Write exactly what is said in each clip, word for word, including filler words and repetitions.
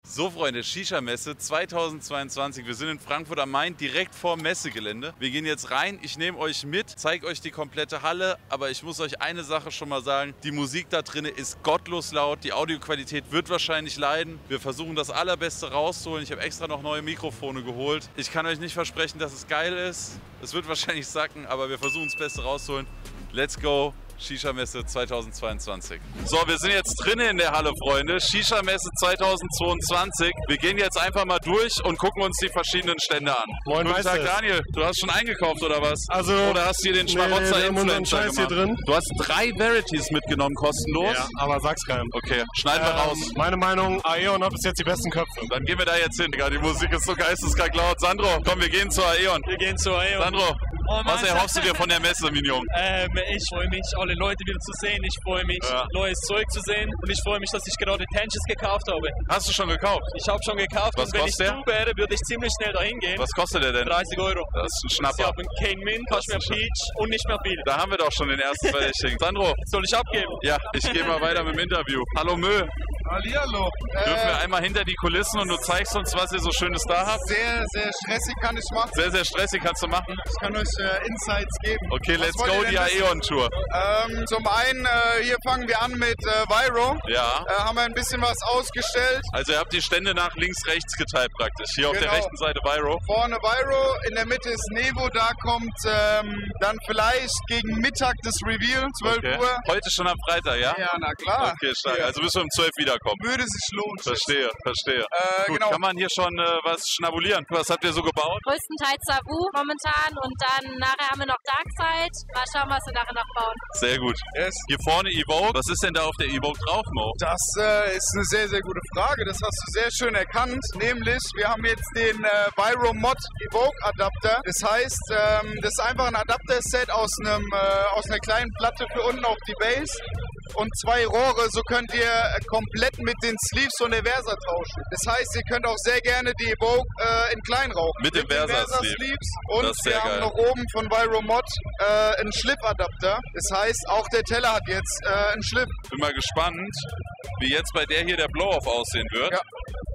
So Freunde, Shisha-Messe zweitausendzweiundzwanzig. Wir sind in Frankfurt am Main, direkt vor dem Messegelände. Wir gehen jetzt rein, ich nehme euch mit, zeige euch die komplette Halle, aber ich muss euch eine Sache schon mal sagen. Die Musik da drin ist gottlos laut, die Audioqualität wird wahrscheinlich leiden. Wir versuchen das Allerbeste rauszuholen. Ich habe extra noch neue Mikrofone geholt. Ich kann euch nicht versprechen, dass es geil ist. Es wird wahrscheinlich sacken, aber wir versuchen das Beste rauszuholen. Let's go! Shisha-Messe zweitausendzweiundzwanzig. So, wir sind jetzt drinnen in der Halle, Freunde. Shisha-Messe zweitausendzweiundzwanzig. Wir gehen jetzt einfach mal durch und gucken uns die verschiedenen Stände an. Moin, Guten Tag, Daniel. Du hast schon eingekauft, oder was? Also, oder hast du hier den Schmarotzer-Influencer nee, nee, gemacht? hier drin. Du hast drei Verities mitgenommen, kostenlos? Ja, aber sag's keinem. Okay, schneiden wir ähm, raus. Meine Meinung, Aeon hat bis jetzt die besten Köpfe. Dann gehen wir da jetzt hin, Digga. Die Musik ist so geisteskrank laut. Sandro, komm, wir gehen zu Aeon. Wir gehen zu Aeon. Sandro, oh, was erhoffst du dir von der Messe, Minion? Ähm, ich freue mich, alle Leute wieder zu sehen. Ich freue mich, ja. neues Zeug zu sehen. Und ich freue mich, dass ich gerade Tanches gekauft habe. Hast du schon gekauft? Ich habe schon gekauft. Was und wenn kostet ich der? du wäre, würde ich ziemlich schnell dahin gehen. Was kostet der denn? dreißig Euro. Das ist ein Schnapper. Ich habe einen Kane Min, Kashmir Peach und nicht mehr viel. Da haben wir doch schon den ersten Verdächtigen. Sandro. Soll ich abgeben? Ja, ich gehe mal weiter mit dem Interview. Hallo Mö. Hallihallo. Dürfen wir Äh, einmal hinter die Kulissen und du zeigst uns, was ihr so Schönes da habt? sehr, sehr stressig kann ich machen. Sehr, sehr stressig kannst du machen. Ich kann euch äh, Insights geben. Okay, Was let's wollt go, ihr die denn wissen? Aeon-Tour. Ähm, zum einen, äh, hier fangen wir an mit äh, Viro. Ja. Äh, haben wir ein bisschen was ausgestellt. Also ihr habt die Stände nach links, rechts geteilt praktisch. Hier auf der Genau. rechten Seite Viro. Vorne Viro, in der Mitte ist Nevo, da kommt ähm, dann vielleicht gegen Mittag das Reveal, zwölf Okay. Uhr. Heute schon am Freitag, ja? Ja, na klar. Okay, stark. Ja. Also müssen wir um zwölf wiederkommen. Würde sich lohnen. Verstehe, verstehe. Äh, Gut, genau. kann man hier schon äh, was schnabulieren? Was habt ihr so gebaut? Größtenteils Sabu momentan und dann nachher haben wir noch Darkseid. Mal schauen, was wir nachher noch bauen. Sehr gut. Yes. Hier vorne Evoke. Was ist denn da auf der Evoke drauf, Mo? Das äh, ist eine sehr, sehr gute Frage. Das hast du sehr schön erkannt. Nämlich, wir haben jetzt den äh, Viro Mod Evoke Adapter. Das heißt, ähm, das ist einfach ein Adapter-Set aus, einem, äh, aus einer kleinen Platte für unten auf die Base und zwei Rohre. So könnt ihr äh, komplett mit den Sleeves von der Versa tauschen. Das heißt, ihr könnt auch sehr gerne die Evoke äh, in klein rauchen. Mit dem den Versa-Sleeve. Sleeves. Und Das ist sehr wir haben geil. noch oben von Viro Mod äh, einen Schliff-Adapter. Das heißt, auch der Teller hat jetzt äh, einen Schliff. Bin mal gespannt, wie jetzt bei der hier der Blow-Off aussehen wird. Ja.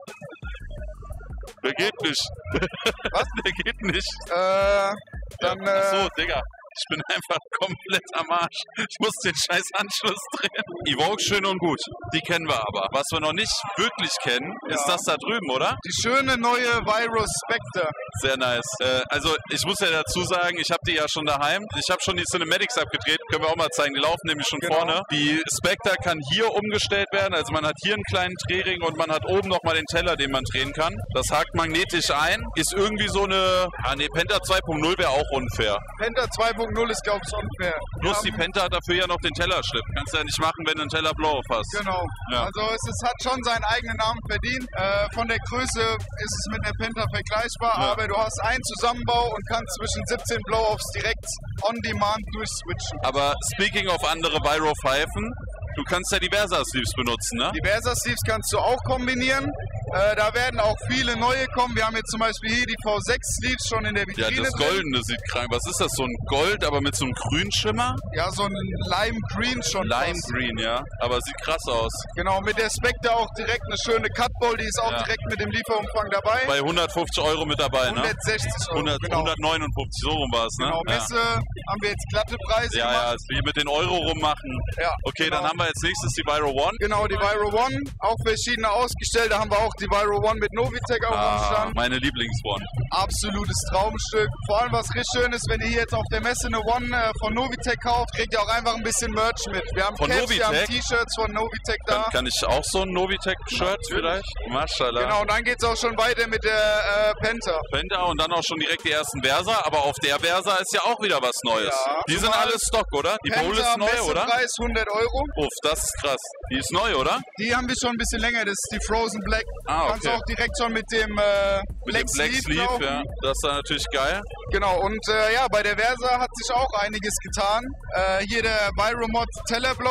Der geht nicht. Was? Der geht nicht. Äh, dann, ja. Ach so, äh, Digga. Ich bin einfach komplett am Arsch. Ich muss den scheiß Anschluss drehen. Evoke schön und gut. Die kennen wir aber. Was wir noch nicht wirklich kennen, ist Ja. das da drüben, oder? die schöne neue Viro Spectre. Sehr nice. Äh, also ich muss ja dazu sagen, ich habe die ja schon daheim. Ich habe schon die Cinematics abgedreht. Können wir auch mal zeigen. Die laufen nämlich schon Genau. vorne. Die Spectre kann hier umgestellt werden. Also man hat hier einen kleinen Drehring und man hat oben nochmal den Teller, den man drehen kann. Das hakt magnetisch ein. Ist irgendwie so eine... Ah nee, Penta zwei Punkt null wäre auch unfair. Penta zwei Punkt null ist, glaube ich, unfair. Plus Wir die haben- Penta hat dafür ja noch den Tellerschliff. Kannst du ja nicht machen, wenn du einen Teller Blow-Off hast. Genau. Ja. Also es ist, hat schon seinen eigenen Namen verdient. Äh, von der Größe ist es mit der Penta vergleichbar, Ja. aber du hast einen Zusammenbau und kannst zwischen siebzehn Blow-Offs direkt on demand durchswitchen. Aber speaking of andere Viro-Pfeifen, du kannst ja die Versa-Sleeves benutzen, ne? Die Versa Sleeves kannst du auch kombinieren. Äh, da werden auch viele neue kommen. Wir haben jetzt zum Beispiel hier die V sechs Sleeves schon in der Ja, Vitrine das drin. Goldene sieht krank. Was ist das? So ein Gold, aber mit so einem Grünschimmer? Ja, so ein Lime Green schon. Lime fast. Green, ja. Aber sieht krass aus. Genau, mit der Spectre auch direkt eine schöne Cutball, die ist auch Ja. direkt mit dem Lieferumfang dabei. Bei hundertfünfzig Euro mit dabei, ne? hundertsechzig Euro, hundert, genau. hundertneunundfünfzig, so rum war es, ne? Genau, Messe haben wir jetzt glatte Preise Ja, ja, gemacht. also wie mit den Euro rummachen. Ja, Okay, genau. dann haben wir als nächstes die Viro One. Genau, die Viro One, auch verschiedene ausgestellt. Da haben wir auch die Viro One mit Novitec auch am Ah, Stand. meine Lieblings-One. Absolutes Traumstück. Vor allem, was richtig schön ist, wenn ihr hier jetzt auf der Messe eine One äh, von Novitec kauft, kriegt ihr auch einfach ein bisschen Merch mit. Wir haben Von Caps, wir haben Novitec? T-Shirts von Novitec da. Kann, kann ich auch so ein Novitec-Shirt vielleicht? Maschallah. Genau, und dann geht es auch schon weiter mit der äh, Penta. Penta und dann auch schon direkt die ersten Versa, aber auf der Versa ist ja auch wieder was Neues. Ja. Die sind Zumal alle Stock, oder? Die Bowl ist neu, oder? Messepreis hundert Euro. Uff, das ist krass. Die ist neu, oder? Die haben wir schon ein bisschen länger, das ist die Frozen Black. Ah, Kannst okay. auch direkt schon mit dem äh, Mit Black, dem Black Sleeve, Sleeve, laufen. ja. Das ist dann natürlich geil. Genau, und äh, ja, bei der Versa hat sich auch einiges getan. Äh, hier der Viro Mod Teller Blow-Off.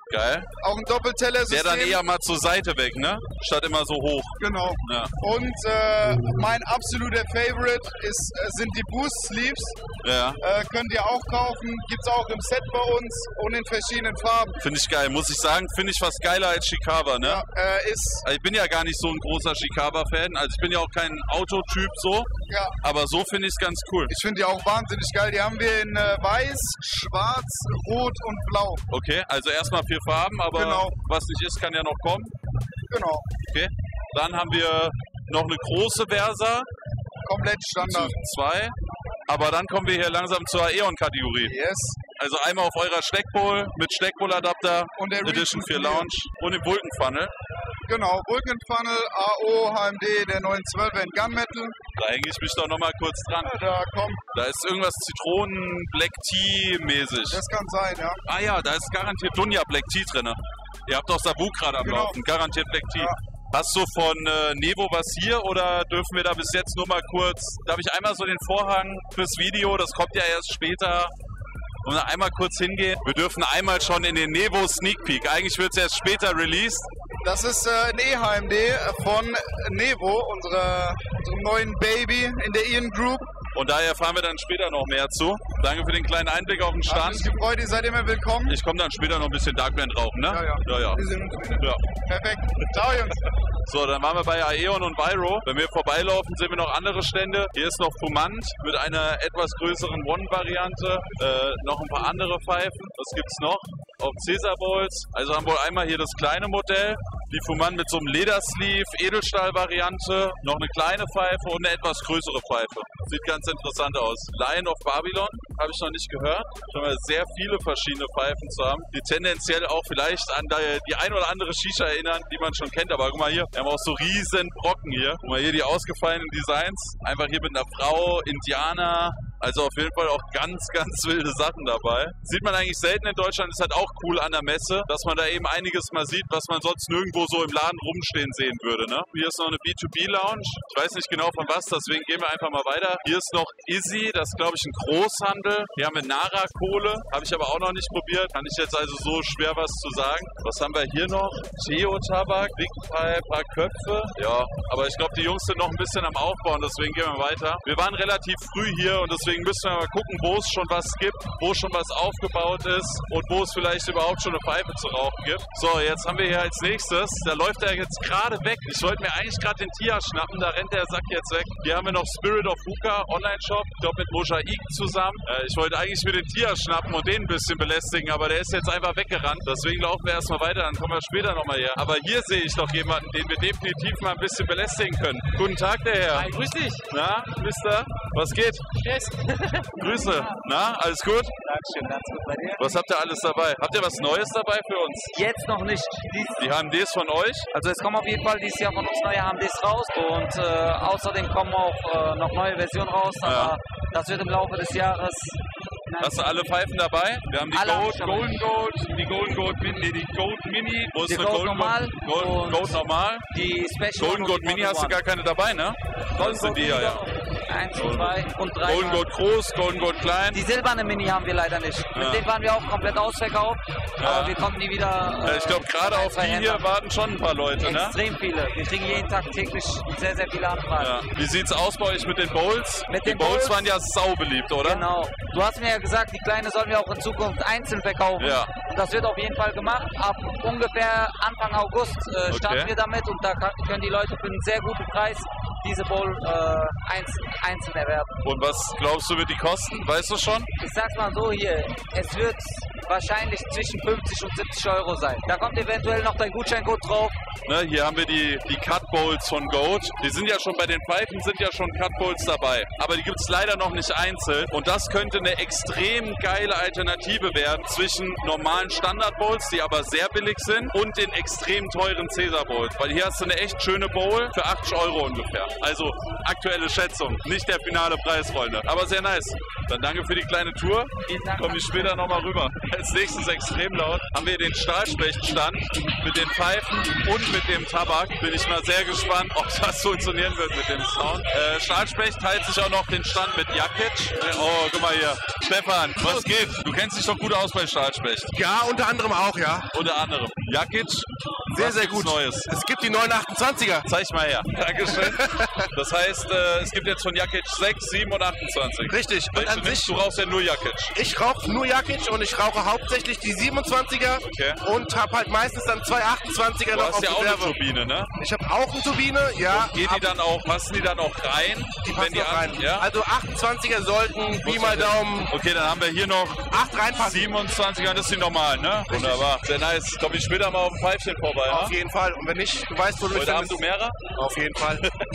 Geil. Auch ein Doppelteller-System. Der dann eher mal zur Seite weg, ne? Statt immer so hoch. Genau. Ja. Und äh, mein absoluter Favorite ist, äh, sind die Boost Sleeves. Ja. Äh, könnt ihr auch kaufen. Gibt's auch im Set bei uns und in verschiedenen Farben. Finde ich geil. Muss ich sagen, finde ich fast geiler als Chicago, ne? Ja, äh, ist, Also ich bin ja gar nicht so ein großer Chicago-Fan. Also ich bin ja auch kein Autotyp so. ja. Aber so finde ich es ganz cool. Ich finde die auch wahnsinnig geil. Die haben wir in äh, weiß, schwarz, rot und blau. Okay, also erstmal vier Farben, aber Genau. was nicht ist, kann ja noch kommen. Genau. Okay. Dann haben wir noch eine große Versa Komplett zu Standard. zwei. Aber dann kommen wir hier langsam zur Aeon-Kategorie. Yes. Also einmal auf eurer Steckpole mit Steckpole-Adapter, Und der Edition für Refuel. Lounge und dem Vulcan-Funnel. Genau. Vulcan-Funnel, A O, H M D, der neun zwölfer in Gunmetal. Da hänge ich mich doch nochmal kurz dran. Da kommt, Da ist irgendwas Zitronen, Black Tea mäßig. das kann sein, ja. Ah ja, da ist garantiert Dunja Black Tea drin. Ihr habt doch Sabu gerade am Genau. Laufen. Garantiert Black Tea. Ja. Hast du von äh, Nevo was hier oder dürfen wir da bis jetzt nur mal kurz... Darf ich einmal so den Vorhang fürs Video, das kommt ja erst später, und da einmal kurz hingehen? Wir dürfen einmal schon in den Nevo Sneak Peek. Eigentlich wird es erst später released. Das ist äh, ein E-H M D von Nevo, unsere, unserem neuen Baby in der Ian Group. Und da erfahren wir dann später noch mehr zu. Danke für den kleinen Einblick auf den Hat Stand. mich gefreut, ihr seid immer willkommen. Ich komme dann später noch ein bisschen Darkblend rauchen, ne? Ja, ja. ja, ja. Wir sehen uns wieder. ja. Perfekt. Ciao, Jungs. So, dann waren wir bei Aeon und Viro. Wenn wir vorbeilaufen, sehen wir noch andere Stände. Hier ist noch Fumant mit einer etwas größeren One-Variante. Äh, noch ein paar andere Pfeifen. Was gibt's noch? Auch Caesar Bowls. Also haben wir einmal hier das kleine Modell. Die Fumant mit so einem Ledersleeve, Edelstahl-Variante. Noch eine kleine Pfeife und eine etwas größere Pfeife. Sieht ganz interessant aus. Lion of Babylon habe ich noch nicht gehört. Schon mal sehr viele verschiedene Pfeifen zu haben, die tendenziell auch vielleicht an die ein oder andere Shisha erinnern, die man schon kennt. Aber guck mal hier, wir haben auch so riesen Brocken hier. Guck mal hier die ausgefallenen Designs. Einfach hier mit einer Frau, Indianer. Also auf jeden Fall auch ganz, ganz wilde Sachen dabei. Sieht man eigentlich selten in Deutschland, ist halt auch cool an der Messe, dass man da eben einiges mal sieht, was man sonst nirgendwo so im Laden rumstehen sehen würde. Ne? Hier ist noch eine B zwei B-Lounge. Ich weiß nicht genau von was, deswegen gehen wir einfach mal weiter. Hier ist noch Izzy, das ist glaube ich ein Großhandel. Hier haben wir Nara-Kohle, habe ich aber auch noch nicht probiert. Kann ich jetzt also so schwer was zu sagen. Was haben wir hier noch? Theo-Tabak, Big Pipe, paar Köpfe. Ja, aber ich glaube, die Jungs sind noch ein bisschen am Aufbauen, deswegen gehen wir weiter. Wir waren relativ früh hier und deswegen müssen wir mal gucken, wo es schon was gibt, wo schon was aufgebaut ist und wo es vielleicht überhaupt schon eine Pfeife zu rauchen gibt. So, jetzt haben wir hier als nächstes, da läuft er jetzt gerade weg. Ich wollte mir eigentlich gerade den Tia schnappen, da rennt der Sack jetzt weg. Hier haben wir noch Spirit of Hookah Online-Shop, ich glaube mit Mosaik zusammen. Äh, ich wollte eigentlich mir den Tia schnappen und den ein bisschen belästigen, aber der ist jetzt einfach weggerannt. Deswegen laufen wir erstmal weiter, dann kommen wir später nochmal her. Aber hier sehe ich noch jemanden, den wir definitiv mal ein bisschen belästigen können. Guten Tag, der Herr. Hi, grüß dich. Na, Mister? Was geht? Yes. Grüße. Na, alles gut? Dankeschön, ganz gut bei dir. Was habt ihr alles dabei? Habt ihr was Neues dabei für uns? Jetzt noch nicht. Dies, Die H M Ds von euch? also es kommen auf jeden Fall dieses Jahr von uns neue H M Ds raus und äh, außerdem kommen auch äh, noch neue Versionen raus, aber Ja. das wird im Laufe des Jahres... Hast du alle Pfeifen dabei? Wir haben die Alle Gold, hab ich Golden Gold, die Golden Gold Mini, nee, die Gold Mini. Wo ist Die eine Gold Golden Normal Gold, und Gold Normal? Die Special Golden und Gold die Mini Model hast du One. gar keine dabei, ne? Golden Das sind Gold die Mini ja, ja. noch. Eins und zwei und drei. Golden Gold groß, Golden Gold klein. Die silberne Mini haben wir leider nicht. Mit Ja. denen waren wir auch komplett ausverkauft, Ja. aber wir konnten die wieder... Ja, ich glaube, gerade auf die hier verhindern. warten schon ein paar Leute, ne? Extrem viele. Wir kriegen jeden Tag täglich sehr, sehr viele Anfragen. Ja. Wie sieht's aus bei euch mit den Bowls? Mit die den Bowls Bowls? waren ja saubeliebt, oder? Genau. Du hast mir ja gesagt, die Kleine sollen wir auch in Zukunft einzeln verkaufen. Ja. Und das wird auf jeden Fall gemacht. Ab ungefähr Anfang August äh, starten Okay. wir damit und da kann, können die Leute für einen sehr guten Preis diese Bowl äh, einzeln, einzeln erwerben. Und was glaubst du, wird die kosten? Weißt du schon? Ich sag's mal so hier, es wird wahrscheinlich zwischen fünfzig und siebzig Euro sein. Da kommt eventuell noch dein Gutscheincode drauf. Ne, hier haben wir die, die Cut Bowls von Goat. Die sind ja schon bei den Pfeifen, sind ja schon Cut Bowls dabei. Aber die gibt es leider noch nicht einzeln. Und das könnte eine extrem geile Alternative werden zwischen normalen Standard Bowls, die aber sehr billig sind, und den extrem teuren Caesar Bowls. Weil hier hast du eine echt schöne Bowl für achtzig Euro ungefähr. Also aktuelle Schätzung, nicht der finale Preis, Freunde. Aber sehr nice. Dann danke für die kleine Tour. Komme ich später nochmal rüber. Als nächstes extrem laut haben wir den Stahlsprechstand mit den Pfeifen und mit dem Tabak. Bin ich mal sehr gespannt, ob das funktionieren wird mit dem Sound. Äh, Stahlsprech teilt sich auch noch den Stand mit Jakic. Oh, guck mal hier. Stefan, was geht? Du kennst dich doch gut aus bei Stahlsprech. Ja, unter anderem auch, ja. Unter anderem. Jakic, Sehr, was sehr gibt's gut. Neues. Es gibt die neuen achtundzwanziger. Zeig mal her. Dankeschön. Das heißt, äh, es gibt jetzt von Jakic sechs, sieben und achtundzwanzig. Richtig. Und Welche an nimmst sich, du rauchst ja nur Jakic. ich rauche nur Jakic und ich rauche hauptsächlich die siebenundzwanziger Okay. und habe halt meistens dann zwei achtundzwanziger Du noch hast auf ja auch eine Reserve. Turbine, ne? Ich habe auch eine Turbine, ja. Gehen die ab- dann auch, passen die dann auch rein? die wenn passen die noch rein. an, ja? Also achtundzwanziger sollten, Pi Muss mal man- Daumen, Okay, dann haben wir hier noch acht reinpassen. siebenundzwanziger, das ist die normalen, ne? Wunderbar. Sehr nice. Komm ich später mal auf dem Pfeifchen vorbei, ja? Auf jeden Fall. Und wenn nicht, du weißt, wo du mich Heute Abend findest. du mehrere? Auf jeden Fall.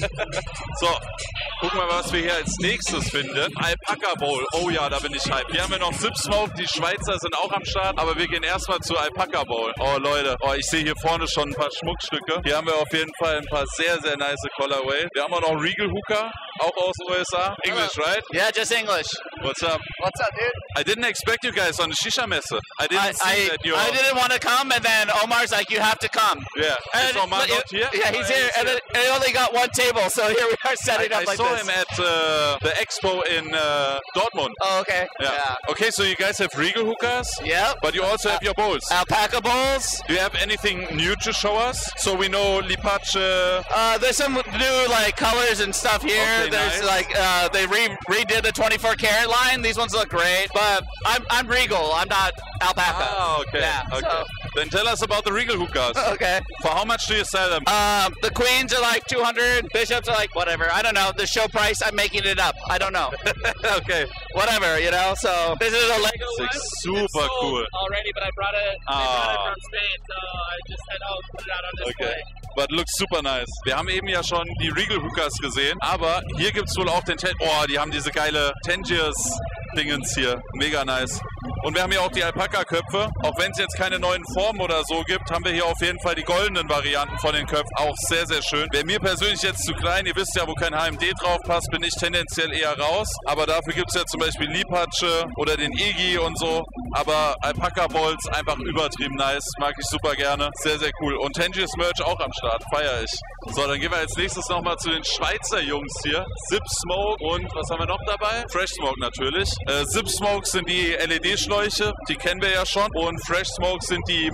So, gucken wir mal, was wir hier als nächstes finden. Alpaca Bowl. Oh ja, da bin ich hype. Hier haben wir noch Zip Smoke. Die Schweizer sind auch am Start. Aber wir gehen erstmal zu Alpaca Bowl. Oh Leute, oh, ich sehe hier vorne schon ein paar Schmuckstücke. Hier haben wir auf jeden Fall ein paar sehr, sehr nice Colorway. Wir haben auch noch Regal Hookah, auch aus den U S A. English, right? Yeah, just English. What's up? What's up, dude? I didn't expect you guys on the Shisha Messe. I didn't I, see I, that you I didn't want to come, and then Omar's like, you have to come. Yeah. And Is Omar it- not here? Yeah, he's here, and it, it only got one table, so here we are setting I, up I like saw this. him at uh, the expo in uh, Dortmund. Oh, okay. Yeah. Okay, so you guys have Regal hookahs, Yep. but you also have your bowls. Alpaca bowls. Do you have anything new to show us? So we know Lipace. Uh, there's some new like colors and stuff here. Okay, there's nice. like uh, they re- redid the twenty-four karat line. These ones look great, but I'm I'm Regal. I'm not Alpaca. Ah, okay. Yeah, okay. so- Then tell us about the Regal hookahs. Okay. For how much do you sell them? Um, the queens are like two hundred. Bishops are like whatever. I don't know. The show price. I'm making it up. I don't know. Okay. Whatever, you know. So this is a Lego It's one. super It's sold cool. already, but I brought it. I Ah. brought it from Spain, so I just said, oh, put it out on display. Okay. But looks super nice. Wir haben eben ja schon die Regal Hookahs gesehen, aber hier gibt es wohl auch den Ten... Oh, die haben diese geile Tangiers-Dingens hier. Mega nice. Und wir haben hier auch die Alpaka-Köpfe. Auch wenn es jetzt keine neuen Formen oder so gibt, haben wir hier auf jeden Fall die goldenen Varianten von den Köpfen. Auch sehr, sehr schön. Wäre mir persönlich jetzt zu klein. Ihr wisst ja, wo kein H M D drauf passt, bin ich tendenziell eher raus. Aber dafür gibt es ja zum Beispiel Lipace oder den Iggy und so. Aber Alpaca Balls einfach übertrieben nice. Mag ich super gerne. Sehr, sehr cool. Und Tangiers Merch auch am Start. Feier ich. So, dann gehen wir als nächstes nochmal zu den Schweizer Jungs hier. Zip Smoke und was haben wir noch dabei? Fresh Smoke natürlich. Äh, Zip Smoke sind die L E D-Schläuche. Die kennen wir ja schon. Und Fresh Smoke sind die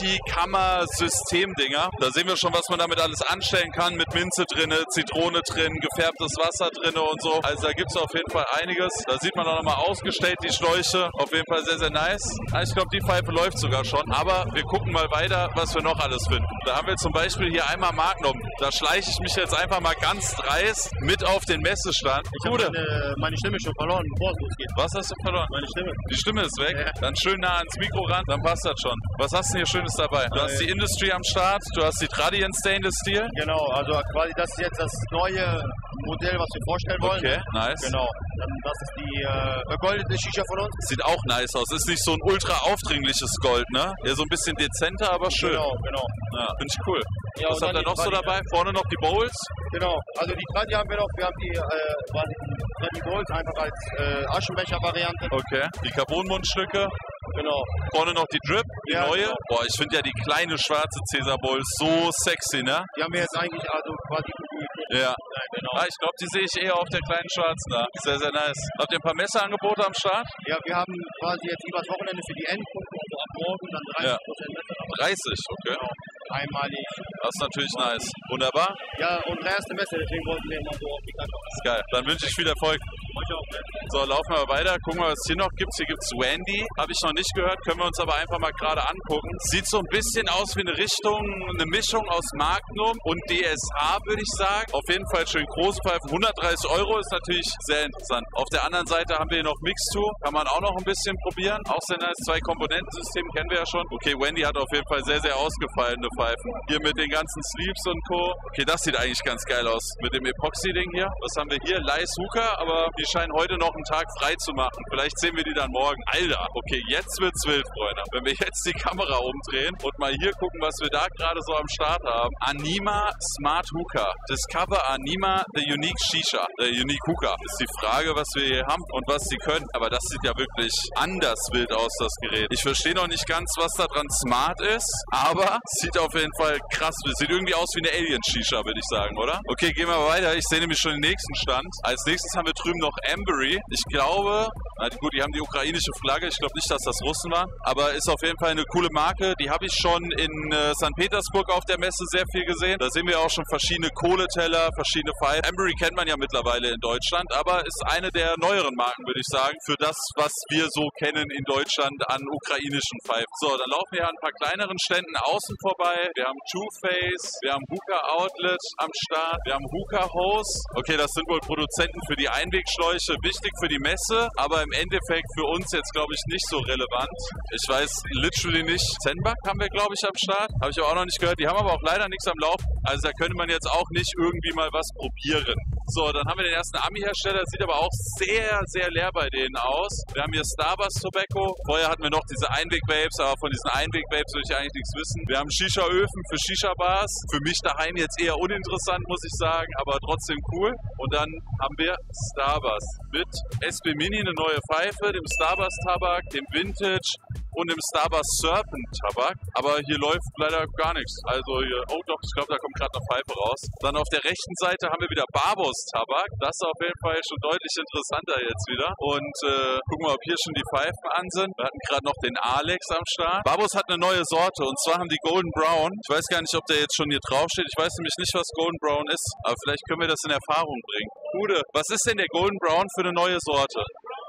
Multikammer-System-Dinger. Da sehen wir schon, was man damit alles anstellen kann. Mit Minze drinne, Zitrone drin, gefärbtes Wasser drinne und so. Also da gibt es auf jeden Fall einiges. Da sieht man auch nochmal ausgestellt, die Schläuche. Auf jeden Fall sehr, sehr nice. Ich glaube, die Pfeife läuft sogar schon. Aber wir gucken mal weiter, was wir noch alles finden. Da haben wir zum Beispiel hier einmal Magnum. Da schleiche ich mich jetzt einfach mal ganz dreist mit auf den Messestand. Gute. Meine, meine Stimme schon verloren, bevor es losgeht. Was hast du verloren? Meine Stimme. Die Stimme ist weg. Ja. Dann schön nah ans Mikro ran, dann passt das schon. Was hast du denn hier Schönes dabei? Du hast die Industry am Start, du hast die Tradient Stainless Steel. Genau, also quasi das ist jetzt das neue Modell, was wir vorstellen wollen. Okay, nice. Genau. Dann das ist die äh, vergoldete Shisha von uns. Sieht auch nice aus. Ist nicht so ein ultra aufdringliches Gold, ne? Ja, so ein bisschen dezenter, aber schön. Genau, genau. Ja, finde ich cool. Ja, Was und habt dann ihr noch die so Tradi, dabei? Vorne noch die Bowls. Genau, also die Tradi haben wir noch, wir haben die äh, quasi die Tradi Gold einfach als äh, Aschenbecher-Variante. Okay. Die Carbon-Mundstücke. Genau. Vorne noch die Drip, die Ja, neue. genau. Boah, ich finde ja die kleine schwarze Cäsar Bowl so sexy, ne? Die haben wir jetzt eigentlich also quasi für die Ja. genau. Ah, ich glaube, die sehe ich eher auf der kleinen schwarzen da. Sehr, sehr nice. Habt ihr ein paar Messeangebote am Start? Ja, wir haben quasi jetzt übers Wochenende für die Endkunden, also ab morgen dann dreißig Prozent Messe. dreißig, okay. Einmalig. Das ist natürlich nice. Wunderbar. Ja, unsere erste Messe, deswegen wollten wir mal so auf die Karte. Ist geil. Dann wünsche ich viel Erfolg. Euch auch, ne? So, laufen wir weiter. Gucken wir, was es hier noch gibt. Hier gibt es Wendy. Habe ich noch nicht gehört. Können wir uns aber einfach mal gerade angucken. Sieht so ein bisschen aus wie eine Richtung, eine Mischung aus Magnum und D S A, würde ich sagen. Auf jeden Fall schön große Pfeifen. hundertdreißig Euro ist natürlich sehr interessant. Auf der anderen Seite haben wir hier noch Mixtur. Kann man auch noch ein bisschen probieren. Auch sehr nice. Zwei-Komponenten-System kennen wir ja schon. Okay, Wendy hat auf jeden Fall sehr, sehr ausgefallene Pfeifen. Hier mit den ganzen Sleeves und Co. Okay, das sieht eigentlich ganz geil aus. Mit dem Epoxy-Ding hier. Was haben wir hier? Lice Hookah, aber wie die scheinen heute noch einen Tag frei zu machen. Vielleicht sehen wir die dann morgen. Alter, okay, jetzt wird's wild, Freunde. Wenn wir jetzt die Kamera umdrehen und mal hier gucken, was wir da gerade so am Start haben. Anima Smart Hookah. Discover Anima The Unique Shisha. The Unique Hookah. Ist die Frage, was wir hier haben und was sie können. Aber das sieht ja wirklich anders wild aus, das Gerät. Ich verstehe noch nicht ganz, was da dran smart ist, aber sieht auf jeden Fall krass. Sieht irgendwie aus wie eine Alien-Shisha, würde ich sagen, oder? Okay, gehen wir weiter. Ich sehe nämlich schon den nächsten Stand. Als nächstes haben wir drüben noch Ambery. Ich glaube, na gut, die haben die ukrainische Flagge. Ich glaube nicht, dass das Russen waren, aber ist auf jeden Fall eine coole Marke. Die habe ich schon in äh, Sankt Petersburg auf der Messe sehr viel gesehen. Da sehen wir auch schon verschiedene Kohleteller, verschiedene Pfeifen. Ambery kennt man ja mittlerweile in Deutschland, aber ist eine der neueren Marken, würde ich sagen, für das, was wir so kennen in Deutschland an ukrainischen Pfeifen. So, dann laufen wir an ein paar kleineren Ständen außen vorbei. Wir haben Two Face, wir haben Hookah Outlet am Start, wir haben Hookah Hose. Okay, das sind wohl Produzenten für die Einwegschläuche, wichtig für die Messe, aber im Endeffekt für uns jetzt, glaube ich, nicht so relevant. Ich weiß literally nicht. Zenbach haben wir, glaube ich, am Start. Habe ich aber auch noch nicht gehört. Die haben aber auch leider nichts am Laufen. Also da könnte man jetzt auch nicht irgendwie mal was probieren. So, dann haben wir den ersten Ami-Hersteller. Sieht aber auch sehr, sehr leer bei denen aus. Wir haben hier Starburst Tobacco. Vorher hatten wir noch diese Einweg-Vapes, aber von diesen Einweg-Vapes will ich eigentlich nichts wissen. Wir haben Shisha-Öfen für Shisha-Bars. Für mich daheim jetzt eher uninteressant, muss ich sagen, aber trotzdem cool. Und dann haben wir Starburst mit S B Mini, eine neue Pfeife, dem Starburst Tabak, dem Vintage und dem Starburst Serpent Tabak. Aber hier läuft leider gar nichts. Also hier, oh doch, ich glaube, da kommt gerade eine Pfeife raus. Dann auf der rechten Seite haben wir wieder Barbos Tabak. Das ist auf jeden Fall schon deutlich interessanter jetzt wieder. Und äh, gucken wir, ob hier schon die Pfeifen an sind. Wir hatten gerade noch den Alex am Start. Barbos hat eine neue Sorte und zwar haben die Golden Brown. Ich weiß gar nicht, ob der jetzt schon hier draufsteht. Ich weiß nämlich nicht, was Golden Brown ist. Aber vielleicht können wir das in Erfahrung bringen. Gude, was ist denn der Golden Brown für eine neue Sorte?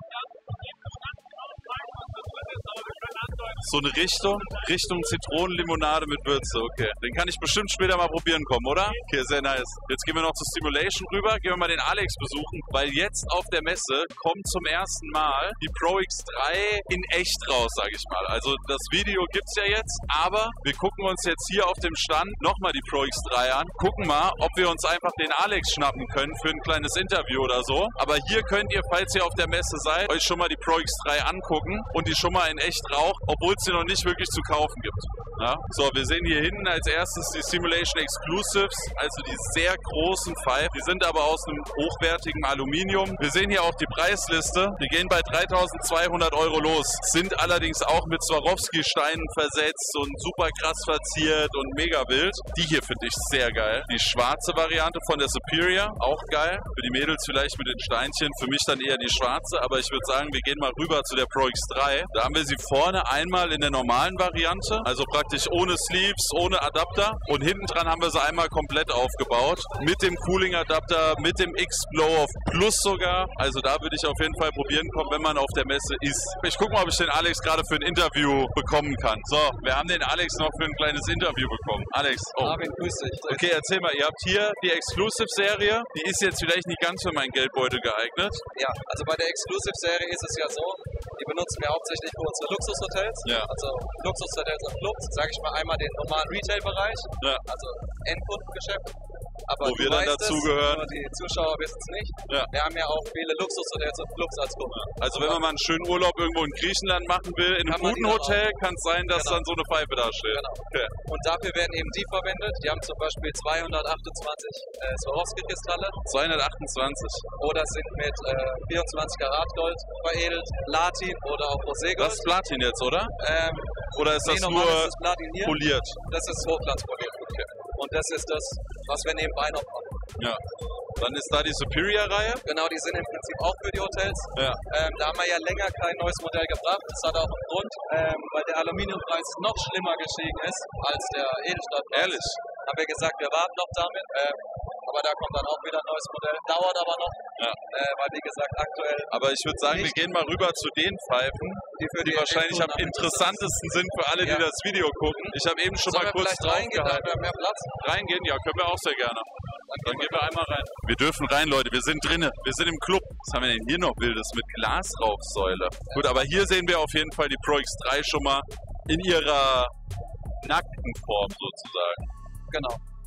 So eine Richtung, Richtung Zitronenlimonade mit Würze, okay. Den kann ich bestimmt später mal probieren kommen, oder? Okay, sehr nice. Jetzt gehen wir noch zur Stimulation rüber, gehen wir mal den Alex besuchen, weil jetzt auf der Messe kommt zum ersten Mal die Pro X drei in echt raus, sage ich mal. Also das Video gibt's ja jetzt, aber wir gucken uns jetzt hier auf dem Stand nochmal die Pro X drei an, gucken mal, ob wir uns einfach den Alex schnappen können für ein kleines Interview oder so. Aber hier könnt ihr, falls ihr auf der Messe seid, euch schon mal die Pro X drei angucken und die schon mal in echt rauchen, obwohl es sie noch nicht wirklich zu kaufen gibt. Ja? So, wir sehen hier hinten als erstes die Simulation Exclusives, also die sehr großen Pfeifen. Die sind aber aus einem hochwertigen Aluminium. Wir sehen hier auch die Preisliste. Die gehen bei dreitausendzweihundert Euro los, sind allerdings auch mit Swarovski-Steinen versetzt und super krass verziert und mega wild. Die hier finde ich sehr geil. Die schwarze Variante von der Superior, auch geil. Für die Mädels vielleicht mit den Steinchen, für mich dann eher die schwarze, aber ich würde sagen, wir gehen mal rüber zu der Pro X drei. Da haben wir sie vorne einmal in der normalen Variante, also praktisch ohne Sleeves, ohne Adapter, und hinten dran haben wir sie einmal komplett aufgebaut, mit dem Cooling-Adapter, mit dem X-Blow-Off Plus sogar. Also da würde ich auf jeden Fall probieren kommen, wenn man auf der Messe ist. Ich gucke mal, ob ich den Alex gerade für ein Interview bekommen kann. So, wir haben den Alex noch für ein kleines Interview bekommen. Alex, oh. Marvin, grüß dich. Okay, erzähl mal, ihr habt hier die Exclusive-Serie, die ist jetzt vielleicht nicht ganz für meinen Geldbeutel geeignet. Ja, also bei der Exclusive-Serie ist es ja so, die benutzen wir hauptsächlich für unsere Luxushotels. Ja. Also Luxushotels und Clubs, sage ich mal einmal den normalen Retail-Bereich, ja. Also Endkundengeschäft. Aber wo wir dann dazugehören. Die Zuschauer wissen es nicht. Ja. Wir haben ja auch viele Luxushotels und Clubs als Kunden. Also wenn man mal einen schönen Urlaub irgendwo in Griechenland machen will, in einem guten Hotel, kann es sein, dass genau. dann so eine Pfeife da steht. Genau. Okay. Und dafür werden eben die verwendet. Die haben zum Beispiel zweihundertachtundzwanzig äh, Swarovski-Kristalle. zweihundertachtundzwanzig. Oder sind mit äh, vierundzwanzig Karat Gold veredelt, Platin oder auch Roségold. Das ist Platin jetzt, oder? Ähm, oder ist nee, das nur ist das Platin hier. poliert? Das ist hochglanzpoliert. Okay. Und das ist das, was wir nebenbei noch machen. Ja. Dann ist da die Superior-Reihe. Genau, die sind im Prinzip auch für die Hotels. Ja. Ähm, da haben wir ja länger kein neues Modell gebracht. Das hat auch einen Grund, ähm, weil der Aluminiumpreis noch schlimmer gestiegen ist als der Edelstahlpreis. Ehrlich? Haben wir gesagt, wir warten noch damit. Ähm, aber da kommt dann auch wieder ein neues Modell. Dauert aber noch, ja. äh, weil wie gesagt aktuell... Aber ich würde sagen, wir gehen mal rüber zu den Pfeifen, die, für die, die wahrscheinlich am interessantesten sind für alle, ja. die das Video gucken. Ich habe eben schon Sollen mal kurz reingehen, da haben wir mehr Platz. Reingehen? Ja, können wir auch sehr gerne. Dann, dann gehen wir einmal rein. Wir dürfen rein, Leute. Wir sind drinnen. Wir sind im Club. Was haben wir denn hier noch Wildes? Mit Glasrauchsäule. Ja. Gut, aber hier sehen wir auf jeden Fall die Pro X drei schon mal in ihrer nackten Form sozusagen. Genau.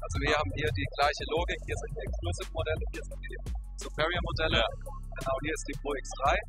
Also wir haben hier die gleiche Logik, hier sind die Exclusive-Modelle, hier sind die Superior-Modelle. Ja. Genau, hier ist die Pro X drei.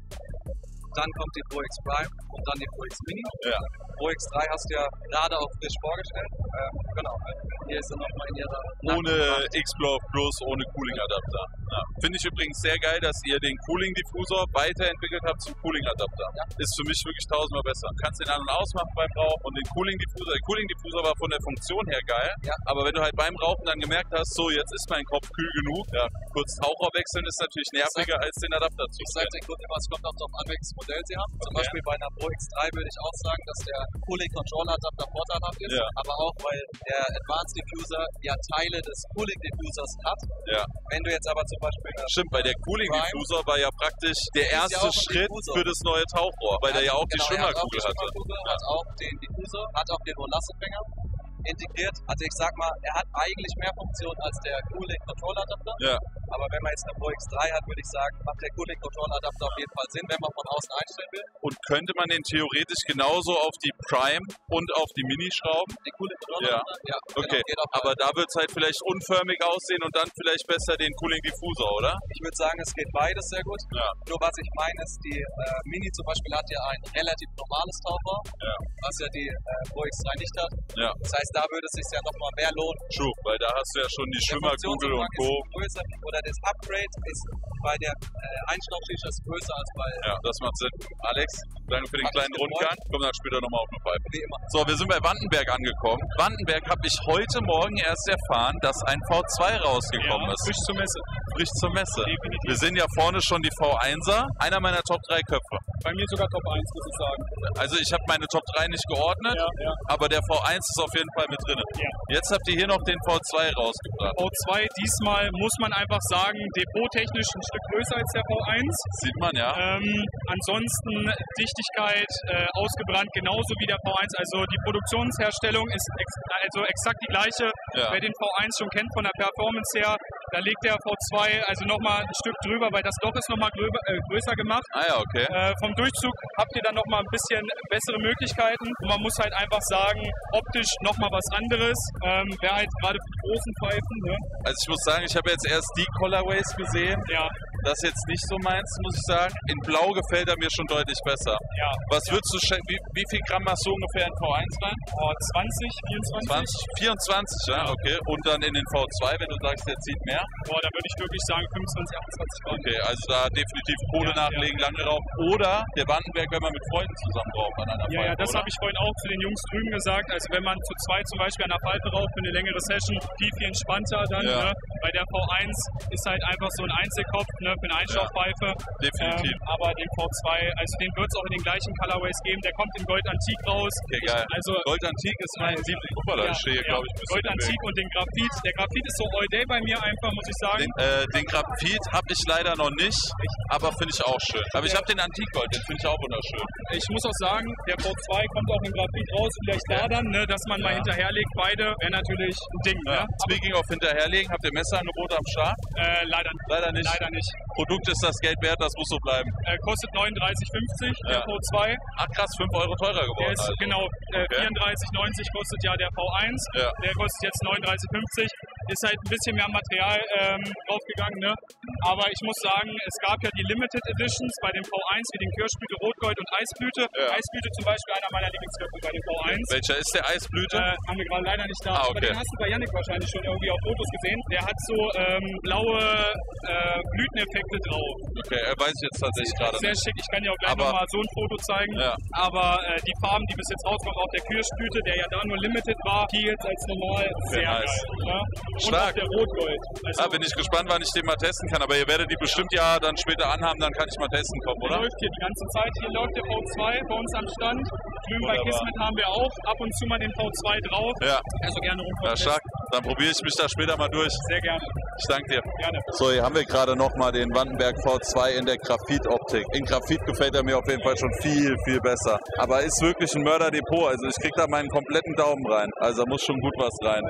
Dann kommt die Pro X Prime und dann die Pro X Mini. Ja. Pro X drei hast du ja gerade auch frisch vorgestellt. Ähm, genau, hier ist sie nochmal in ihrer... Ohne X-Block Plus, ohne Cooling-Adapter. Ja. Finde ich übrigens sehr geil, dass ihr den Cooling-Diffusor weiterentwickelt habt zum Cooling-Adapter. Ja. Ist für mich wirklich tausendmal besser. Du kannst den an- und ausmachen beim Rauchen und den Cooling-Diffusor. Der Cooling-Diffusor war von der Funktion her geil, ja. Aber wenn du halt beim Rauchen dann gemerkt hast, so jetzt ist mein Kopf kühl genug, ja, kurz Taucher wechseln ist natürlich nerviger, als den Adapter zu Ich sage dir kurz immer, es kommt auch darauf an, welches Modell sie haben. Zum okay. Beispiel bei einer Pro X drei würde ich auch sagen, dass der Cooling Controller Adapter vorteilhaft ist, ja. Aber auch weil der Advanced Diffuser ja Teile des Cooling Diffusers hat. Ja. Wenn du jetzt aber zum Beispiel... Stimmt, bei der Cooling Diffuser war ja praktisch der erste ja Schritt für das neue Tauchrohr, weil der ja auch die genau, Schwimmerkugel hatte. Ja. Hat auch den Diffuser, hat auch den Rohrlasempfänger integriert. Also ich sag mal, er hat eigentlich mehr Funktionen als der Cooling Controller Adapter. Ja. Aber wenn man jetzt eine Pro X drei hat, würde ich sagen, macht der Cooling Controller Adapter auf jeden Fall Sinn, wenn man von außen einstellen will. Und könnte man den theoretisch genauso auf die Prime und auf die Mini schrauben? Die Cooling Controller ja. Adapter? Ja. Okay, genau, aber da wird es halt vielleicht unförmig aussehen und dann vielleicht besser den Cooling Diffusor, oder? Ich würde sagen, es geht beides sehr gut. Ja. Nur was ich meine ist, die äh, Mini zum Beispiel hat ja ein relativ normales Tauchrohr, ja. was ja die äh, Pro X drei nicht hat. Ja. Das heißt, da würde es sich ja noch mal mehr lohnen. True, weil da hast du ja schon die Schwimmerkugel und Co. Größer, oder das Upgrade ist bei der äh, Einschlauchschicht größer als bei... Ja, das macht Sinn. Alex, danke für den kleinen Rundgang. Kommen dann später nochmal auf eine Pfeife. Wie immer. So, wir sind bei Wandenberg angekommen. Wandenberg habe ich heute Morgen erst erfahren, dass ein V zwei rausgekommen ja, ist. Frisch zur Messe. Frisch zur Messe. Definitiv. Wir sehen ja vorne schon die V einser. Einer meiner Top drei Köpfe. Bei mir sogar Top eins, muss ich sagen. Also ich habe meine Top drei nicht geordnet, ja, ja. aber der V eins ist auf jeden Fall mit drin. Ja. Jetzt habt ihr hier noch den V zwei rausgebracht. V zwei diesmal muss man einfach sagen, depottechnisch ein Stück größer als der V eins. Sieht man, ja. Ähm, ansonsten Dichtigkeit äh, ausgebrannt, genauso wie der V eins. Also die Produktionsherstellung ist ex also exakt die gleiche. Ja. Wer den V eins schon kennt von der Performance her, da legt der V zwei also nochmal ein Stück drüber, weil das Loch ist nochmal äh, größer gemacht. Ah ja, okay. Äh, vom Durchzug habt ihr dann nochmal ein bisschen bessere Möglichkeiten. Und man muss halt einfach sagen, optisch nochmal was anderes. Ähm, Wäre halt gerade für die großen Pfeifen. Ne? Also ich muss sagen, ich habe jetzt erst die Colorways gesehen. Ja. Das ist jetzt nicht so meins, muss ich sagen. In Blau gefällt er mir schon deutlich besser. Ja. Was ja. würdest du, wie, wie viel Gramm machst du ungefähr in V eins rein? Oh, zwanzig, vierundzwanzig. zwanzig, vierundzwanzig, ja, okay. Und dann in den V zwei, wenn du sagst, der zieht mehr? Boah, da würde ich wirklich sagen fünfundzwanzig, achtundzwanzig Gramm. Okay, also da definitiv Kohle ja, nachlegen, ja. lange rauchen. Oder der Wandenberg, wenn man mit Freunden zusammen raucht an einer Ja, Pfeife, ja, das habe ich vorhin auch zu den Jungs drüben gesagt. Also wenn man zu zweit zum Beispiel an der Pfeife raucht für eine längere Session, viel, viel entspannter dann. Ja. Ne? Bei der V eins ist halt einfach so ein Einzelkopf, ne, für eine Einschlauchpfeife. Ja, definitiv. Ähm, aber den V zwei, also den wird es auch in den gleichen Colorways geben. Der kommt in Gold Antik raus. Okay, geil. Ich, also, Gold Antik ist mein Liebling. Guck mal, da ja, stehe, ja, glaube ich, ein bisschen. Gold Antik und den Graphit. Der Graphit ist so all day bei mir einfach, muss ich sagen. Den, äh, den Graphit habe ich leider noch nicht, aber finde ich auch schön. Aber ich habe den Antikgold, den finde ich auch wunderschön. Ich muss auch sagen, der V zwei kommt auch in Graphit raus. Vielleicht okay. da dann, ne, dass man ja. mal hinterherlegt. Beide wäre natürlich ein Ding. Ja. Ne? Speaking of hinterherlegen, habt ihr Messerangebote am Start? Äh, leider, leider nicht. Leider nicht. Produkt ist das Geld wert, das muss so bleiben. Äh, kostet neununddreißig fünfzig, ja. der V zwei. Ach krass, fünf Euro teurer geworden. Der ist, also. Genau, äh, okay. vierunddreißig neunzig kostet ja der V eins. Ja. Der kostet jetzt neununddreißig fünfzig. Ist halt ein bisschen mehr Material ähm, draufgegangen, ne? Aber ich muss sagen, es gab ja die Limited Editions bei dem V eins wie den Kirschblüte, Rotgold und Eisblüte. Ja. Eisblüte zum Beispiel einer meiner Lieblingsköpfe bei dem V eins. Welcher ist der Eisblüte? Äh, haben wir gerade leider nicht da. Ah, okay. Aber den hast du bei Yannick wahrscheinlich schon irgendwie auf Fotos gesehen. Der hat so ähm, blaue äh, Blüteneffekte drauf. Okay, er weiß jetzt tatsächlich gerade Sehr nicht. schick. Ich kann dir auch gleich nochmal so ein Foto zeigen. Ja. Aber äh, die Farben, die bis jetzt rauskommen, auch der Kirschblüte, der ja da nur Limited war, hier jetzt als normal sehr nice. geil. Ja? Stark. Und auch der Rotgold. Also, ah, bin ich gespannt, wann ich den mal testen kann. Aber ihr werdet die bestimmt ja dann später anhaben, dann kann ich mal testen kommen, oder? Der läuft hier die ganze Zeit. Hier läuft der V zwei bei uns am Stand. Drüben bei Kismet haben wir auch ab und zu mal den V zwei drauf. Ja. Also gerne rumkommen. Ja, stark. Dann probiere ich mich da später mal durch. Sehr gerne. Ich danke dir. Gerne. So, hier haben wir gerade nochmal den Wandenberg V zwei in der Graphit-Optik. In Graphit gefällt er mir auf jeden Fall schon viel, viel besser. Aber ist wirklich ein Mörderdepot. Also ich kriege da meinen kompletten Daumen rein. Also da muss schon gut was rein.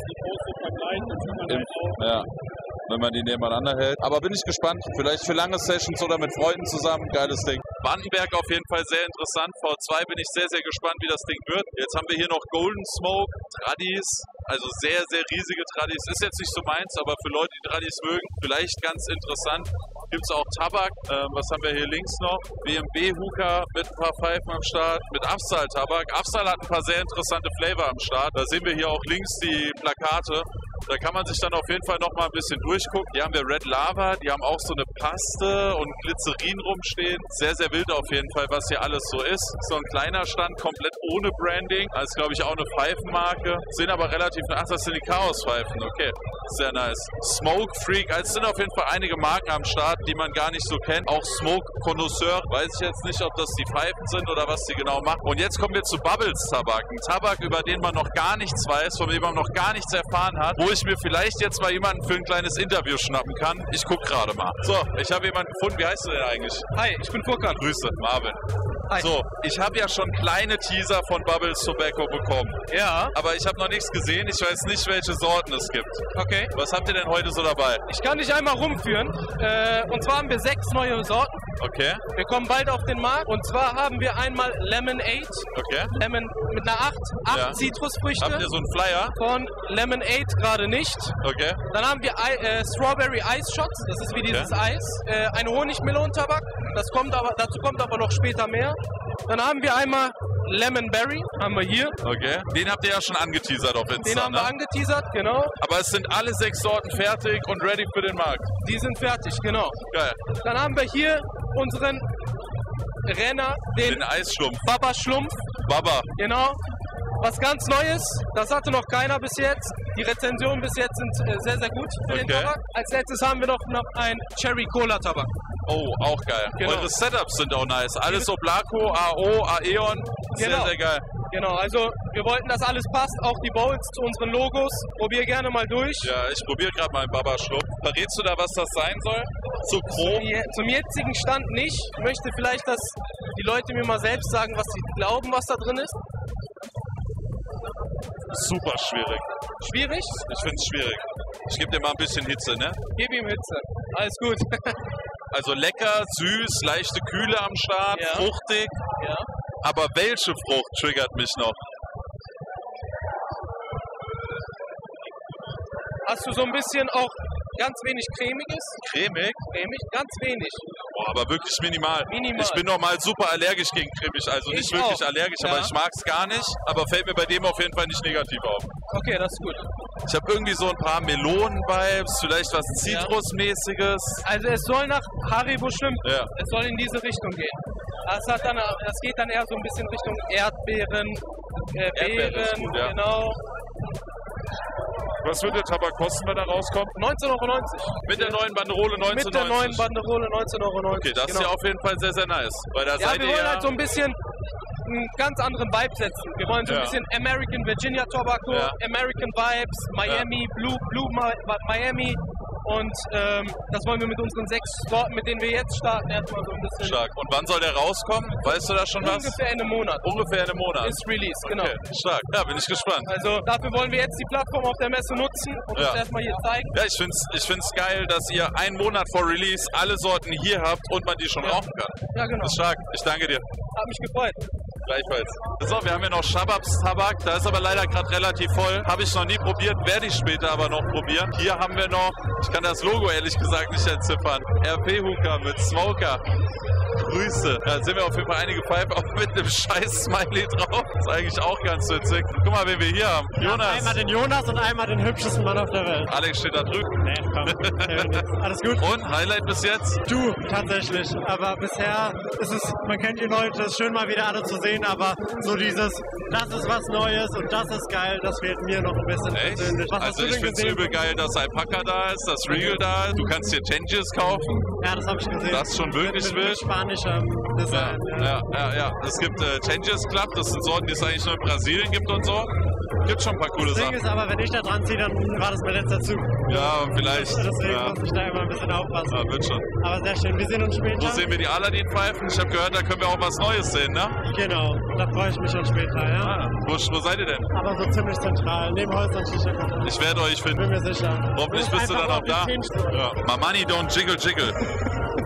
Im, ja. Wenn man die nebeneinander hält. Aber bin ich gespannt. Vielleicht für lange Sessions oder mit Freunden zusammen. Geiles Ding. Wandenberg auf jeden Fall sehr interessant. V zwei bin ich sehr, sehr gespannt, wie das Ding wird. Jetzt haben wir hier noch Golden Smoke, Tradis. Also sehr, sehr riesige Tradis. Ist jetzt nicht so meins, aber für Leute, die Tradis mögen, vielleicht ganz interessant. Gibt es auch Tabak. Ähm, was haben wir hier links noch? B M B-Hookah mit ein paar Pfeifen am Start. Mit Afzal-Tabak. Afzal hat ein paar sehr interessante Flavor am Start. Da sehen wir hier auch links die Plakate. Da kann man sich dann auf jeden Fall noch mal ein bisschen durchgucken. Hier haben wir Red Lava, die haben auch so eine Paste und Glycerin rumstehen. Sehr, sehr wild auf jeden Fall, was hier alles so ist. So ein kleiner Stand, komplett ohne Branding. Das ist, glaube ich, auch eine Pfeifenmarke. Sind aber relativ... Ach, das sind die Chaos-Pfeifen, okay. Sehr nice. Smoke Freak, also es sind auf jeden Fall einige Marken am Start, die man gar nicht so kennt. Auch Smoke Connoisseur, weiß ich jetzt nicht, ob das die Pfeifen sind oder was die genau machen. Und jetzt kommen wir zu Bubbles Tabak. Ein Tabak, über den man noch gar nichts weiß, von dem man noch gar nichts erfahren hat, wo ich mir vielleicht jetzt mal jemanden für ein kleines Interview schnappen kann. Ich gucke gerade mal. So, ich habe jemanden gefunden. Wie heißt du denn eigentlich? Hi, ich bin Furkan. Grüße, Marvin. Hi. So, ich habe ja schon kleine Teaser von Bubbles Tobacco bekommen. Ja. Aber ich habe noch nichts gesehen. Ich weiß nicht, welche Sorten es gibt. Okay. Was habt ihr denn heute so dabei? Ich kann dich einmal rumführen. Äh, und zwar haben wir sechs neue Sorten. Okay. Wir kommen bald auf den Markt. Und zwar haben wir einmal Lemonade. Okay. Lemon mit einer acht. acht Ja. Zitrusfrüchte. Habt ihr so einen Flyer? Von Lemonade gerade nicht. Okay. Dann haben wir I äh, Strawberry Ice Shots. Das ist wie dieses Okay. Eis. Äh, eine Honigmelonentabak. Das kommt aber, dazu kommt aber noch später mehr. Dann haben wir einmal Lemon Berry. Haben wir hier. Okay. Den habt ihr ja schon angeteasert auf Insta, Den haben ne? wir angeteasert, genau. Aber es sind alle sechs Sorten fertig und ready für den Markt. Die sind fertig, genau. Geil. Dann haben wir hier unseren Renner, den, Den Eisschlumpf. Baba Schlumpf. Baba. Genau. Was ganz Neues, das hatte noch keiner bis jetzt. Die Rezensionen bis jetzt sind äh, sehr, sehr gut für den Okay. Tabak. Als letztes haben wir noch, noch ein Cherry Cola Tabak. Oh, auch geil. Genau. Eure Setups sind auch nice. Alles Oblaco, A O, Aeon. Sehr, Genau. sehr geil. Genau, also wir wollten, dass alles passt, auch die Bowls zu unseren Logos. Probier gerne mal durch. Ja, ich probiere gerade mal einen Baba-Schlumpf. Verrätst du da, was das sein soll? Zu grob? Je- Zum jetzigen Stand nicht. Ich möchte vielleicht, dass die Leute mir mal selbst sagen, was sie glauben, was da drin ist. Super schwierig. Schwierig? Ich finde es schwierig. Ich gebe dir mal ein bisschen Hitze, ne? Gib ihm Hitze. Alles gut. Also lecker, süß, leichte Kühle am Start, Ja. fruchtig. Ja. Aber welche Frucht triggert mich noch? Hast du so ein bisschen auch ganz wenig Cremiges? Cremig? Cremig? Ganz wenig. Boah, aber wirklich minimal. Minimal. Ich bin normal super allergisch gegen cremig. Also Ich nicht wirklich auch. allergisch, Ja. aber ich mag es gar nicht. Aber fällt mir bei dem auf jeden Fall nicht negativ auf. Okay, das ist gut. Ich habe irgendwie so ein paar Melonen-Vibes, vielleicht was Ja. Zitrusmäßiges. Also es soll nach Haribo schwimmen. Ja. Es soll in diese Richtung gehen. Das, hat dann, das geht dann eher so ein bisschen Richtung Erdbeeren, äh, Erdbeeren ist Beeren, gut, ja. genau. Was wird der Tabak kosten, wenn er rauskommt? neunzehn Euro neunzig. Mit der neuen Banderole neunzehn Euro neunzig? Mit der neuen Banderole neunzehn Euro neunzig. Okay, das ist ja auf jeden Fall sehr, sehr nice. Weil da Ja, seid wir ihr wollen ja... halt so ein bisschen einen ganz anderen Vibe setzen. Wir wollen so ein Ja. bisschen American Virginia Tobacco, Ja. American Vibes, Miami, Blue, Blue Mi Miami. Und ähm, das wollen wir mit unseren sechs Sorten, mit denen wir jetzt starten, erstmal so ein bisschen. Stark. Und wann soll der rauskommen? Weißt du da schon was? Ungefähr in einem Monat. Ungefähr in einem Monat. Ist Release, genau. Okay, stark. Ja, bin ich gespannt. Also dafür wollen wir jetzt die Plattform auf der Messe nutzen und Ja. uns erstmal hier zeigen. Ja, ich finde es ich find's geil, dass ihr einen Monat vor Release alle Sorten hier habt und man die schon Ja. rauchen kann. Ja, genau. Das ist stark. Ich danke dir. Hat mich gefreut. Gleichfalls. So, wir haben hier noch Shababs Tabak. Da ist aber leider gerade relativ voll. Habe ich noch nie probiert, werde ich später aber noch probieren. Hier haben wir noch, ich kann das Logo ehrlich gesagt nicht entziffern, R P-Hookah mit Smoker. Grüße. Da sehen wir auf jeden Fall einige Pfeifen, auch mit einem scheiß Smiley drauf. Das ist eigentlich auch ganz witzig. Guck mal, wen wir hier haben. Jonas. Einmal den Jonas und einmal den hübschesten Mann auf der Welt. Alex steht da drüben. Nee, komm. Alles gut? Und Highlight bis jetzt? Du, tatsächlich. Aber bisher ist es, man kennt die Leute, es ist schön mal wieder alle zu sehen, aber so dieses, das ist was Neues und das ist geil, das fehlt mir noch ein bisschen Echt? persönlich. Was hast Also du ich denn finde es gesehen? übel geil, dass Alpaka da ist, dass Regal da ist. Du kannst dir Changes kaufen. Ja, das habe ich gesehen. Das ist schon wirklich mit, mit, wild. mit spanischem Ja, Design. ja, ja, ja. Es gibt äh, Changes Club, das sind Sorten, die es eigentlich nur in Brasilien gibt und so. Gibt schon ein paar coole Das Ding Sachen. ist aber, wenn ich da dran ziehe, dann war das mein letzter Zug. Ja, vielleicht. Deswegen Ja. muss ich da immer ein bisschen aufpassen. Ja, wird schon. Aber sehr schön, wir sehen uns später. Wo sehen wir die Aladdin-Pfeifen? Ich habe gehört, da können wir auch was Neues sehen, ne? Genau, da freue ich mich schon später, ja. Ah, wo, wo seid ihr denn? Aber so ziemlich zentral, neben Holz und Shisha. Ich werde euch finden. Bin mir sicher. Hoffentlich Du musst bist du dann einfach auch auf da. die zehn stehen. Ja. My money don't jiggle jiggle.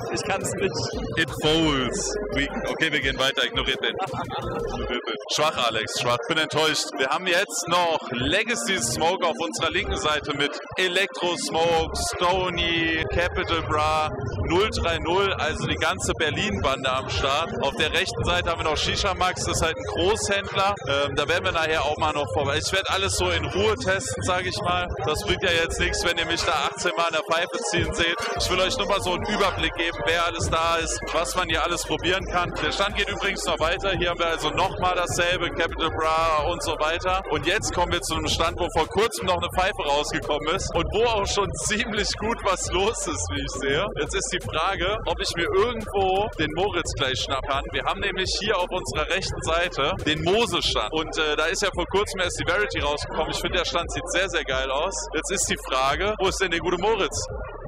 Ich kann es nicht. It folds. Okay, wir gehen weiter. Ignoriert den. Ignoriert den. Schwach, Alex. Schwach. Bin enttäuscht. Wir haben jetzt noch Legacy Smoke auf unserer linken Seite mit Electro Smoke, Stony, Capital Bra, null drei null, also die ganze Berlin-Bande am Start. Auf der rechten Seite haben wir noch Shisha Max, das ist halt ein Großhändler. Ähm, da werden wir nachher auch mal noch vorbei. Ich werde alles so in Ruhe testen, sage ich mal. Das bringt ja jetzt nichts, wenn ihr mich da achtzehn Mal in der Pfeife ziehen seht. Ich will euch nur mal so einen Überblick geben, wer alles da ist, was man hier alles probieren kann. Der Stand geht übrigens noch weiter. Hier haben wir also nochmal dasselbe, Capital Bra und so weiter. Und jetzt kommen wir zu einem Stand, wo vor kurzem noch eine Pfeife rausgekommen ist und wo auch schon ziemlich gut was los ist, wie ich sehe. Jetzt ist die Frage, ob ich mir irgendwo den Moritz gleich schnappen kann. Wir haben nämlich hier auf unserer rechten Seite den Mose-Stand. Und äh, da ist ja vor kurzem erst die Verity rausgekommen. Ich finde, der Stand sieht sehr, sehr geil aus. Jetzt ist die Frage, wo ist denn der gute Moritz?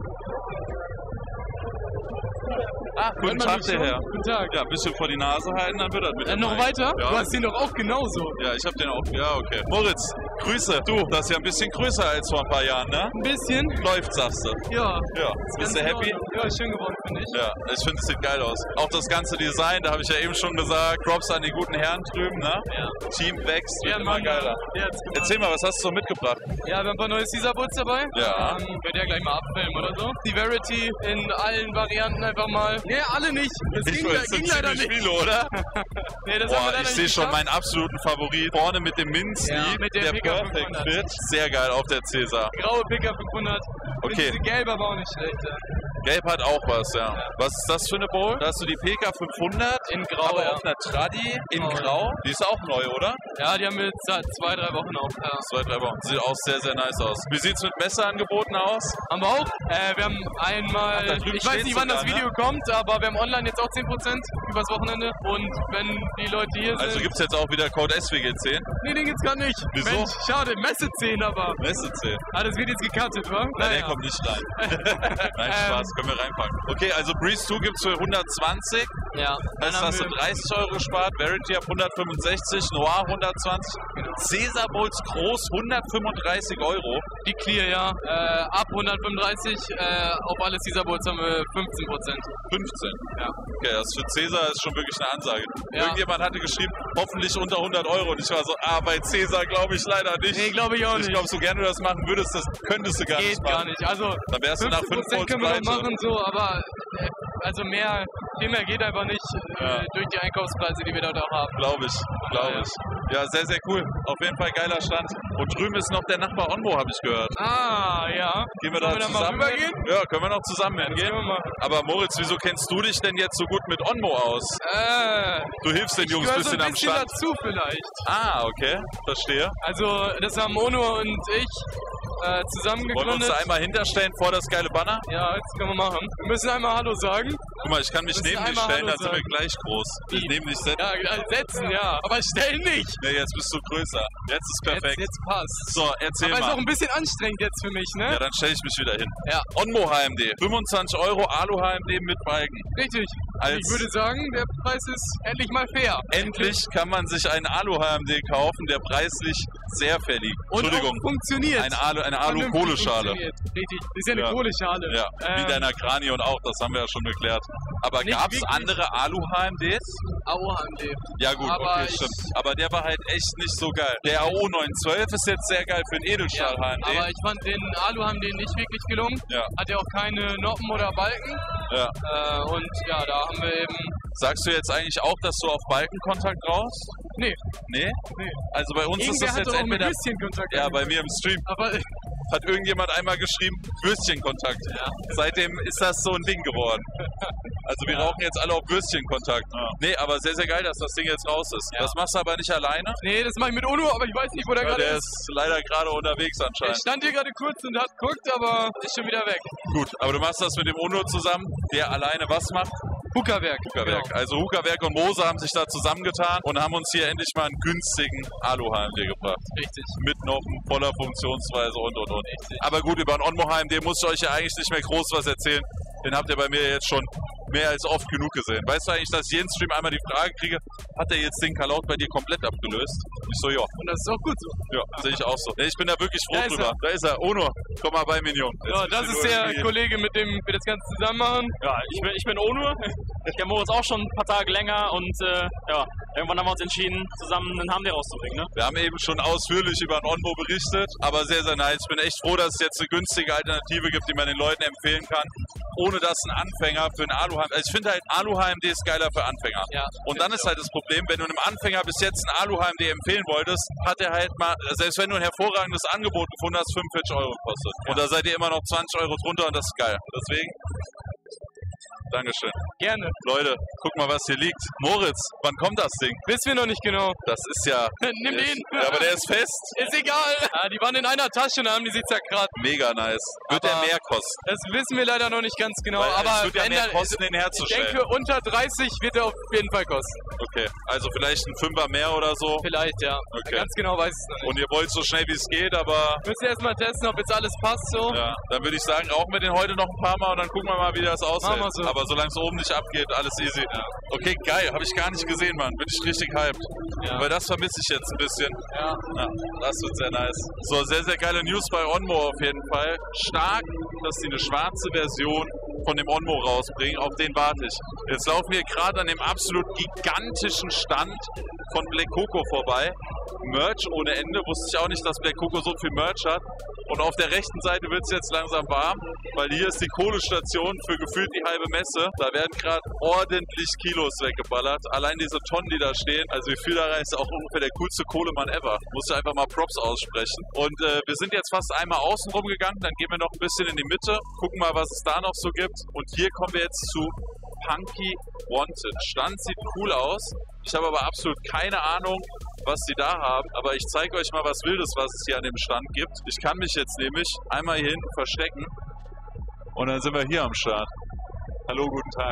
Ah, guten Tag, der Herr. Guten Tag. Ja, ein bisschen vor die Nase halten, dann wird das mit äh, dem Noch Mike. weiter? Ja. Du hast den doch auch genauso. Ja, ich hab den auch. Ja, okay. Moritz, Grüße. Du, das ist ja ein bisschen größer als vor ein paar Jahren, ne? Ein bisschen. Läuft, sagst du. Ja. Ja. Bist du happy? Ja, schön geworden, finde ich. Ja, ich finde, es sieht geil aus. Auch das ganze Design, da habe ich ja eben schon gesagt, Props an die guten Herren drüben, ne? Ja. Team wächst, wird Ja, immer Mann, geiler. ja. Erzähl mal, was hast du so mitgebracht? Ja, wir haben ein paar neue Caesar-Boots dabei. Ja. Ähm, könnt ihr gleich mal abfilmen oder so. Die Verity in allen Varianten einfach mal. Nee, alle nicht. Das Ich ging, weiß, das ging sind leider ziemlich nicht. viele, oder? Nee, das Boah, haben wir leider ich nicht sehe schon geschafft. meinen absoluten Favorit. Vorne mit dem Minzi, Ja, mit der der P K Perfect fünfhundert. Fit. Sehr geil auf der Cäsar. Graue P K fünfhundert. Und Okay. diese gelbe aber auch nicht schlecht. Ja. Gelb hat auch was, ja. Was ist das für eine Bowl? Da hast du die P K fünfhundert. In Grau, aber ja. auf einer Tradi in Oh, Grau. Die ist auch neu, oder? Ja, die haben wir jetzt seit zwei, drei Wochen auf. Ja. Zwei, drei Wochen. Sieht auch sehr, sehr nice aus. Wie sieht's mit Messerangeboten aus? Haben wir auch. Äh, wir haben einmal, Ach, da drüben ich weiß steht's nicht, wann sogar, das Video ne? kommt, aber wir haben online jetzt auch zehn Prozent übers Wochenende. Und wenn die Leute hier sind... Also gibt's jetzt auch wieder Code S W G zehn? Nee, den gibt's gar nicht. Wieso? Mensch, schade, Messe zehn aber. Messe zehn. Ah, das wird jetzt gecuttet, wa? Nein, der kommt nicht rein. Nein, Spaß, können wir reinpacken. Okay, also Breeze zwei gibt's für hundertzwanzig. Ja. Das Dann hast du haben wir- dreißig Euro gespart, Verity ab hundertfünfundsechzig, Noir hundertzwanzig, Caesar Bowls groß hundertfünfunddreißig Euro. Die Clear, ja. Äh, ab hundertfünfunddreißig, äh, auf alle Caesar Bowls haben wir fünfzehn Prozent. fünfzehn? Ja. Okay, das für Caesar ist schon wirklich eine Ansage. Ja. Irgendjemand hatte geschrieben, hoffentlich unter hundert Euro. Und ich war so, ah, bei Caesar glaube ich leider nicht. Nee, glaube ich auch nicht. Ich glaube, so gerne du das machen würdest, das könntest du gar Geht nicht machen. gar nicht. Also, Dann wärst du nach fünf fünfzehn Bowls können wir noch pleite. machen, so, aber äh, also mehr, viel mehr geht einfach nicht äh, Ja. durch die Einkaufspreise, die wir dort auch haben. Glaube ich, glaube Ja. ich. Ja, sehr, sehr cool. Auf jeden Fall geiler Stand. Und drüben ist noch der Nachbar Onmo, habe ich gehört. Ah, ja. Gehen wir Sollen da wir da mal zusammen rübergehen? hin? Ja, können wir noch zusammen hingehen. können wir machen. Aber Moritz, wieso kennst du dich denn jetzt so gut mit Onmo aus? Äh, Du hilfst den ich Jungs gehör ein bisschen so ein am bisschen Stand. dazu vielleicht. Ah, okay. Verstehe. Also, das haben Ono und ich äh, zusammen Wollen wir uns gegründet. da einmal hinterstellen vor das geile Banner? Ja, das können wir machen. Wir müssen einmal Hallo sagen. Guck mal, ich kann mich Müssen neben dich einmal stellen, Hallo dann sind wir sagen. gleich groß. Ich nehme dich setzen. Ja, äh, setzen, ja. Aber stellen nicht. Ja, jetzt bist du größer. Jetzt ist perfekt. Jetzt, jetzt passt. So, erzähl Aber mal. ist auch ein bisschen anstrengend jetzt für mich, ne? Ja, dann stelle ich mich wieder hin. Ja. Onmo H M D. fünfundzwanzig Euro Alu H M D mit Balken. Richtig. Als Ich würde sagen, der Preis ist endlich mal fair. endlich kann man sich einen Alu H M D kaufen, der preislich sehr fair liegt. Und Entschuldigung. auch funktioniert. Eine Alu, eine Alu Vernünftig Kohleschale. funktioniert. Richtig. Das ist ja eine Ja. Kohleschale. Ja, wie Ähm, deiner Cranion auch, das haben wir ja schon geklärt. Aber Nicht gab es wirklich. andere Alu H M Ds? A O H M D. Ja gut, Aber okay, ich- stimmt. Aber der war halt echt nicht so geil. Der A O neun zwölf ist jetzt sehr geil für den Edelstahl H M D. Aber ich fand den Alu haben den nicht wirklich gelungen. Ja. Hat ja auch keine Noppen oder Balken. Ja. Äh, und ja, da haben wir eben. Sagst du jetzt eigentlich auch, dass du auf Balkenkontakt brauchst? Nee. Nee? Nee. Also bei uns ist Irgendwer das hat jetzt doch auch mit entweder... Würstchenkontakt. Ja, bei mir im Stream Aber hat irgendjemand einmal geschrieben, Würstchenkontakt. Ja. Seitdem ist das so ein Ding geworden. Also wir Ja. rauchen jetzt alle auf Würstchenkontakt. Nee, aber sehr, sehr geil, dass das Ding jetzt raus ist. Ja. Das machst du aber nicht alleine. nee, das mache ich mit Ono, aber ich weiß nicht, wo der Ja, gerade der ist. ist leider gerade unterwegs Er anscheinend. stand hier gerade kurz und hat geguckt, aber ist schon wieder weg. Gut, aber du machst das mit dem Uno zusammen, der alleine was macht? Huckerwerk. Huckerwerk. Genau. Also Huckerwerk und Mose haben sich da zusammengetan und haben uns hier endlich mal einen günstigen Alu-H M D gebracht. Richtig. Mit noch voller Funktionsweise und und und. Aber gut, über einen Onmo H M D muss ich euch ja eigentlich nicht mehr groß was erzählen. Den habt ihr bei mir jetzt schon mehr als oft genug gesehen. Weißt du eigentlich, dass ich jeden Stream einmal die Frage kriege, hat der jetzt den Kalaut bei dir komplett abgelöst? Ich so, ja. Und das ist auch gut so. Ja, sehe ich auch so. Ich bin da wirklich froh Da ist drüber. er. Da ist er. Ono, komm mal bei mir, Junge. Ja, das ist der Kollege, mit dem wir das Ganze zusammen machen. Ja, ich bin, ich bin Onur. Ich kenne Moritz auch schon ein paar Tage länger und äh, ja, irgendwann haben wir uns entschieden, zusammen einen H M D rauszubringen. Ne? Wir haben eben schon ausführlich über ein Onbo berichtet, aber sehr, sehr nice. Ich bin echt froh, dass es jetzt eine günstige Alternative gibt, die man den Leuten empfehlen kann, ohne dass ein Anfänger für ein Alu-H M D... Also ich finde halt, Alu-H M D ist geiler für Anfänger. Ja, und dann ist halt das Problem, wenn du einem Anfänger bis jetzt ein Alu-H M D empfehlen wolltest, hat er halt mal, selbst wenn du ein hervorragendes Angebot gefunden hast, fünfundvierzig Euro gekostet. Ja. Und da seid ihr immer noch zwanzig Euro drunter und das ist geil. Deswegen... Dankeschön. Gerne. Leute, guck mal, was hier liegt. Moritz, wann kommt das Ding? Wissen wir noch nicht genau. Das ist ja... Nimm den. Ja, aber der ist fest. Ist egal. Ja, die waren in einer Tasche und haben die sitzt ja gerade. Mega nice. Wird der mehr kosten? Das wissen wir leider noch nicht ganz genau. Weil aber es wird ja wenn mehr er, kosten, den herzustellen. Ich denke, unter dreißig wird er auf jeden Fall kosten. Okay, also vielleicht ein Fünfer mehr oder so? Vielleicht, ja. Okay. Ganz genau weiß ich es noch nicht. Und ihr wollt so schnell wie es geht, aber... Müsst ihr erstmal testen, ob jetzt alles passt so. Ja, dann würde ich sagen, rauchen wir den heute noch ein paar Mal und dann gucken wir mal, wie das aussieht. So. Aber solange es oben nicht abgeht, alles easy. Ja. Okay, geil, habe ich gar nicht gesehen, Mann. Bin ich richtig hyped. Ja. Weil das vermisse ich jetzt ein bisschen. Ja. Ja, das wird sehr nice. So, sehr, sehr geile News bei Onmo auf jeden Fall. Stark, dass sie eine schwarze Version von dem Onmo rausbringen. Auf den warte ich. Jetzt laufen wir gerade an dem absolut gigantischen Stand von Black Coco vorbei. Merch ohne Ende. Wusste ich auch nicht, dass Black Coco so viel Merch hat. Und auf der rechten Seite wird es jetzt langsam warm, weil hier ist die Kohlestation für gefühlt die halbe Messe. Da werden gerade ordentlich Kilos weggeballert. Allein diese Tonnen, die da stehen, also wie viel da rein ist, auch ungefähr der coolste Kohlemann ever. Muss ich einfach mal Props aussprechen. Und äh, wir sind jetzt fast einmal außen rum gegangen, dann gehen wir noch ein bisschen in die Mitte, gucken mal, was es da noch so gibt. Und hier kommen wir jetzt zu Punky Wanted. Stand sieht cool aus. Ich habe aber absolut keine Ahnung, was sie da haben. Aber ich zeige euch mal was Wildes, was es hier an dem Stand gibt. Ich kann mich jetzt nämlich einmal hier hinten verstecken. Und dann sind wir hier am Start. Hallo, guten Tag.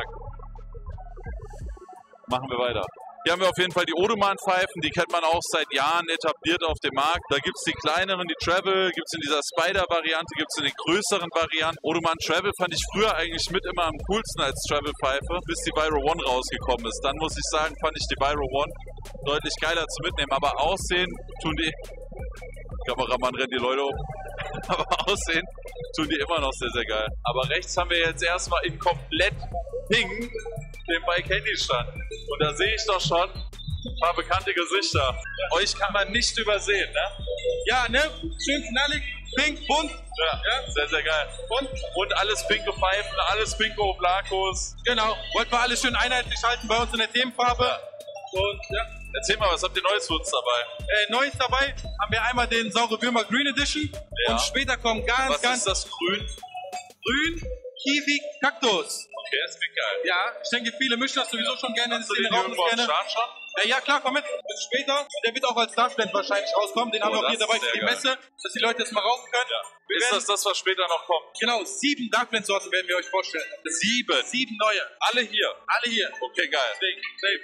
Machen wir weiter. Hier haben wir auf jeden Fall die Odoman-Pfeifen, die kennt man auch seit Jahren etabliert auf dem Markt. Da gibt es die kleineren, die Travel, gibt es in dieser Spider-Variante, gibt es in den größeren Varianten. Odoman Travel fand ich früher eigentlich mit immer am coolsten als Travel-Pfeife, bis die Viro One rausgekommen ist. Dann muss ich sagen, fand ich die Viro One deutlich geiler zu mitnehmen. Aber aussehen tun die... Kameramann rennt die Leute um. Aber aussehen tun die immer noch sehr, sehr geil. Aber rechts haben wir jetzt erstmal in komplett pink den Bike Handy stand. Und da sehe ich doch schon ein paar bekannte Gesichter. Euch kann man nicht übersehen, ne? Ja, ne? Schön knallig, pink, bunt. Ja, ja, sehr, sehr geil. Und, und alles pinke Pfeifen, alles pinke Oblakos. Genau, wollten wir alles schön einheitlich halten bei uns in der Themenfarbe. Ja. Und ja, erzähl mal, was habt ihr Neues für uns dabei? Äh, Neues dabei haben wir einmal den Saure Würmer Green Edition. Ja. Und später kommt ganz, was ganz... Was ist das Grün? Grün, Kiwi, Kaktus. Okay, das klingt geil. Ja, ich denke, viele mischen das sowieso schon gerne. Hast du den irgendwo am Start schon? Ja, ja, klar, komm mit. Bis später. Der wird auch als Darstellend wahrscheinlich rauskommen. Den oh, haben wir auch hier dabei für die geil. Messe, dass die Leute das mal rauchen können. Ja. Ist das das, was später noch kommt? Genau, sieben Darkblend-Sorten werden wir euch vorstellen. Sieben? Sieben neue. Alle hier? Alle hier. Okay, geil. Deswegen, safe.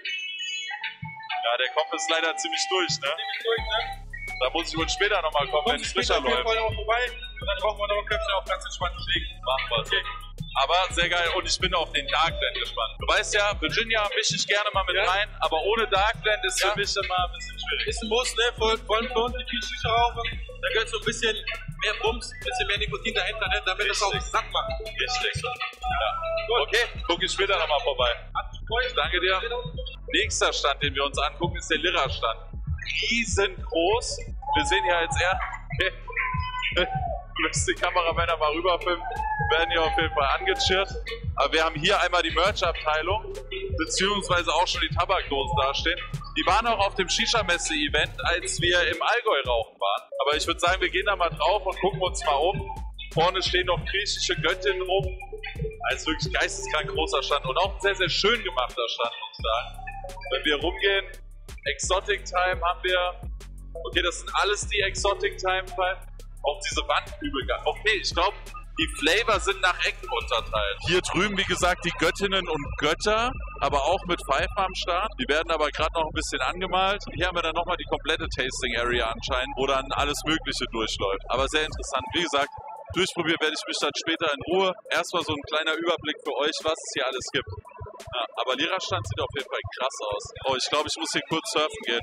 Ja, der Kopf ist leider ziemlich durch, ne? Ziemlich durch, ne? Da muss ich wohl später nochmal kommen, wenn es frischer läuft. Auf jeden Fall vorbei. Und dann brauchen wir noch Köpfe auf ganz entspannt liegen. Machen wir so. Okay. Aber sehr geil und ich bin auf den Darkblend gespannt. Du weißt ja, Virginia mische ich gerne mal mit ja. rein, aber ohne Darkblend ist ja. für mich immer ein bisschen schwierig. Ist ein Muss, ne? Vor allem für uns, die viel Shisha rauchen. Da gehört so ein bisschen mehr Bums, ein bisschen mehr Nikotin dahinter, ne? Damit es auch satt macht. Richtig. Ja. Okay, gucke ich später nochmal vorbei. Danke dir. Nächster Stand, den wir uns angucken, ist der Lira-Stand. Riesengroß. Wir sehen hier jetzt eher... Okay. Müssen die Kameramänner mal rüberfilmen, werden hier auf jeden Fall angechirrt. Aber wir haben hier einmal die Merch-Abteilung, beziehungsweise auch schon die Tabakdosen dastehen. Die waren auch auf dem Shisha-Messe-Event, als wir im Allgäu rauchen waren. Aber ich würde sagen, wir gehen da mal drauf und gucken uns mal um. Vorne stehen noch griechische Göttinnen rum. Als wirklich geisteskrank großer Stand und auch ein sehr, sehr schön gemachter Stand, muss ich sagen. Wenn wir rumgehen, Exotic Time haben wir. Okay, das sind alles die Exotic Time Pfeifen. Auch diese Wandkübel. Okay, ich glaube, die Flavor sind nach Ecken unterteilt. Hier drüben, wie gesagt, die Göttinnen und Götter, aber auch mit Pfeifen am Start. Die werden aber gerade noch ein bisschen angemalt. Hier haben wir dann nochmal die komplette Tasting Area anscheinend, wo dann alles Mögliche durchläuft. Aber sehr interessant. Wie gesagt, durchprobieren werde ich mich dann später in Ruhe. Erstmal so ein kleiner Überblick für euch, was es hier alles gibt. Ja, aber Lira-Stand sieht auf jeden Fall krass aus. Oh, ich glaube, ich muss hier kurz surfen gehen.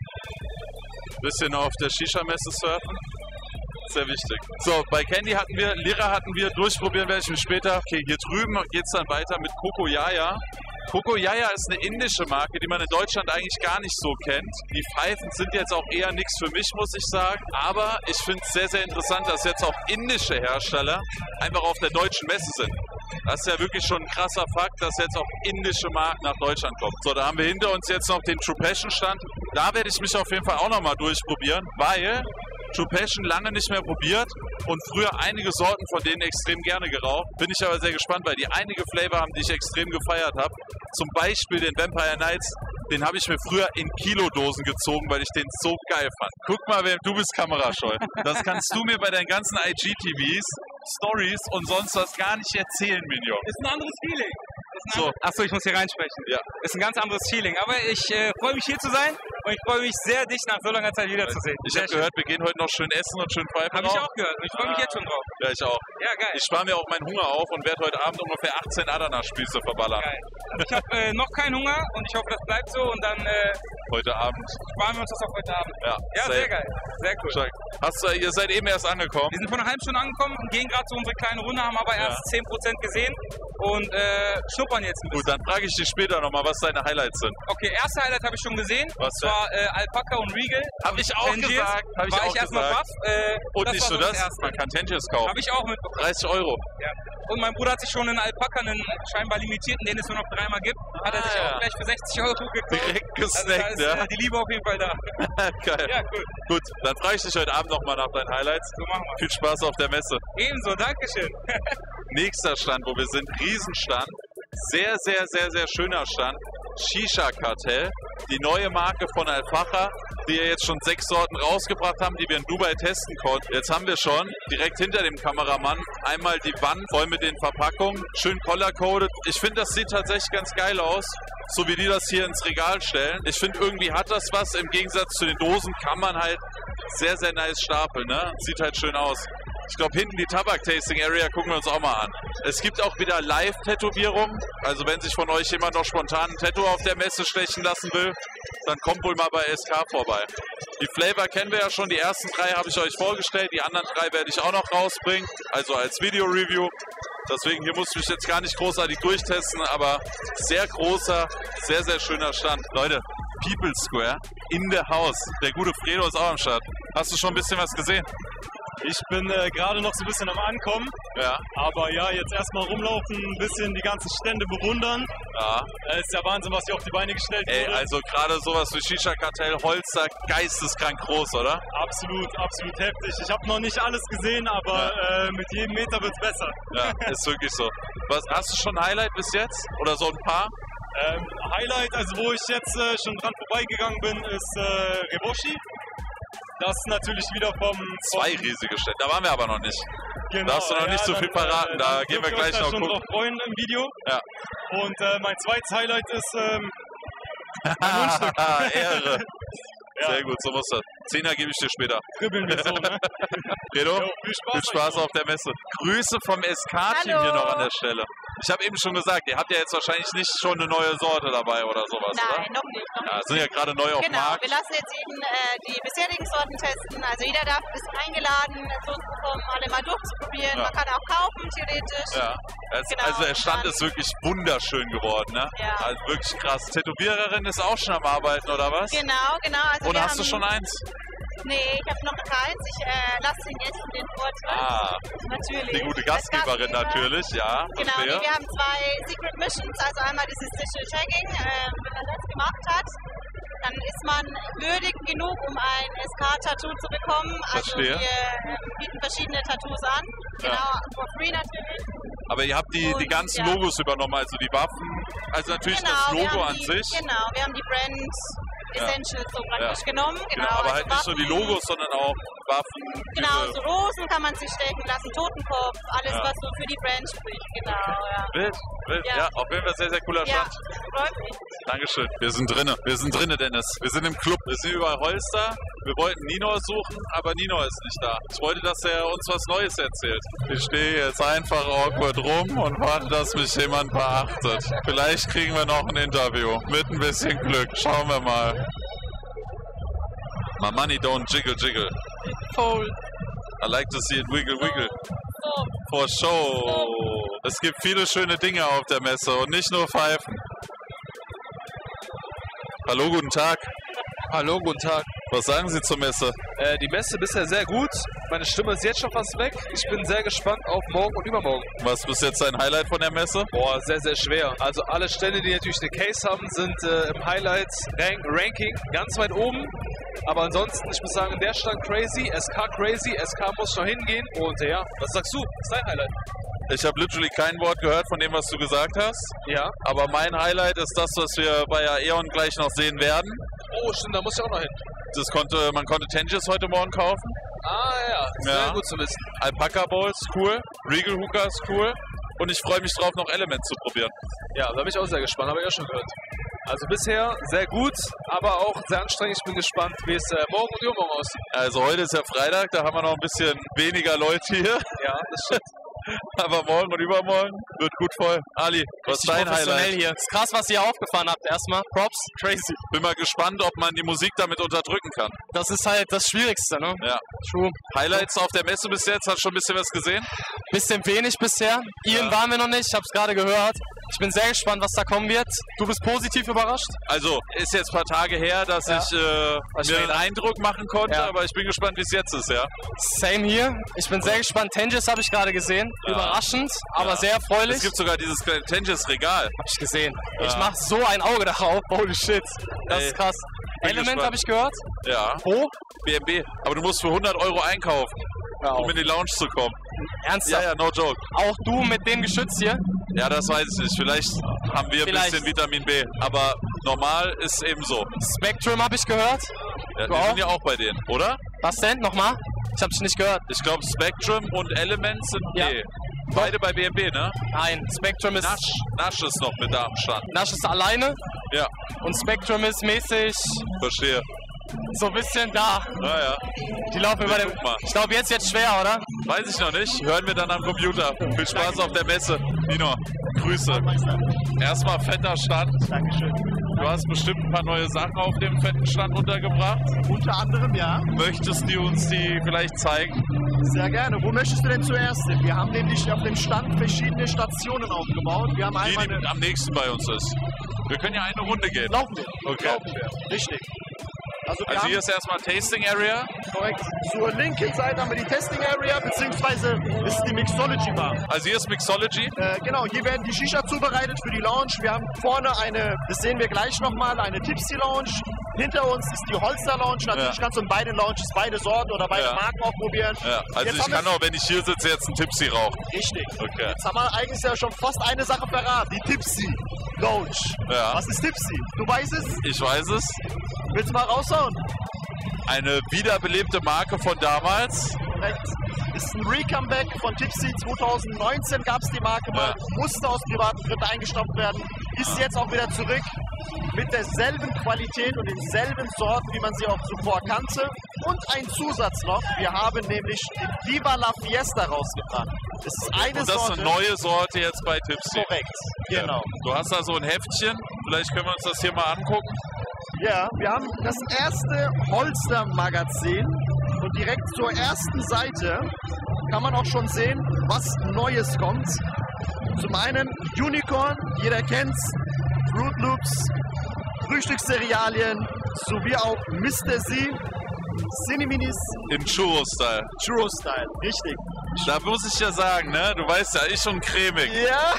Bisschen auf der Shisha-Messe surfen. Sehr wichtig. So, bei Candy hatten wir, Lira hatten wir, durchprobieren werde ich mich später. Okay, hier drüben geht es dann weiter mit Coco Yaya. Coco Yaya ist eine indische Marke, die man in Deutschland eigentlich gar nicht so kennt. Die Pfeifen sind jetzt auch eher nichts für mich, muss ich sagen. Aber ich finde es sehr, sehr interessant, dass jetzt auch indische Hersteller einfach auf der deutschen Messe sind. Das ist ja wirklich schon ein krasser Fakt, dass jetzt auch indische Marken nach Deutschland kommen. So, da haben wir hinter uns jetzt noch den True Passion Stand. Da werde ich mich auf jeden Fall auch nochmal durchprobieren, weil True Passion lange nicht mehr probiert und früher einige Sorten von denen extrem gerne geraucht. Bin ich aber sehr gespannt, weil die einige Flavor haben, die ich extrem gefeiert habe. Zum Beispiel den Vampire Nights, den habe ich mir früher in Kilodosen gezogen, weil ich den so geil fand. Guck mal, wer du bist kamerascheu. Das kannst du mir bei deinen ganzen I G T Vs, Stories und sonst was gar nicht erzählen, Minion. Ist ein anderes Feeling. So. Achso, ich muss hier reinsprechen. Ja. Ist ein ganz anderes Feeling. Aber ich äh, freue mich hier zu sein und ich freue mich sehr, dich nach so langer Zeit wiederzusehen. Ich habe gehört, wir gehen heute noch schön essen und schön pfeifen. Habe ich auch gehört. Ich freue mich jetzt schon drauf. Ja, ich auch. Ja, geil. Ich spare mir auch meinen Hunger auf und werde heute Abend ungefähr achtzehn Ananas-Spieße verballern. Geil. Also ich habe äh, noch keinen Hunger und ich hoffe, das bleibt so und dann äh, heute Abend sparen wir uns das auf heute Abend. Ja, ja sehr geil. Sehr cool. Stark. Hast du, ihr seid eben erst angekommen? Wir sind vor einer halben Stunde angekommen und gehen gerade so unsere kleine Runde, haben aber erst ja. zehn Prozent gesehen und äh, schnuppern jetzt ein bisschen. Gut, dann frage ich dich später nochmal, was deine Highlights sind. Okay, erste Highlight habe ich schon gesehen. Was und zwar äh, Alpaca und Regal. Habe ich auch Tangiers. gesagt. Hab ich war auch ich erstmal gesagt. baff. Äh, und nicht nur das, das man kann Tangiers kaufen. Habe ich auch mitbekommen. dreißig Euro. Ja. Und mein Bruder hat sich schon einen Alpaca, einen scheinbar limitierten, den es nur noch dreimal gibt, hat er sich ah, auch ja. gleich für sechzig Euro gekauft. Direkt gesnackt, also da ist, ja. äh, die Liebe auf jeden Fall da. Geil. Ja, cool. Gut, dann frage ich dich heute Abend nochmal nach deinen Highlights. So machen wir. Viel Spaß auf der Messe. Ebenso, Dankeschön. Nächster Stand, wo wir sind, Riesenstand. Sehr, sehr, sehr, sehr schöner Stand. Shisha Kartell, die neue Marke von Alfacha, die ja jetzt schon sechs Sorten rausgebracht haben, die wir in Dubai testen konnten. Jetzt haben wir schon direkt hinter dem Kameramann einmal die Wand voll mit den Verpackungen, schön color-coded. Ich finde, das sieht tatsächlich ganz geil aus, so wie die das hier ins Regal stellen. Ich finde, irgendwie hat das was. Im Gegensatz zu den Dosen kann man halt sehr, sehr nice stapeln. Ne? Sieht halt schön aus. Ich glaube, hinten die Tabak-Tasting-Area gucken wir uns auch mal an. Es gibt auch wieder Live-Tätowierungen. Also wenn sich von euch jemand noch spontan ein Tattoo auf der Messe stechen lassen will, dann kommt wohl mal bei S K vorbei. Die Flavor kennen wir ja schon. Die ersten drei habe ich euch vorgestellt. Die anderen drei werde ich auch noch rausbringen. Also als Video-Review. Deswegen hier muss ich mich jetzt gar nicht großartig durchtesten. Aber sehr großer, sehr, sehr schöner Stand. Leute, People Square in the house. Der gute Fredo ist auch am Start. Hast du schon ein bisschen was gesehen? Ich bin äh, gerade noch so ein bisschen am Ankommen. Ja. Aber ja, jetzt erstmal rumlaufen, ein bisschen die ganzen Stände bewundern. Ja. Äh, ist ja Wahnsinn, was hier auf die Beine gestellt Ey, wurde. also gerade sowas wie Shisha-Kartell, Holster, geisteskrank groß, oder? Absolut, absolut heftig. Ich habe noch nicht alles gesehen, aber ja. äh, mit jedem Meter wird es besser. Ja, ist wirklich so. Was, hast du schon ein Highlight bis jetzt? Oder so ein paar? Ähm, Highlight, also wo ich jetzt äh, schon dran vorbeigegangen bin, ist äh, Reboshi. Das ist natürlich wieder vom... vom Zwei riesige Städte, da waren wir aber noch nicht. Genau, Darfst du noch ja, nicht so viel dann, verraten, äh, da dann gehen wir gleich noch noch gucken. Ich schon drauf freuen im Video. Ja. Und äh, mein zweites Highlight ist ähm, mein Mundstück. Ehre. Ja. Sehr gut, so muss das. Zehner gebe ich dir später. Kribbeln wir so, ne? Fredo, jo, viel Spaß, viel Spaß auf der Messe. Grüße vom S K-Team hier noch an der Stelle. Ich habe eben schon gesagt, ihr habt ja jetzt wahrscheinlich nicht schon eine neue Sorte dabei oder sowas, Nein, oder? Nein, noch nicht. Noch ja, nicht. sind ja gerade neu auf dem genau, Markt. wir lassen jetzt eben äh, die bisherigen Sorten testen. Also jeder darf ist eingeladen, so zu bekommen, alle mal durchzuprobieren. Ja. Man kann auch kaufen, theoretisch. Ja. Es, Genau, also der Stand dann, ist wirklich wunderschön geworden, ne? Ja. Also wirklich krass. Tätowiererin ist auch schon am Arbeiten, oder was? Genau, genau. Also Und wir hast haben, du schon eins? Nee, ich habe noch keins. Ich äh, lasse ihn jetzt in den Vortritt. Ah, natürlich. die gute Gastgeberin natürlich, ja. Genau, verstehe. nee, wir haben zwei Secret Missions, also einmal dieses Digital Tagging, äh, wenn man das gemacht hat, dann ist man würdig genug, um ein S K-Tattoo zu bekommen. Also Verstehe. wir äh, bieten verschiedene Tattoos an, Ja. genau, for free natürlich. Aber ihr habt die, Und, die ganzen ja. Logos übernommen, also die Waffen, also natürlich genau, das wir Logo haben an die, sich. Genau, wir haben die Brand Essentials so praktisch Ja. genommen. Genau, Genau, aber also halt nicht nur die Waffen. Logos, sondern auch Waffen. Genau, diese- so Rosen kann man sich stechen lassen, Totenkopf, alles Ja. was so für die Brand spricht, genau, ja. Wild, wild. Ja. Ja. auf jeden Fall sehr, sehr cooler Ja, Stand. freut mich. Dankeschön. Wir sind drinne. Wir sind drinne, Dennis. Wir sind im Club. Wir sind überall Holster. Wir wollten Nino suchen, aber Nino ist nicht da. Ich wollte, dass er uns was Neues erzählt. Ich stehe jetzt einfach awkward rum und warte, dass mich jemand beachtet. Vielleicht kriegen wir noch ein Interview. Mit ein bisschen Glück. Schauen wir mal. My money don't jiggle jiggle. Fold. I like to see it wiggle wiggle. For show. Es gibt viele schöne Dinge auf der Messe und nicht nur Pfeifen. Hallo, guten Tag. Hallo, guten Tag. Was sagen Sie zur Messe? Äh, die Messe bisher sehr gut. Meine Stimme ist jetzt schon fast weg. Ich bin sehr gespannt auf morgen und übermorgen. Was ist jetzt dein Highlight von der Messe? Boah, sehr, sehr schwer. Also alle Stände, die natürlich eine Case haben, sind äh, im Highlights-Ranking ganz weit oben. Aber ansonsten, ich muss sagen, der Stand crazy, S K crazy, S K muss noch hingehen. Und ja, was sagst du? Was ist dein Highlight? Ich habe literally kein Wort gehört von dem, was du gesagt hast. Ja. Aber mein Highlight ist das, was wir bei Aeon gleich noch sehen werden. Oh, stimmt, da muss ich auch noch hin. Das konnte, man konnte Tenjis heute Morgen kaufen. Ah ja, sehr ja. gut zu wissen. Alpaca Bowl ist cool, Regal Hookah ist cool. Und ich freue mich drauf, noch Element zu probieren. Ja, da bin ich auch sehr gespannt, habe ich ja schon gehört. Also bisher sehr gut, aber auch sehr anstrengend. Ich bin gespannt, wie es äh, morgen und übermorgen aussieht. Also heute ist ja Freitag, da haben wir noch ein bisschen weniger Leute hier. Ja, das stimmt. Aber morgen und übermorgen wird gut voll. Ali, was ist dein Highlight? Hier. Ist krass, was ihr aufgefahren habt. Erstmal Props, crazy. Bin mal gespannt, ob man die Musik damit unterdrücken kann. Das ist halt das Schwierigste, ne? Ja. True. Highlights auf der Messe bis jetzt, hast du schon ein bisschen was gesehen? Bisschen wenig bisher. Ian ja. waren wir noch nicht, ich hab's gerade gehört. Ich bin sehr gespannt, was da kommen wird. Du bist positiv überrascht? Also, ist jetzt ein paar Tage her, dass ja. ich äh, mir einen Eindruck machen konnte, ja. aber ich bin gespannt, wie es jetzt ist, ja. Same hier. Ich bin sehr gespannt. Tenjis habe ich gerade gesehen. Ja. Überraschend, aber ja. sehr erfreulich. Es gibt sogar dieses Tenjis-Regal. Hab ich gesehen. Ja. Ich mach so ein Auge darauf. Holy shit. Das Ey. ist krass. Bin Element habe ich gehört. Ja. Wo? B M B. Aber du musst für hundert Euro einkaufen, ja, um in die Lounge zu kommen. Ernsthaft? Ja, ja, no joke. Auch du mit dem Geschütz hier? Ja, das weiß ich nicht. Vielleicht haben wir Vielleicht. ein bisschen Vitamin B. Aber normal ist eben so. Spectrum habe ich gehört. Ja, die sind ja auch bei denen, oder? Was denn? Nochmal? Ich habe dich nicht gehört. Ich glaube, Spectrum und Elements sind ja. B. Beide bei B M B, ne? Nein, Spectrum ist... Nash, Nash ist noch mit da am Stand. Nash ist alleine? Ja. Und Spectrum ist mäßig... Verstehe. So ein bisschen da. Ja, ja. Die laufen über dem... Ich glaube, jetzt jetzt schwer, oder? Weiß ich noch nicht. Hören wir dann am Computer. Viel Spaß Danke. Auf der Messe. Nino, Grüße. Erstmal fetter Stand. Dankeschön. Du hast bestimmt ein paar neue Sachen auf dem fetten Stand untergebracht. Unter anderem, ja. Möchtest du uns die vielleicht zeigen? Sehr gerne. Wo möchtest du denn zuerst hin? Wir haben nämlich auf dem Stand verschiedene Stationen aufgebaut. Wir haben die, einmal die eine am nächsten bei uns ist. Wir können ja eine Runde gehen. Laufen wir. Okay. Laufen wir. Richtig. Also, also hier ist erstmal Tasting Area. Korrekt. Zur linken Seite haben wir die Testing Area, beziehungsweise ist die Mixology Bar. Also hier ist Mixology? Äh, genau, hier werden die Shisha zubereitet für die Lounge. Wir haben vorne eine, das sehen wir gleich nochmal, eine Tipsy Lounge. Hinter uns ist die Holster Lounge. Natürlich ja. kannst du in beiden Lounges beide Sorten oder beide ja. Marken auch probieren. Ja. Also jetzt ich kann auch, wenn ich hier sitze, jetzt einen Tipsy rauchen. Richtig. Okay. Jetzt haben wir eigentlich ja schon fast eine Sache verraten. Die Tipsy Lounge. Ja. Was ist Tipsy? Du weißt es? Ich weiß es. Willst du mal raushauen? Eine wiederbelebte Marke von damals. Korrekt. Ist ein Recomeback von Tipsy. zwanzig neunzehn gab es die Marke mal. Ja. Musste aus privaten Gründen eingestampft werden. Ist jetzt auch wieder zurück. Mit derselben Qualität und denselben Sorten, wie man sie auch zuvor kannte. Und ein Zusatz noch. Wir haben nämlich die Viva la Fiesta rausgebracht. Das ist eine und das Sorte. ist eine neue Sorte jetzt bei Tipsy. Korrekt. Genau. Ja. Du hast da so ein Heftchen. Vielleicht können wir uns das hier mal angucken. Ja, wir haben das erste Holster-Magazin und direkt zur ersten Seite kann man auch schon sehen, was Neues kommt. Zum einen Unicorn, jeder kennt's, Fruit Loops, Frühstückscerealien sowie auch Mister Z, Cineminis. Im Churro-Style. Churro-Style, richtig. Da muss ich ja sagen, ne? Du weißt ja, ich schon cremig. Ja.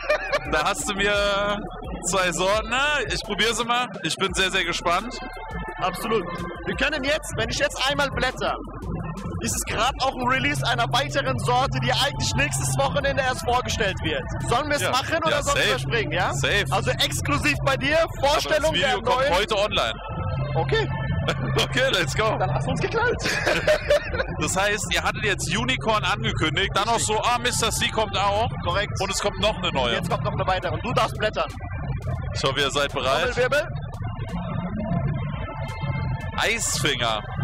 Da hast du mir zwei Sorten. Ich probiere sie mal. Ich bin sehr, sehr gespannt. Absolut. Wir können jetzt, wenn ich jetzt einmal blätter, ist es gerade auch ein Release einer weiteren Sorte, die eigentlich nächstes Wochenende erst vorgestellt wird. Sollen wir es ja. machen oder ja, sollen wir überspringen? Ja? Safe. Also exklusiv bei dir, Vorstellung der neuen. Das Video kommt heute online. Okay. Okay, let's go. Dann hast du uns geknallt. Das heißt, ihr hattet jetzt Unicorn angekündigt, dann auch so, ah, Mister C kommt auch. Korrekt. Und es kommt noch eine neue. Jetzt kommt noch eine weitere. Und du darfst blättern. Ich hoffe, ihr seid bereit. Trommelwirbel. Eisfinger.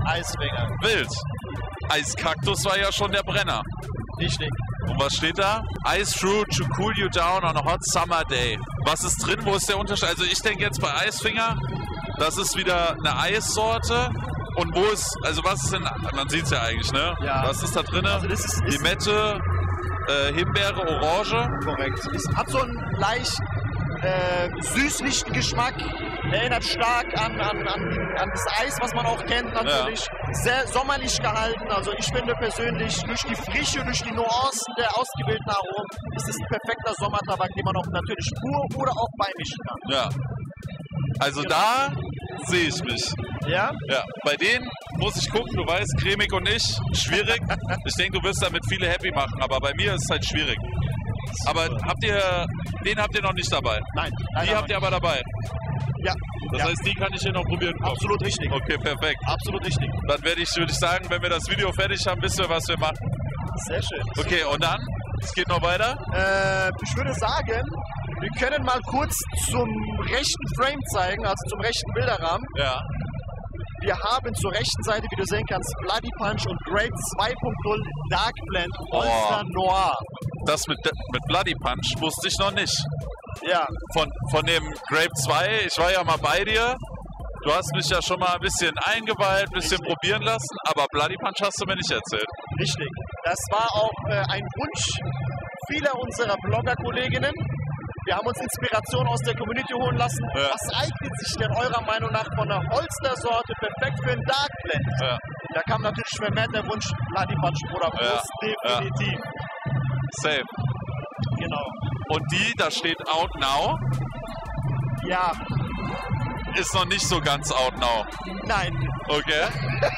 Eisfinger. Wild. Eiskaktus war ja schon der Brenner. Richtig. Und was steht da? Ice Fruit to cool you down on a hot summer day. Was ist drin? Wo ist der Unterschied? Also ich denke jetzt bei Eisfinger, das ist wieder eine Eissorte. Und wo ist, also was ist denn, man sieht es ja eigentlich, ne? Ja. Was ist da drin? Also das ist, ist Limette, äh, Himbeere, Orange. Korrekt. Es hat so einen leicht äh, süßlichen Geschmack. Erinnert stark an, an, an, an das Eis, was man auch kennt natürlich. Ja. Sehr sommerlich gehalten. Also ich finde persönlich, durch die Frische, durch die Nuancen der ausgewählten Aromen, ist es ein perfekter Sommertabak, den man auch natürlich pur oder auch beimischen kann. Ja. Also genau. Da sehe ich mich. Ja? Ja. Bei denen muss ich gucken, du weißt, cremig und ich, schwierig. Ich denke, du wirst damit viele happy machen, aber bei mir ist es halt schwierig. Aber habt ihr, den habt ihr noch nicht dabei? Nein. Die habt ihr aber dabei? Ja. Das ja. heißt, die kann ich hier noch probieren. Absolut richtig. Okay, perfekt. Absolut richtig. Dann werde ich, würde ich sagen, wenn wir das Video fertig haben, wissen wir, was wir machen. Sehr schön. Okay, und dann? Es geht noch weiter? Äh, ich würde sagen, wir können mal kurz zum rechten Frame zeigen, also zum rechten Bilderrahmen. Ja. Wir haben zur rechten Seite, wie du sehen kannst, Bloody Punch und Grape zwei Punkt null Dark Blend Holster oh. Noir. Das mit, mit Bloody Punch wusste ich noch nicht. Ja. Von, von dem Grape zwei, ich war ja mal bei dir. Du hast mich ja schon mal ein bisschen eingeweiht, ein bisschen Richtig. probieren lassen, aber Bloody Punch hast du mir nicht erzählt. Richtig. Das war auch äh, ein Wunsch vieler unserer Blogger-Kolleginnen. Wir haben uns Inspiration aus der Community holen lassen. Ja. Was eignet sich denn eurer Meinung nach von einer Holster-Sorte perfekt für einen Dark Blend? Ja. Da kam natürlich vermehrt der Wunsch Bloody Punch oder Plus, ja. definitiv. Ja. Safe. Genau. Und die, da steht Out Now. Ja. Ist noch nicht so ganz Out Now. Nein. Okay.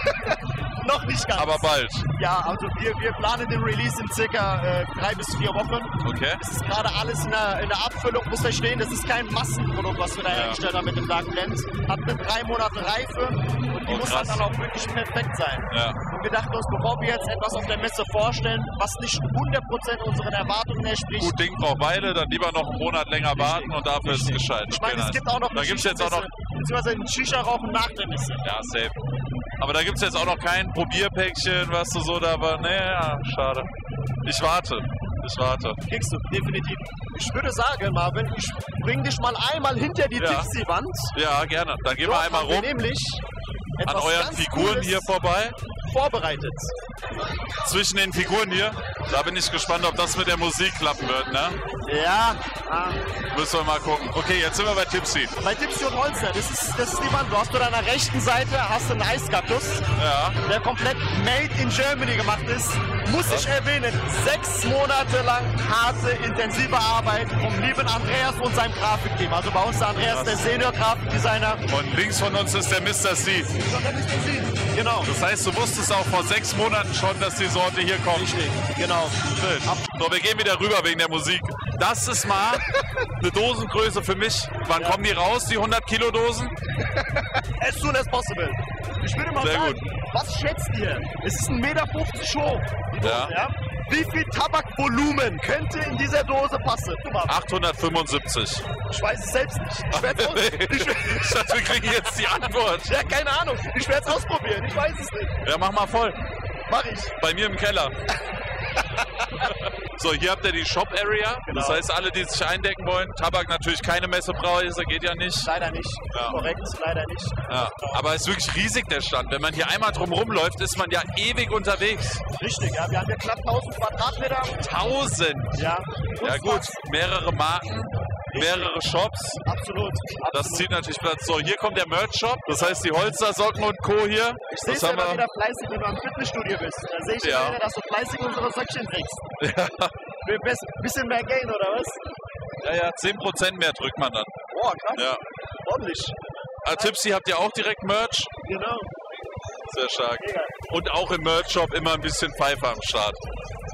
Noch nicht ganz. Aber bald. Ja, also wir, wir planen den Release in circa äh, drei bis vier Wochen. Okay. Es ist gerade alles in der, in der Abfüllung, muss verstehen, das ist kein Massenprodukt, was wir da ja. hergestellt haben mit dem Dark Blend. Hat eine drei Monate Reife und die oh, muss halt dann auch wirklich perfekt sein. Ja. Und wir dachten uns, bevor wir jetzt etwas auf der Messe vorstellen, was nicht hundert Prozent unseren Erwartungen entspricht. Gut, Ding braucht Weile, dann lieber noch einen Monat länger Richtig. warten und dafür Richtig. ist es gescheit. Ich meine, okay, es nice. gibt auch noch da gibt's jetzt auch noch beziehungsweise ein Shisha-Rauchen nach der Messe. Ja, safe. Aber da gibt es jetzt auch noch kein Probierpäckchen, was du so da war. Nee, ja, schade. Ich warte. Ich warte. Kriegst du, definitiv. Ich würde sagen, Marvin, ich bring dich mal einmal hinter die ja. Tipsy-Wand. Ja, gerne. Dann gehen so wir einmal rum. Wir nämlich an euren Figuren Cooles hier vorbei. Vorbereitet. Zwischen den Figuren hier. Da bin ich gespannt, ob das mit der Musik klappen wird, ne? Ja. Ah. Müssen wir mal gucken. Okay, jetzt sind wir bei Tipsy. Bei Tipsy und Holster, das ist, das ist die Wand. Du hast du an der rechten Seite hast du einen Eiskaktus, ja. der komplett made in Germany gemacht ist. Muss Was? ich erwähnen, sechs Monate lang harte, intensive Arbeit vom lieben Andreas und seinem Grafikteam. Also bei uns der Andreas, Was? der Senior-Grafikdesigner. Und links von uns ist der Mister C. Der Mister C, genau. Das heißt, du wusstest auch vor sechs Monaten schon, dass die Sorte hier kommt. Richtig, genau. So, wir gehen wieder rüber wegen der Musik. Das ist mal eine Dosengröße für mich. Wann ja. kommen die raus, die hundert Kilo Dosen? As soon as possible. Ich würde mal Sehr sagen, gut. was schätzt ihr? Es ist ein Meter fünfzig hoch. Die Dose, ja. ja? Wie viel Tabakvolumen könnte in dieser Dose passen? achthundertfünfundsiebzig. Ich weiß es selbst nicht. Ich werde aus ich, ich dachte, wir kriegen jetzt die Antwort. Ja, keine Ahnung. Ich werde es ausprobieren. Ich weiß es nicht. Ja, mach mal voll. Mach ich. Bei mir im Keller. So, hier habt ihr die Shop Area. Genau. Das heißt, alle, die sich eindecken wollen. Tabak natürlich keine Messepreise, geht ja nicht. Leider nicht. Ja. Korrekt, leider nicht. Ja. Aber es ist wirklich riesig, der Stand. Wenn man hier einmal drum rumläuft, ist man ja ewig unterwegs. Richtig, ja. Wir haben hier knapp tausend Quadratmeter. tausend? Ja. Und ja gut, mehrere Marken. Mehrere Shops. Absolut. Das Absolut. zieht natürlich Platz. So, hier kommt der Merch-Shop. Das heißt, die Holster-Socken und Co. hier. Ich sehe es ja immer wieder fleißig, wenn du am Fitnessstudio bist. Da sehe ich ja immer wieder, dass du fleißig unsere Söckchen trägst. Ja. Ein bisschen mehr Gain, oder was? Ja, ja, zehn Prozent mehr drückt man dann. Boah, krass. Ja. Ordentlich. Ah, Tipsy habt ihr auch direkt Merch? Genau. Sehr stark. Und auch im Merch-Shop immer ein bisschen Pfeife am Start.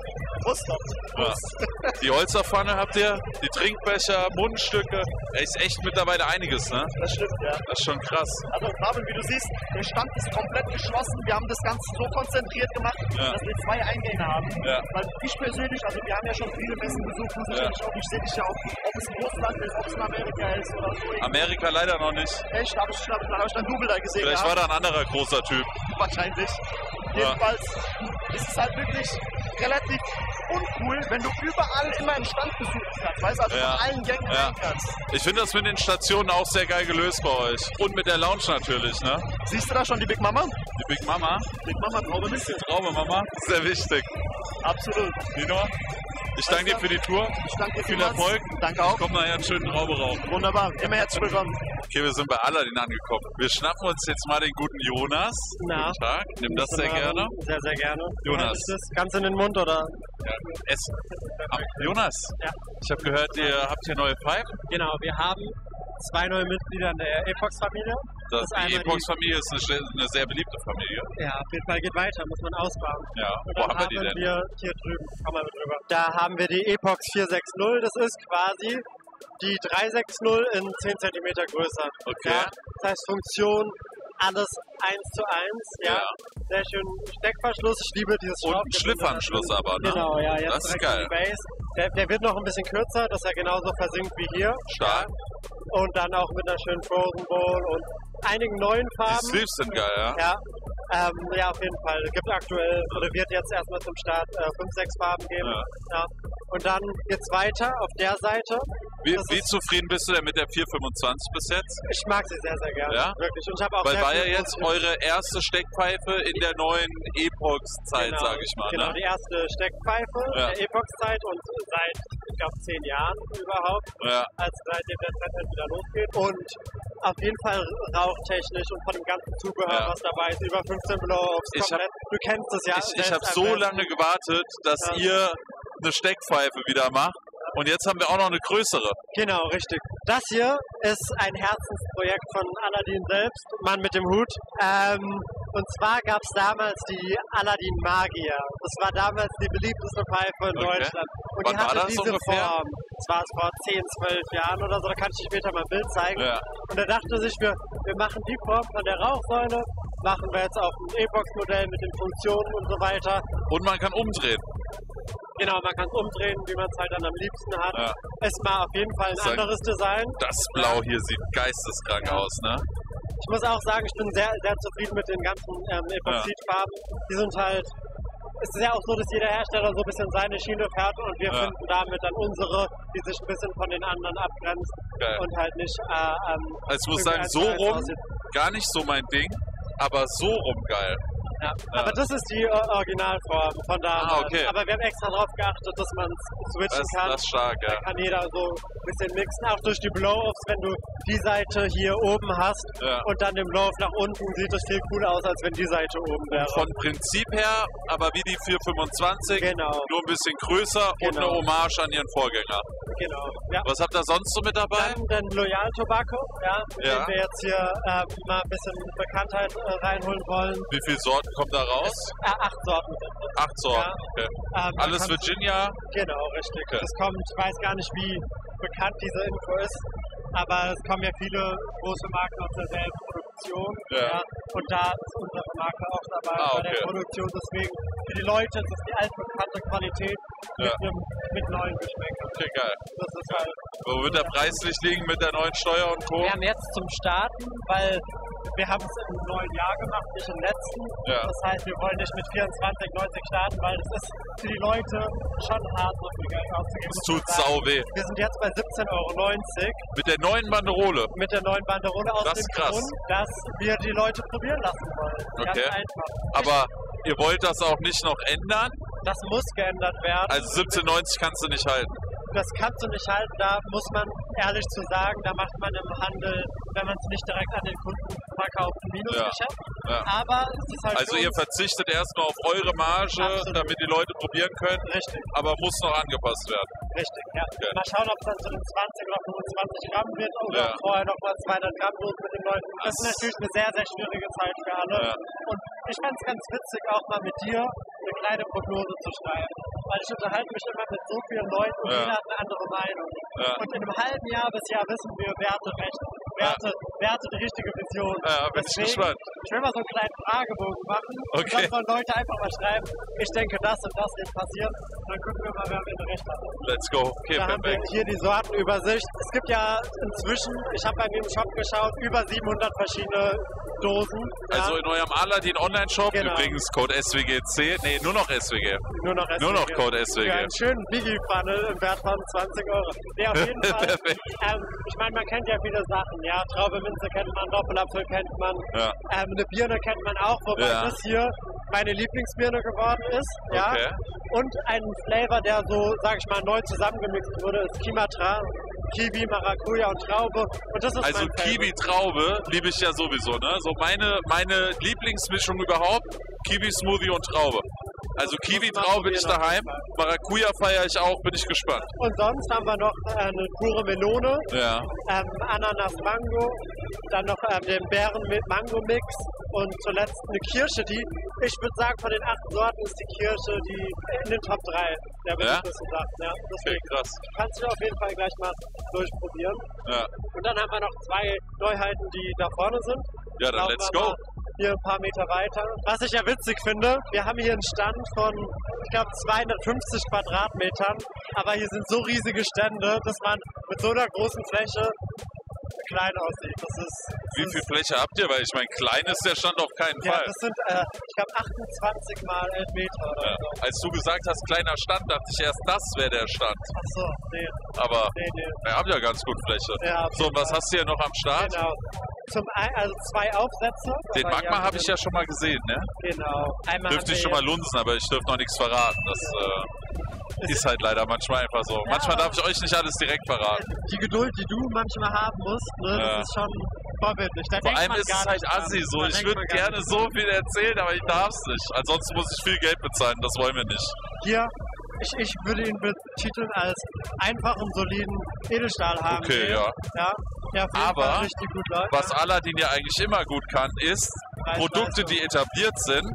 Prost. Ja. Die Holzerpfanne habt ihr, die Trinkbecher, Mundstücke. Da ist echt mittlerweile einiges, ne? Das stimmt, ja. Das ist schon krass. Also Marvin, wie du siehst, der Stand ist komplett geschlossen. Wir haben das Ganze so konzentriert gemacht, ja. dass wir zwei Eingänge haben. Ja. Weil ich persönlich, also wir haben ja schon viele Messen besucht, muss ich ja. auch, ich sehe dich ja auch, ob es in Russland ist, ob es in Amerika ist oder so. Amerika leider noch nicht. Echt? Habe ich, hab ich, hab ich dann Double da gesehen. Vielleicht gehabt. war da ein anderer großer Typ. Wahrscheinlich. Ja. Jedenfalls ist es halt wirklich relativ uncool, wenn du überall immer einen Stand besuchen kannst, weißt du, also ja. von allen Gängen ja. rein kannst. Ich finde das mit den Stationen auch sehr geil gelöst bei euch. Und mit der Lounge natürlich, ne? Siehst du da schon die Big Mama? Die Big Mama? Big Mama, Traube nicht. Die Traube Mama, sehr wichtig. Absolut. Nino, ich danke dir für die Tour. Ich danke dir Viel vielmals. Erfolg. Danke auch. Ich komme nachher einen schönen Traube rauf. Wunderbar, immer herzlich willkommen. Okay, wir sind bei Aladdin angekommen. Wir schnappen uns jetzt mal den guten Jonas. Na. Guten Tag. Nimm das sehr gerne. Sehr, sehr gerne. Jonas. Ist das ganz in den Mund oder? Ja, essen. Ah, Jonas, ja. Ich habe gehört, ihr habt hier neue Pfeifen. Genau, wir haben zwei neue Mitglieder in der Epox-Familie. Das, das die Epox-Familie ist eine, eine sehr beliebte Familie. Ja, auf jeden Fall geht weiter, muss man ausbauen. Ja, und wo haben wir die haben denn? Wir hier drüben, komm mal mit drüber. Da haben wir die Epox vier sechs null, das ist quasi die drei sechs null in zehn Zentimeter größer. Okay. Ja, das heißt Funktion, alles eins zu eins. Ja. ja. Sehr schön Steckverschluss, ich liebe dieses Und ein Schliffanschluss aber, ne? Genau, ja, jetzt das ist geil. Base. Der, der wird noch ein bisschen kürzer, dass er genauso versinkt wie hier. Stark. Ja. Und dann auch mit einer schönen Frozen Bowl und einigen neuen Farben. Die Sleeves sind geil, ja? Ja, ähm, ja auf jeden Fall. Es gibt aktuell, oder wird jetzt erstmal zum Start äh, fünf, sechs Farben geben. Ja. Ja. Und dann geht's weiter auf der Seite. Wie, wie zufrieden bist du denn mit der vier fünfundzwanzig bis jetzt? Ich mag sie sehr, sehr gerne. Ja? Wirklich. Und ich habe auch Weil sehr war ja jetzt eure erste Steckpfeife in der neuen Epox-Zeit, genau, sage ich mal. Genau, ne? die erste Steckpfeife ja. der Epox-Zeit und seit, ich glaube, zehn Jahren überhaupt, ja. als seitdem der Trend halt wieder losgeht. Und auf jeden Fall rauchtechnisch und von dem ganzen Zubehör, ja. was dabei ist, über fünfzehn Blow-Offs, komplett. Hab, du kennst es ja. Ich, ich habe so lange gewartet, dass ja. ihr eine Steckpfeife wieder macht. Und jetzt haben wir auch noch eine größere. Genau, richtig. Das hier ist ein Herzensprojekt von Aladdin selbst, Mann mit dem Hut. Ähm, und zwar gab es damals die Aladdin Magier. Das war damals die beliebteste Pfeife in okay. Deutschland. Und Wann die hatte war das diese ungefähr? Form. Das war es vor zehn, zwölf Jahren oder so. Da kann ich dir später mal ein Bild zeigen. Ja. Und er dachte sich, wir, wir machen die Form von der Rauchsäule, machen wir jetzt auf ein Epox-Modell mit den Funktionen und so weiter. Und man kann umdrehen. Genau, man kann es umdrehen, wie man es halt dann am liebsten hat. Ja. Ist mal auf jeden Fall ein Sag, anderes Design. Das Blau hier sieht geisteskrank ja. aus, ne? Ich muss auch sagen, ich bin sehr, sehr zufrieden mit den ganzen ähm, Epoxidfarben. Ja. Die sind halt, es ist ja auch so, dass jeder Hersteller so ein bisschen seine Schiene fährt und wir ja. finden damit dann unsere, die sich ein bisschen von den anderen abgrenzt Geil. Und halt nicht äh, ähm, also ich muss sagen, so rum gar nicht so mein Ding, aber so rum geil. Ja. Ja. Aber das ist die uh, Originalform von damals. Ah, okay. Aber wir haben extra darauf geachtet, dass man es switchen das, kann. Das ist stark, ja. Da kann jeder so ein bisschen mixen, auch durch die Blow-Offs. Wenn du die Seite hier oben hast ja. und dann den Blow-Off nach unten, sieht es viel cooler aus, als wenn die Seite oben wäre. Von Prinzip her, aber wie die vier fünfundzwanzig, genau. nur ein bisschen größer genau. und eine Hommage an ihren Vorgänger. Genau. Ja. Was habt ihr sonst so mit dabei? Dann den Loyal Tobacco, ja, mit ja. dem wir jetzt hier äh, mal ein bisschen Bekanntheit äh, reinholen wollen. Wie viele Sorten kommt da raus? Äh, acht Sorten. Acht Sorten, ja. okay. Ähm, Alles Virginia? Genau, richtig. Okay. Es kommt, ich weiß gar nicht, wie bekannt diese Info ist, aber es kommen ja viele große Marken aus derselben Produktion. Ja. Ja, und da ist unsere Marke auch dabei ah, bei okay. der Produktion. Deswegen für die Leute ist es die altbekannte Qualität ja. mit, einem, mit neuen Geschmäckern. Okay, geil. Das ist halt, wo wird der preislich liegen mit der neuen Steuer und Co.? Wir haben jetzt zum Starten, weil wir haben es im neuen Jahr gemacht, nicht im letzten. Ja. Das heißt, wir wollen nicht mit vierundzwanzig neunzig starten, weil das ist für die Leute schon hart, so viel Geld auszugeben. Es tut sau weh. Wir sind jetzt bei siebzehn Euro neunzig. Mit der neuen Banderole? Mit der neuen Banderole aus das dem ist krass. Grund, dass wir die Leute probieren lassen wollen. Ganz okay. einfach. Aber ihr wollt das auch nicht noch ändern? Das muss geändert werden. Also siebzehn neunzig kannst du nicht halten? Das kannst du nicht halten, da muss man ehrlich zu sagen, da macht man im Handel, wenn man es nicht direkt an den Kunden verkauft, ein Minusgeschäft. Ja. Ja. Aber es ist halt also ihr verzichtet erstmal auf eure Marge, absolut, damit die Leute probieren können. Richtig. Aber muss noch angepasst werden. Richtig, ja. Okay. Mal schauen, ob es dann zu den zwanzig oder fünfundzwanzig Gramm wird oder ja. vorher nochmal zweihundert Gramm los mit den Leuten. Das, das ist natürlich eine sehr, sehr schwierige Zeit für alle. Ja. Und ich fand es ganz witzig, auch mal mit dir eine kleine Prognose zu schreiben. weil ich unterhalte mich immer mit so vielen Leuten und Ja. jeder hat eine andere Meinung. Ja. Und in einem halben Jahr bis Jahr wissen wir, wer hatte recht, wer, Ja. hatte, wer hatte die richtige Vision. Ja, bin ich gespannt. Ich will mal so einen kleinen Fragebogen machen. Okay. Und dann wollen Leute einfach mal schreiben, ich denke, das und das wird passieren. Und dann gucken wir mal, wer am Ende recht hat. Let's go. Okay, da haben wir perfekt. hier die Sortenübersicht. Es gibt ja inzwischen, ich habe bei mir im Shop geschaut, über siebenhundert verschiedene Dosen. Ja. Also in eurem Aladdin Online-Shop, Genau. übrigens Code S W G C, nee, nur noch S W G. Nur noch S W G. Nur noch Code S W G. Für einen schönen Biggie-Funnel im Wert von zwanzig Euro. Nee, auf jeden Fall. Perfekt. Ähm, ich meine, man kennt ja viele Sachen. Ja, Traube, Minze kennt man, Doppelapfel kennt man. Ja. Ähm, eine Birne kennt man auch, wobei Ja. das hier meine Lieblingsbirne geworden ist. Ja. Okay. Und ein Flavor, der so, sag ich mal, neu zusammengemixt wurde, ist Kimatra. Kiwi, Maracuja und Traube. Und das ist Also mein Favorite. Kiwi-Traube liebe ich ja sowieso, ne? So meine, meine Lieblingsmischung überhaupt, Kiwi-Smoothie und Traube. Also Kiwi-Traube bin ich daheim, Maracuja feiere ich auch, bin ich gespannt. Und sonst haben wir noch äh, eine pure Melone, Ja. ähm, Ananas-Mango, dann noch ähm, den Beeren-Mango-Mix und zuletzt eine Kirsche, die, ich würde sagen, von den acht Sorten ist die Kirsche die in den Top drei der Ja? beliebtesten Sachen. Ja, Okay, deswegen krass. kannst du auf jeden Fall gleich mal durchprobieren. Ja. Und dann haben wir noch zwei Neuheiten, die da vorne sind. Ja, dann Laufen let's wir go. mal Hier ein paar Meter weiter. Was ich ja witzig finde, wir haben hier einen Stand von, ich glaube, zweihundertfünfzig Quadratmetern, aber hier sind so riesige Stände, dass man mit so einer großen Fläche klein aussieht. Das ist, das Wie viel Fläche habt ihr? Weil ich meine, klein ist der Stand auf keinen ja, Fall. das sind, äh, ich glaube, achtundzwanzig mal elf Meter oder Ja. so. Als du gesagt hast, kleiner Stand, dachte ich erst, das wäre der Stand. Ach so, nee. Aber Nee, nee. wir haben ja ganz gut Fläche. Ja, auf so, und was hast du hier noch am Start? Genau. Zum ein, also zwei Aufsätze. Den Aber Magma hier habe ich ja schon mal gesehen, ne? Genau. Einmal Dürfte haben ich wir schon mal jetzt- lunzen, aber ich dürfte noch nichts verraten. Das äh, ist halt leider manchmal einfach so. Manchmal darf ich euch nicht alles direkt verraten. Die Geduld, die du manchmal haben musst, ne, Ja. das ist schon vorbildlich. Da Vor denkt allem man ist gar es halt nicht dran. assi so. Da Ich denkt würde man gar gerne nicht so viel erzählen, aber ich darf es nicht. Ansonsten muss ich viel Geld bezahlen. Das wollen wir nicht. Hier, ich, ich würde ihn betiteln als einfachen, soliden Edelstahl haben. Okay, ja. ja. Der auf jeden Aber Fall richtig gut läuft. was Aladdin ja eigentlich immer gut kann, ist Produkte, die etabliert sind,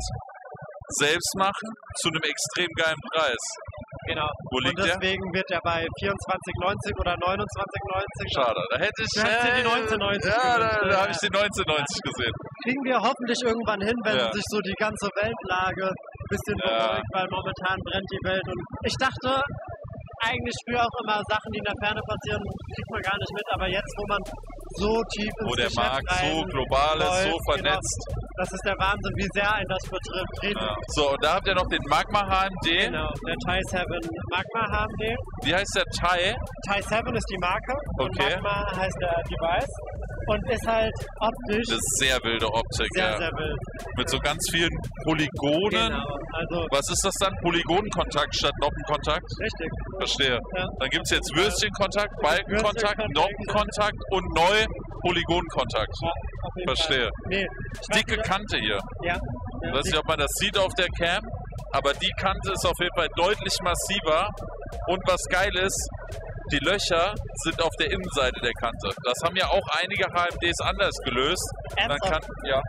selbst machen zu einem extrem geilen Preis. Genau. Wo liegt Und der? deswegen wird er bei vierundzwanzig neunzig oder neunundzwanzig neunzig. Schade, da hätte ich... Du hast dir die neunzehn neunzig Ja, da, gewünscht, da ja. habe ich die neunzehn neunzig gesehen. Kriegen wir hoffentlich irgendwann hin, wenn Ja. sich so die ganze Weltlage ein bisschen Ja. beruhigt, weil momentan brennt die Welt. Und ich dachte eigentlich früher auch immer, Sachen, die in der Ferne passieren, kriegt man gar nicht mit. Aber jetzt, wo man so tief ins Wo der Geschäft Markt so rein global ist, so läuft, vernetzt. Genau, das ist der Wahnsinn, wie sehr einen das betrifft. Reden. Ja. So, und da habt ihr noch den Magma H M D. Genau, der Thai sieben Magma H M D. Wie heißt der Thai? Thai sieben ist die Marke Okay. und Magma heißt der Device und ist halt optisch Das ist sehr wilde Optik, sehr, ja. sehr wild. Mit so ganz vielen Polygonen. Genau, also Was ist das dann? Polygonenkontakt statt Noppenkontakt? richtig. Verstehe. Ja. Dann gibt es jetzt Würstchenkontakt, Balkenkontakt, Würstchenkontakt. Noppenkontakt und neu Polygonenkontakt. Ja, auf jeden Verstehe. Fall. Nee, ich weiß Dicke nicht, Kante hier. Ja. Ich weiß nicht, ob man das sieht auf der Cam, aber die Kante ist auf jeden Fall deutlich massiver. Und was geil ist, die Löcher sind auf der Innenseite der Kante. Das haben ja auch einige H M Ds anders gelöst. Dann kann, ja,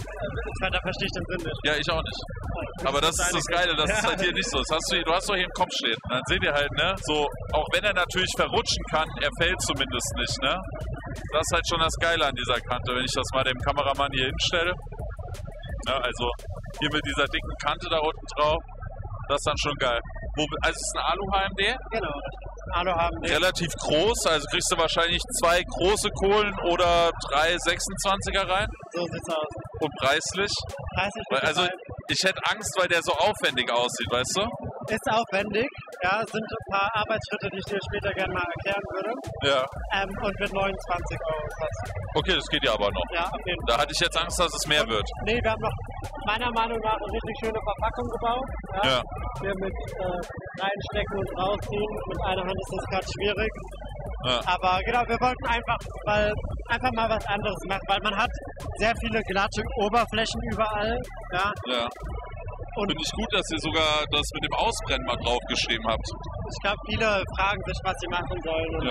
Ich, da verstehe ich den Sinn nicht. ja, ich auch nicht. Aber das ist das Geile, das ist halt hier nicht so. Das hast du, du hast doch hier im Kopf stehen. Dann seht ihr halt, ne, so, auch wenn er natürlich verrutschen kann, er fällt zumindest nicht, ne. Das ist halt schon das Geile an dieser Kante, wenn ich das mal dem Kameramann hier hinstelle. Ja, also hier mit dieser dicken Kante da unten drauf, das ist dann schon geil. Wo, also es ist ein Alu-H M D? Genau. Alu-H M D. Relativ groß, also kriegst du wahrscheinlich zwei große Kohlen oder drei sechsundzwanziger rein. So sieht's aus. Und preislich? Preislich Weil, also bezahlt. ich hätte Angst, weil der so aufwendig aussieht, weißt du? Ist aufwendig, ja, sind ein paar Arbeitsschritte, die ich dir später gerne mal erklären würde. Ja. Ähm, und wird neunundzwanzig Euro kosten. Okay, das geht ja aber noch. Ja, auf jeden Da hatte ich jetzt Angst, dass es mehr wird. Nee, wir haben noch meiner Meinung nach eine richtig schöne Verpackung gebaut. Ja. Ja. Hier mit äh, reinstecken und rausziehen. Mit einer Hand ist das gerade schwierig. Ja. Aber genau, wir wollten einfach, weil einfach mal was anderes machen, weil man hat sehr viele glatte Oberflächen überall. Ja. Ja. Finde ich gut, dass ihr sogar das mit dem Ausbrennen mal draufgeschrieben habt. Ich glaube, viele fragen sich, was sie machen sollen. Und Ja.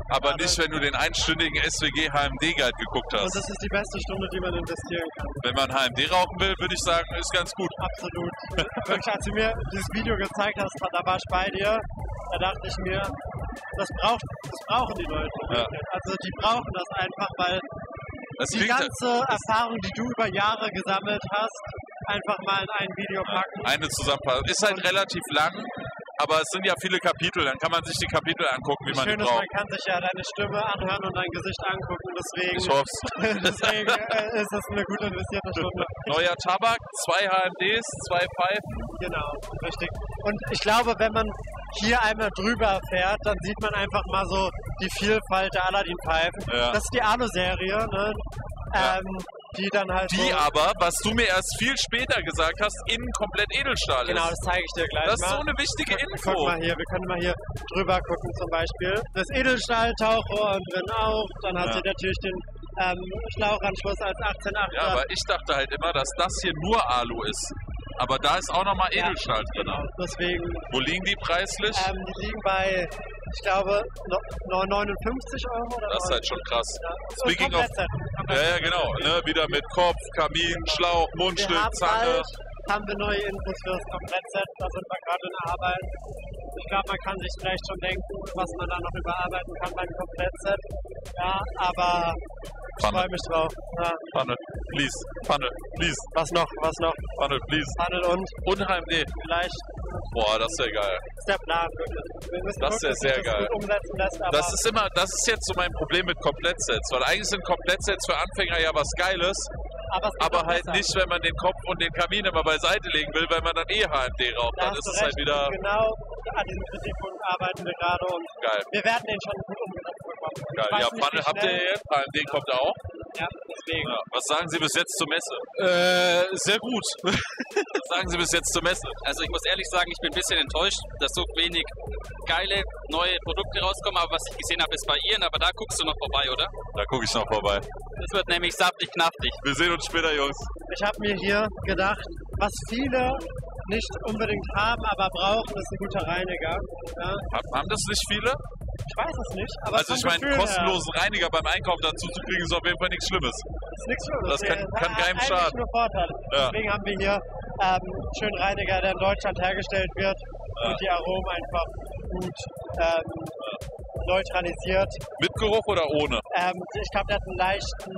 Aber nicht, wenn du den einstündigen S W G H M D-Guide geguckt hast. Und das ist die beste Stunde, die man investieren kann. Wenn man H M D rauchen will, würde ich sagen, ist ganz gut. Absolut. Wirklich, als du mir dieses Video gezeigt hast, da war ich bei dir, da dachte ich mir, das, braucht, das brauchen die Leute. Ja. Also die brauchen das einfach, weil das die ganze Erfahrung, die du über Jahre gesammelt hast, einfach mal in ein Video packen. Eine Zusammenfassung. Ist halt relativ lang, aber es sind ja viele Kapitel. Dann kann man sich die Kapitel angucken, wie man die Schön ist, braucht. man kann sich ja deine Stimme anhören und dein Gesicht angucken. Deswegen, Ich hoff's. deswegen äh, ist das eine gut investierte Stunde. Neuer Tabak, zwei H M Ds, zwei Pfeifen. Genau, richtig. Und ich glaube, wenn man hier einmal drüber fährt, dann sieht man einfach mal so die Vielfalt der Aladdin-Pfeifen. Ja. Das ist die Alu-Serie, ne? Ja. Ähm, die dann halt Die so aber, was du mir erst viel später gesagt hast, innen komplett Edelstahl ist. Genau, das zeige ich dir gleich Das ist mal. so eine wichtige Guck, Info. Guck mal hier, wir können mal hier drüber gucken zum Beispiel. Das Edelstahl-Tauchrohr drin auch, dann hat Ja. sie natürlich den ähm, Schlauchanschluss als achtzehn Komma acht. Ja, aber ich dachte halt immer, dass das hier nur Alu ist. Aber da ist auch nochmal Edelstahl drin. Genau, deswegen. Wo liegen die preislich? Ähm, die liegen bei, ich glaube, no- neunundfünfzig Euro. Oder Das ist halt schon krass. Ja. Speaking Und of. Ja, ja, genau. Ne? Wieder mit Kopf, Kamin, Schlauch, Mundstück, wir haben Zange. bald, haben wir neue Infos für das Komplettset, da sind wir gerade in Arbeit. Ich glaube, man kann sich vielleicht schon denken, was man da noch überarbeiten kann beim Komplettset. Ja, aber ich Pfanne. freue mich drauf. Ja. Pfanne, please. Pfanne, please. Was noch? Was noch? Pfanne, please. Pfanne und? Und H M D. Vielleicht. Boah, das wäre geil. Das ist der Plan, wirklich. Wir müssen Das gucken, ist ja wie sehr sich das geil. gut umsetzen lässt, aber Das ist immer, das ist jetzt so mein Problem mit Komplettsets, weil eigentlich sind Komplettsets für Anfänger ja was Geiles, aber, es geht aber noch halt besser. nicht, wenn man den Kopf und den Kamin immer beiseite legen will, weil man dann eh H M D raucht. Da Dann hast ist du es halt recht. wieder Genau an diesem Kritikpunkt arbeiten wir gerade und geil. wir werden den schon gut umgesetzt bekommen. Ich Geil. weiß Ja, nicht, Pfanne wie habt ihr schnell- jetzt, H M D kommt auch. Ja, deswegen. Ja. Was sagen Sie bis jetzt zur Messe? Äh, sehr gut. Was sagen Sie bis jetzt zur Messe? Also ich muss ehrlich sagen, ich bin ein bisschen enttäuscht, dass so wenig geile neue Produkte rauskommen. Aber was ich gesehen habe, ist bei Ihren. Aber da guckst du noch vorbei, oder? Da gucke ich noch vorbei. Das wird nämlich saftig knaftig. Wir sehen uns später, Jungs. Ich habe mir hier gedacht, was viele nicht unbedingt haben, aber brauchen, ist ein guter Reiniger. Ja. Haben das nicht viele? Ich weiß es nicht. Aber Also ich vom meine, Gefühl her kostenlosen Reiniger beim Einkaufen dazu zu kriegen, ist auf jeden Fall nichts Schlimmes. ist nichts Schlimmes. Das kann, Nee, kann hat keinem eigentlich schaden. nur Vorteile. Ja. Deswegen haben wir hier ähm, einen schönen Reiniger, der in Deutschland hergestellt wird und die Aromen einfach gut ähm, neutralisiert. Mit Geruch oder ohne? Ähm, ich glaube, der hat einen leichten,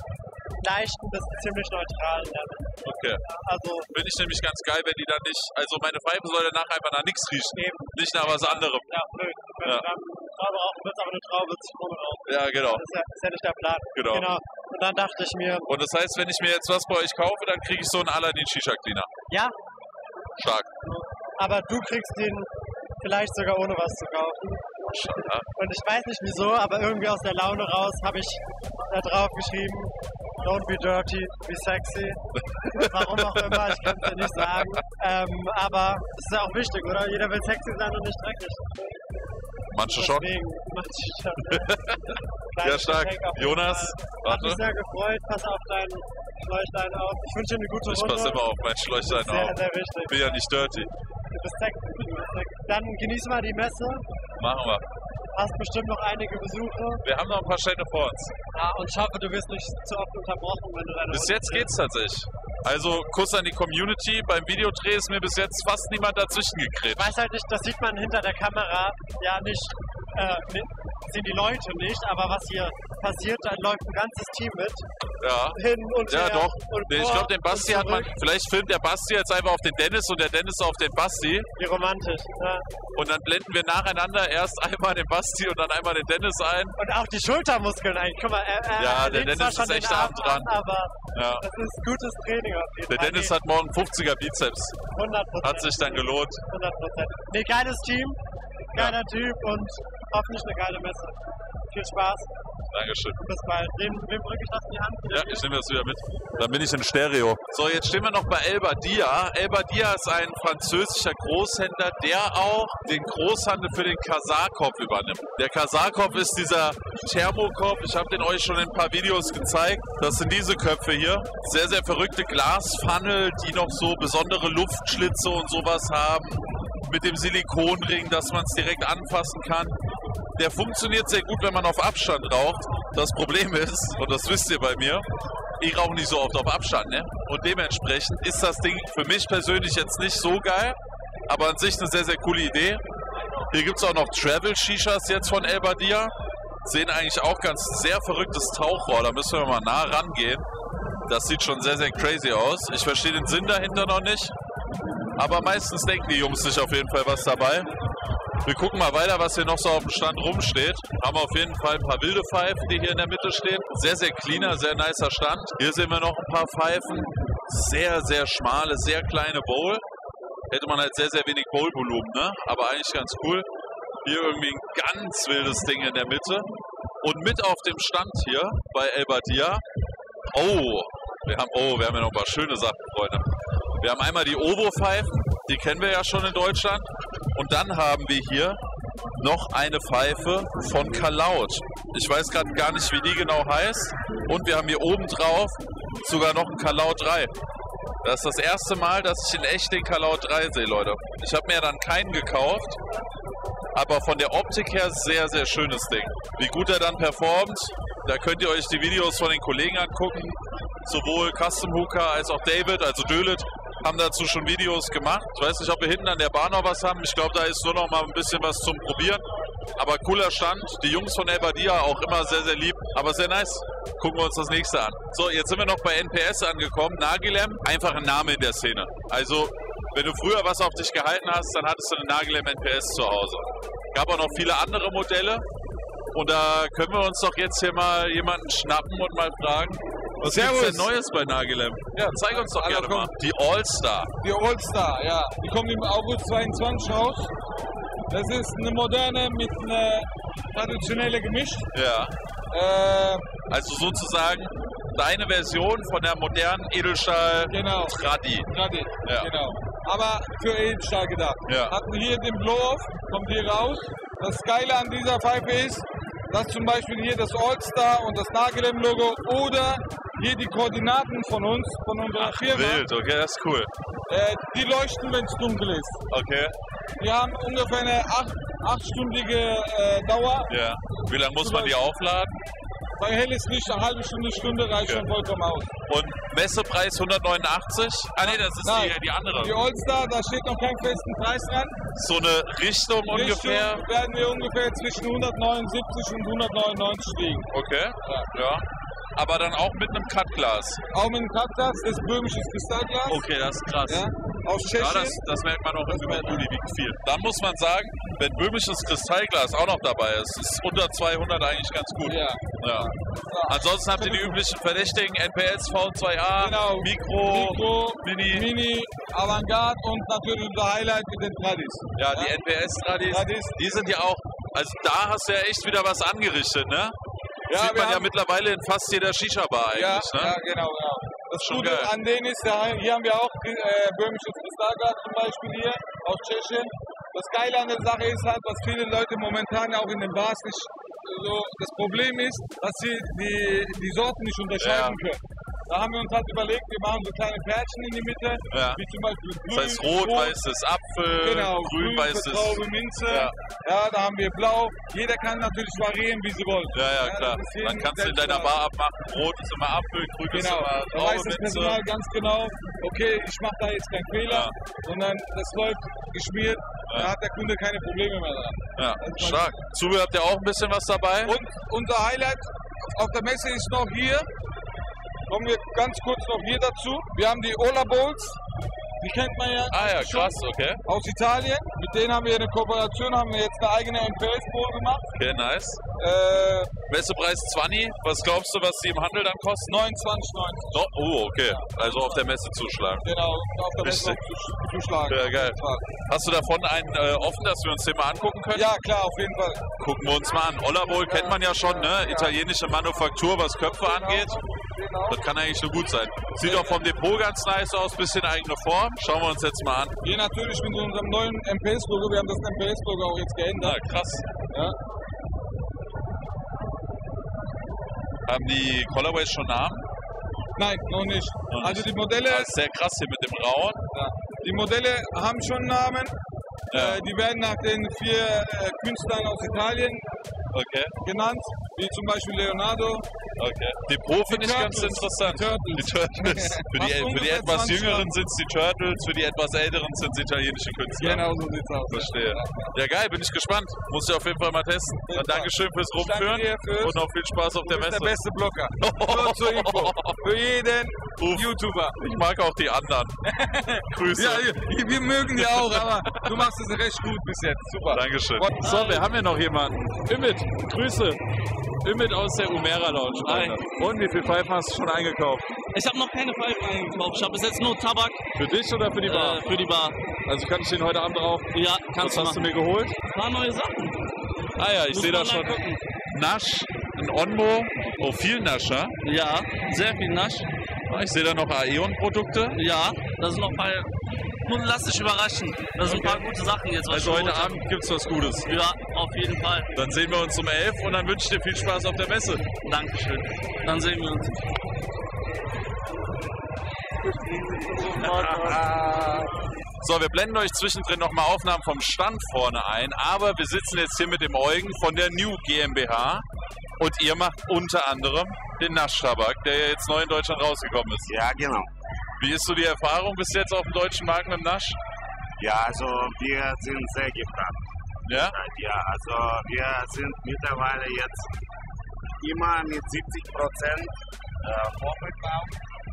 leichten bis ziemlich neutralen Level. Okay. Also Finde ich nämlich ganz geil, wenn die dann nicht, also meine Pfeife soll danach einfach nach nichts riechen. Eben. Nicht nach was anderem. Ja, blöd. Wenn Ja. du dann Traube rauchen willst, aber eine Traube Zitrone rauchen. Ja, genau. Das ist ja, ist ja nicht der Plan. Genau. Und dann dachte ich mir, Und das heißt, wenn ich mir jetzt was bei euch kaufe, dann kriege ich so einen Aladdin Shisha Cleaner. ja, Stark. aber du kriegst den vielleicht sogar ohne was zu kaufen. Ja. Und ich weiß nicht wieso, aber irgendwie aus der Laune raus habe ich da drauf geschrieben, don't be dirty, be sexy. Warum auch immer, ich kann es dir nicht sagen. Ähm, aber es ist ja auch wichtig, oder? Jeder will sexy sein und nicht dreckig. Manche schon. Deswegen, manche schon. Ja, stark. Jonas, Hat mich warte. sehr gefreut. Pass auf deinen Schläuchlein auf. Ich wünsche dir eine gute Ich Runde. passe immer auf mein Schläuchlein Sehr, auf. sehr wichtig. Ich bin ja nicht dirty. Du bist sexy. Du bist sexy. Dann genieß mal die Messe. Machen wir. Hast bestimmt noch einige Besuche. Wir haben noch ein paar Stände vor uns. Ja, und ich hoffe, du wirst nicht zu oft unterbrochen, wenn du deine Bis Runde jetzt drehst. geht's tatsächlich. Also Kuss an die Community. Beim Videodreh ist mir bis jetzt fast niemand dazwischen Ich gekriegt. weiß halt nicht, das sieht man hinter der Kamera ja nicht, äh, ni- sehen die Leute nicht, aber was hier passiert, da läuft ein ganzes Team mit. Ja. Hin und Ja, her doch. und Nee, ich vor glaube, den Basti und hat man. zurück. Vielleicht filmt der Basti jetzt einfach auf den Dennis und der Dennis auf den Basti. Wie romantisch. Ja. Und dann blenden wir nacheinander erst einmal den Basti und dann einmal den Dennis ein. Und auch die Schultermuskeln eigentlich. Guck mal, er, er, Ja, er der legt Dennis zwar schon ist echt den arm Arm dran. an, aber Ja. das ist gutes Training auf jeden Der Fall. Dennis Nee, hat morgen fünfziger Bizeps. hundert Prozent. Hat sich dann gelohnt. hundert Prozent. Nee, geiles Team, geiler Typ und hoffentlich eine geile Messe. Viel Spaß. Dankeschön. Bis bald. Wem, wem drücke ich das in die Hand? Ja, ich nehme das wieder mit. Dann bin ich in Stereo. So, jetzt stehen wir noch bei El Badia. El Badia ist ein französischer Großhändler, der auch den Großhandel für den Kasarkopf übernimmt. Der Kasarkopf ist dieser Thermokopf. Ich habe den euch schon in ein paar Videos gezeigt. Das sind diese Köpfe hier. Sehr, sehr verrückte Glasfunnel, die noch so besondere Luftschlitze und sowas haben. Mit dem Silikonring, dass man es direkt anfassen kann. der funktioniert sehr gut, wenn man auf Abstand raucht. Das Problem ist, und das wisst ihr bei mir, ich rauche nicht so oft auf Abstand, ne? Und dementsprechend ist das Ding für mich persönlich jetzt nicht so geil, aber an sich eine sehr, sehr coole Idee. Hier gibt es auch noch Travel-Shishas jetzt von El Badia. Sehen eigentlich auch ganz sehr verrücktes Tauchrohr, da müssen wir mal nah rangehen. Das sieht schon sehr, sehr crazy aus. Ich verstehe den Sinn dahinter noch nicht, aber meistens denken die Jungs sich auf jeden Fall was dabei. Wir gucken mal weiter, was hier noch so auf dem Stand rumsteht. Haben auf jeden Fall ein paar wilde Pfeifen, die hier in der Mitte stehen. Sehr, sehr cleaner, sehr nicer Stand. Hier sehen wir noch ein paar Pfeifen. Sehr, sehr schmale, sehr kleine Bowl. Hätte man halt sehr, sehr wenig Bowl-Volumen, ne? Aber eigentlich ganz cool. Hier irgendwie ein ganz wildes Ding in der Mitte. Und mit auf dem Stand hier bei El Badia. Oh, wir haben, oh, wir haben ja noch ein paar schöne Sachen, Freunde. Wir haben einmal die Obo-Pfeifen, die kennen wir ja schon in Deutschland. Und dann haben wir hier noch eine Pfeife von Kalaut. Ich weiß gerade gar nicht, wie die genau heißt. Und wir haben hier oben drauf sogar noch einen Kalaut drei. Das ist das erste Mal, dass ich in echt den Kalaut drei sehe, Leute. Ich habe mir dann keinen gekauft, aber von der Optik her sehr, sehr schönes Ding. Wie gut er dann performt, da könnt ihr euch die Videos von den Kollegen angucken. Sowohl Custom Hookah als auch David, also Dölit, haben dazu schon Videos gemacht. Ich weiß nicht, ob wir hinten an der Bar noch was haben. Ich glaube, da ist nur noch mal ein bisschen was zum Probieren. Aber cooler Stand. Die Jungs von El Badia auch immer sehr, sehr lieb. Aber sehr nice. Gucken wir uns das nächste an. So, jetzt sind wir noch bei N P S angekommen. Nargilem, einfach ein Name in der Szene. Also, wenn du früher was auf dich gehalten hast, dann hattest du eine Nargilem N P S zu Hause. Gab auch noch viele andere Modelle. Und da können wir uns doch jetzt hier mal jemanden schnappen und mal fragen, was gibt's denn Neues bei Nargilem? Ja, zeig uns doch Hallo, gerne komm. mal. Die All-Star. Die All-Star, ja. Die kommt im August zweiundzwanzig raus. Das ist eine moderne mit einer traditionellen gemischt. Ja. Äh, also sozusagen deine Version von der modernen Edelstahl genau. Tradi. Tradi, ja. genau. Aber für Edelstahl gedacht. Ja. Hatten hier den Blow-Off, kommt hier raus. Das Geile an dieser Pfeife ist, dass zum Beispiel hier das All-Star und das Nargilem-Logo oder hier die Koordinaten von uns, von unserer Ach, Firma. Wild, okay, das ist cool. Äh, die leuchten, wenn es dunkel ist. Okay. Wir haben ungefähr eine acht, achtstündige äh, Dauer. Ja. Wie lange muss man die aufladen? Bei helles Licht eine halbe Stunde, Stunde reicht okay. schon vollkommen aus. Und Messepreis hundertneunundachtzig? Ah ne, das ist Nein, die, die andere. Die All-Star, da steht noch kein festen Preis dran. So eine Richtung, Richtung ungefähr? werden wir ungefähr zwischen hundertneunundsiebzig und hundertneunundneunzig liegen. Okay, ja. ja. Aber dann auch mit einem Cutglas? Auch mit einem Cutglas, das ist böhmisches Kristallglas. Okay, das ist krass. Ja, aus Tschechien. Ja, das, das merkt man auch im Juli, wiegt viel. Dann muss man sagen, wenn böhmisches Kristallglas auch noch dabei ist, ist unter zweihundert eigentlich ganz gut. Ja. ja. Ansonsten habt ihr die üblichen Verdächtigen, N P S, V zwei A, genau. Mikro, Mikro, Mini, Mini, Avantgarde und natürlich unser Highlight mit den Tradis. Ja, die ja. N P S-Tradis, die sind ja auch, also da hast du ja echt wieder was angerichtet, ne? Ja, sieht man ja haben, mittlerweile in fast jeder Shisha-Bar eigentlich, ja, ne? Ja, genau, genau. Das Schon Gute geil. an denen ist, ja, hier haben wir auch äh, böhmisches Kristallglas zum Beispiel hier aus Tschechien. Das Geile an der Sache ist halt, was viele Leute momentan auch in den Bars nicht so das Problem ist, dass sie die, die Sorten nicht unterscheiden ja. können. Da haben wir uns halt überlegt, wir machen so kleine Pärchen in die Mitte, ja. wie zum Beispiel grün, das heißt rot, rot weißes Apfel, genau, grün, grün weißes Traube, Minze. Ja. ja, da haben wir blau. Jeder kann natürlich variieren, wie sie wollen. Ja, ja, klar. Ja, dann kannst du in deiner Bar abmachen, rot ist immer Apfel, grün genau. ist immer Traube, da weiß das Personal ganz genau, okay, ich mache da jetzt keinen Fehler, ja. sondern das läuft geschmiert, ja. da hat der Kunde keine Probleme mehr dran. Ja, stark. Zubehör habt ihr auch ein bisschen was dabei? Und unser Highlight auf der Messe ist noch hier, kommen wir ganz kurz noch hier dazu. Wir haben die Ola Bowls, die kennt man ja. Ah ja, schon, krass, okay. Aus Italien. Mit denen haben wir eine Kooperation, haben wir jetzt eine eigene N P S-Bowl gemacht. Okay, nice. Äh, Messepreis zwanzig, was glaubst du, was die im Handel dann kosten? neunundzwanzig neunzig. No? Oh, okay. Also auf der Messe zuschlagen. Genau, auf der Messe zuschlagen. Ja, geil. Hast du davon einen äh, offen, dass wir uns den mal angucken können? Ja, klar, auf jeden Fall. Gucken wir uns mal an. Ola Bowl kennt man ja schon, ne? Italienische Manufaktur, was Köpfe angeht. Genau. Das kann eigentlich nur gut sein. Sieht auch vom Depot ganz nice aus, bisschen eigene Form. Schauen wir uns jetzt mal an. Hier natürlich mit unserem neuen M P S-Logo. Wir haben das M P S-Logo auch jetzt geändert. Ja, krass. Ja. Haben die Colorways schon Namen? Nein, noch nicht. Noch also die Modelle... Das ist sehr krass hier mit dem Rauen. Ja. Die Modelle haben schon Namen. Ja. Äh, die werden nach den vier äh, Künstlern aus Italien okay. genannt, wie zum Beispiel Leonardo. Okay. Die Pro finde ich ganz interessant. Die Turtles. Für die, für die etwas Jüngeren sind es die Turtles, für die etwas Älteren sind es italienische Künstler. Genau so sieht's aus. Verstehe. Ja geil, bin ich gespannt. Muss ich auf jeden Fall mal testen. Dann Dankeschön fürs Rumführen und noch viel Spaß auf der Messe. Der beste Blocker. Nur zur Info. Für jeden Uff. YouTuber. Ich mag auch die anderen. Grüße. Ja, wir, wir mögen ja auch, aber du machst es recht gut bis jetzt. Super. Dankeschön. So, wir haben hier noch jemanden. Ümit, Grüße. Ümit aus der Umera Lounge. Hi. Und wie viel Pfeifen hast du schon eingekauft? Ich habe noch keine Pfeifen eingekauft. Ich habe bis jetzt nur Tabak. Für dich oder für die Bar? Äh, für die Bar. Also kann ich den heute Abend rauchen? Ja, kannst Was du hast du mir geholt? Ein paar neue Sachen. Ah ja, ich sehe da schon gucken. Nasch, ein Onmo, oh viel Nascher. Ja, sehr viel Nasch. Ich sehe da noch Aeon-Produkte. Ja, da sind noch ein paar. Nun lass dich überraschen. Da sind okay. ein paar gute Sachen jetzt. Was also heute Abend gibt es was Gutes. Ja, auf jeden Fall. Dann sehen wir uns um elf und dann wünsche ich dir viel Spaß auf der Messe. Dankeschön. Dann sehen wir uns. So, wir blenden euch zwischendrin nochmal Aufnahmen vom Stand vorne ein, aber wir sitzen jetzt hier mit dem Eugen von der New GmbH und ihr macht unter anderem den Naschtabak, der ja jetzt neu in Deutschland rausgekommen ist. Ja, genau. Wie ist so die Erfahrung bis jetzt auf dem deutschen Markt mit dem Nasch? Ja, also wir sind sehr gefragt. Ja? Ja, also wir sind mittlerweile jetzt immer mit siebzig Prozent äh, Vorverkauf.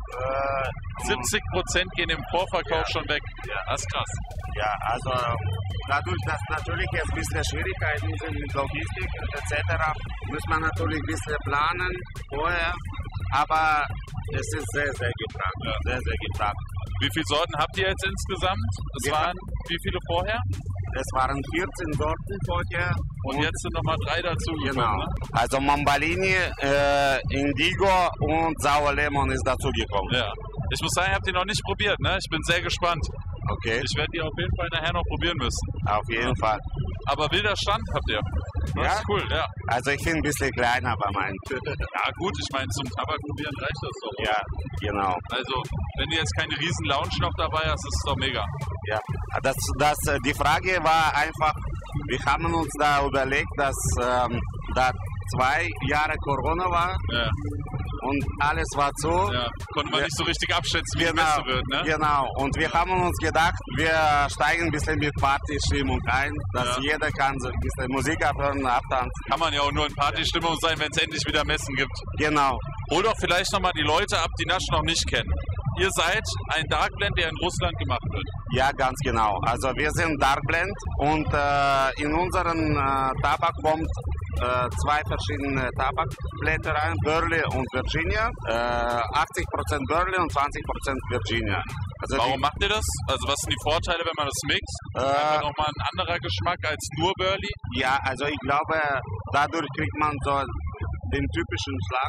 Äh, siebzig Prozent gehen im Vorverkauf ja. schon weg. Ja. Das ist krass. Ja, also dadurch, dass natürlich jetzt ein bisschen Schwierigkeiten sind mit Logistik et cetera, muss man natürlich ein bisschen planen vorher. Aber es ist sehr, sehr gefragt. Ja. Sehr, sehr gefragt. Wie viele Sorten habt ihr jetzt insgesamt? Es waren wie viele vorher? Es waren vierzehn Sorten vorher. Und, und jetzt sind nochmal drei dazu. Genau. Ne? Also Mambalini, äh, Indigo und Sour Lemon ist dazugekommen. Ja. Ich muss sagen, ich habe die noch nicht probiert. Ne? Ich bin sehr gespannt. Okay. Ich werde die auf jeden Fall nachher noch probieren müssen. Auf jeden ja. Fall. Aber wilder Stand habt ihr. Das ja? ist cool, ja. Also ich finde ein bisschen kleiner bei meinen. Ja gut, ich meine, zum Tabak probieren reicht das doch. Ja, genau. Also, wenn du jetzt keine riesen Lounge noch dabei hast, ist es doch mega. Ja, das, das, die Frage war einfach, wir haben uns da überlegt, dass ähm, da zwei Jahre Corona war. Ja. Und alles war zu. Ja, konnte man wir, nicht so richtig abschätzen, wie genau, die Messe wird, ne? Genau. Und wir haben uns gedacht, wir steigen ein bisschen mit Partystimmung ein, dass ja. jeder kann so ein bisschen Musik abhören, abtanzen. Kann man ja auch nur in Partystimmung sein, wenn es endlich wieder Messen gibt. Genau. Hol doch vielleicht nochmal die Leute ab, die Nasch noch nicht kennen. Ihr seid ein Darkblend, der in Russland gemacht wird. Ja, ganz genau. Also wir sind Darkblend und äh, in unseren äh, Tabak kommt äh, zwei verschiedene Tabakblätter rein, Burley und Virginia. Äh, achtzig Prozent Burley und zwanzig Prozent Virginia. Also Warum die, macht ihr das? Also was sind die Vorteile, wenn man das mixt? Äh, Einfach nochmal ein anderer Geschmack als nur Burley? Ja, also ich glaube, dadurch kriegt man so den typischen Schlag.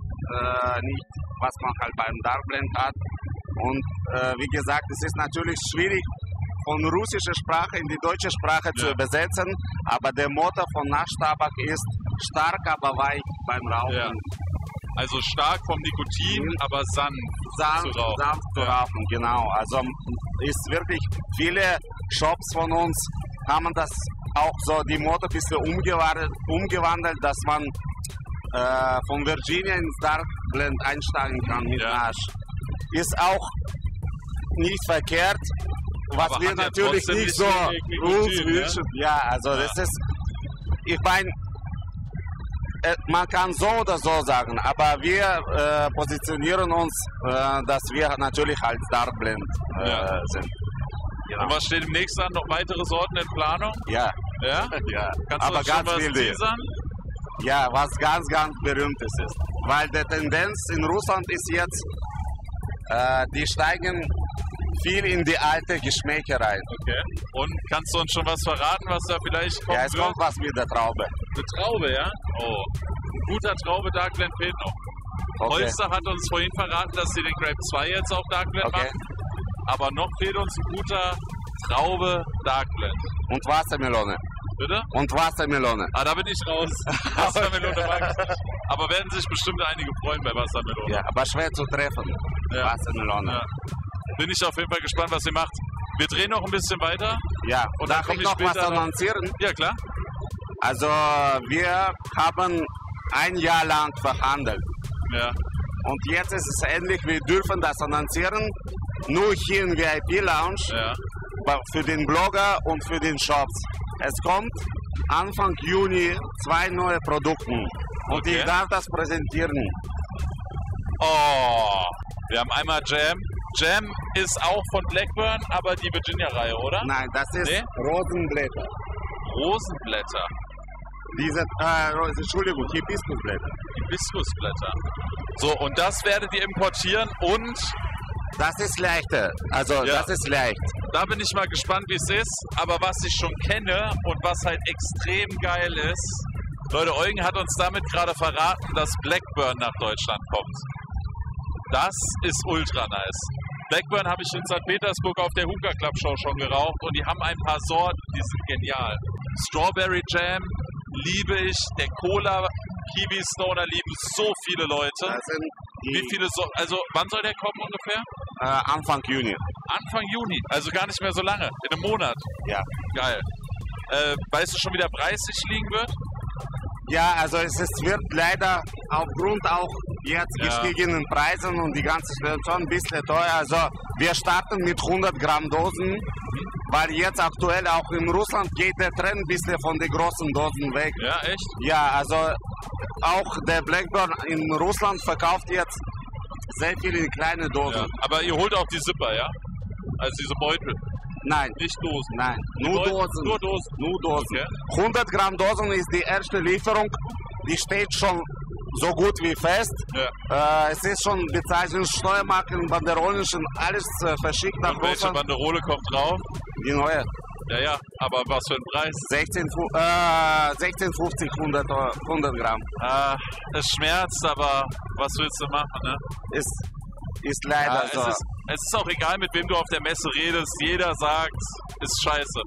Äh, nicht, was man halt beim Darkblend hat. Und äh, wie gesagt, es ist natürlich schwierig, von russischer Sprache in die deutsche Sprache ja. zu übersetzen, aber der Motor von Naschtabak ist stark, aber weich beim Rauchen. Ja. Also stark vom Nikotin, mhm. aber sanft, sanft zu rauchen. Sanft zu ja. rauchen, genau. Also ist wirklich, viele Shops von uns haben das auch so, die Motor ein bisschen umgewandelt, umgewandelt dass man äh, von Virginia ins Darkblend einsteigen kann mit ja. Nasch. Ist auch nicht verkehrt, was aber wir natürlich nicht, nicht so uns wünschen. Ja, also ja. das ist, ich meine, man kann so oder so sagen, aber wir äh, positionieren uns, äh, dass wir natürlich als Darkblend äh, ja. sind. Genau. Und was steht demnächst an? Noch weitere Sorten in Planung? Ja. Ja? ja. Kannst aber du uns ganz schon was teasern? Ja, was ganz, ganz Berühmtes ist. Weil die Tendenz in Russland ist jetzt, äh, die steigen viel in die alte Geschmäcker rein. Okay. Und kannst du uns schon was verraten, was da vielleicht kommt? Ja, es wird? kommt was mit der Traube. Eine Traube, ja? Oh. Ein guter Traube Darkblend fehlt noch. Okay. Holster hat uns vorhin verraten, dass sie den Grape zwei jetzt auf Darkblend okay. machen. Aber noch fehlt uns ein guter Traube Darkblend. Und Wassermelone. Bitte? Und Wassermelone. Ah, da bin ich raus. Wassermelone mag ich nicht. Aber werden sich bestimmt einige freuen bei Wassermelone. Ja, aber schwer zu treffen. Ja. Wassermelone. Ja. Bin ich auf jeden Fall gespannt, was ihr macht. Wir drehen noch ein bisschen weiter. Ja, und darf dann ich noch was noch... annoncieren? Ja, klar. Also wir haben ein Jahr lang verhandelt. Ja. Und jetzt ist es endlich, wir dürfen das annoncieren, nur hier in V I P-Lounge, ja. für den Blogger und für den Shops. Es kommt Anfang Juni zwei neue Produkte und okay. ich darf das präsentieren. Oh, wir haben einmal Jam. Jam ist auch von Blackburn, aber die Virginia-Reihe, oder? Nein, das ist nee? Rosenblätter. Rosenblätter? Diese, äh, Entschuldigung, Hibiskusblätter. Hibiskusblätter. So, und das werdet ihr importieren und? Das ist leichter, also ja. das ist leicht. Da bin ich mal gespannt, wie es ist, aber was ich schon kenne und was halt extrem geil ist, Leute, Eugen hat uns damit gerade verraten, dass Blackburn nach Deutschland kommt. Das ist ultra nice. Blackburn habe ich in Sankt Petersburg auf der Hookah Club Show schon geraucht und die haben ein paar Sorten, die sind genial. Strawberry Jam liebe ich, der Cola Kiwi Stoner lieben so viele Leute. Wie viele so, also wann soll der kommen ungefähr? Äh, Anfang Juni. Anfang Juni, also gar nicht mehr so lange, in einem Monat. Ja. Geil. Äh, weißt du schon, wie der Preis sich liegen wird? Ja, also es ist, wird leider aufgrund auch jetzt ja. gestiegenen Preisen und die ganze Situation ein bisschen teuer. Also wir starten mit hundert Gramm Dosen, weil jetzt aktuell auch in Russland geht der Trend ein bisschen von den großen Dosen weg. Ja, echt? Ja, also auch der Blackburn in Russland verkauft jetzt sehr viele kleine Dosen. Ja, aber ihr holt auch die Zipper, ja? Also diese Beutel? Nein. Nicht Dosen? Nein, die nur Beutel? Dosen. Nur Dosen? Nur Dosen. Okay. hundert Gramm Dosen ist die erste Lieferung. Die steht schon so gut wie fest. Ja. Äh, es ist schon bezeichnet, Steuermarken, Banderolen, schon alles äh, verschickt nach und welche Russland. Banderole kommt drauf? Die neue. Ja, ja, aber was für ein Preis? sechzehn, äh, sechzehn fünfzig, hundert, hundert Gramm. Ah, es schmerzt, aber was willst du machen, ne? Ist, ist leider ja, so. Es ist, es ist auch egal, mit wem du auf der Messe redest. Jeder sagt, ist scheiße.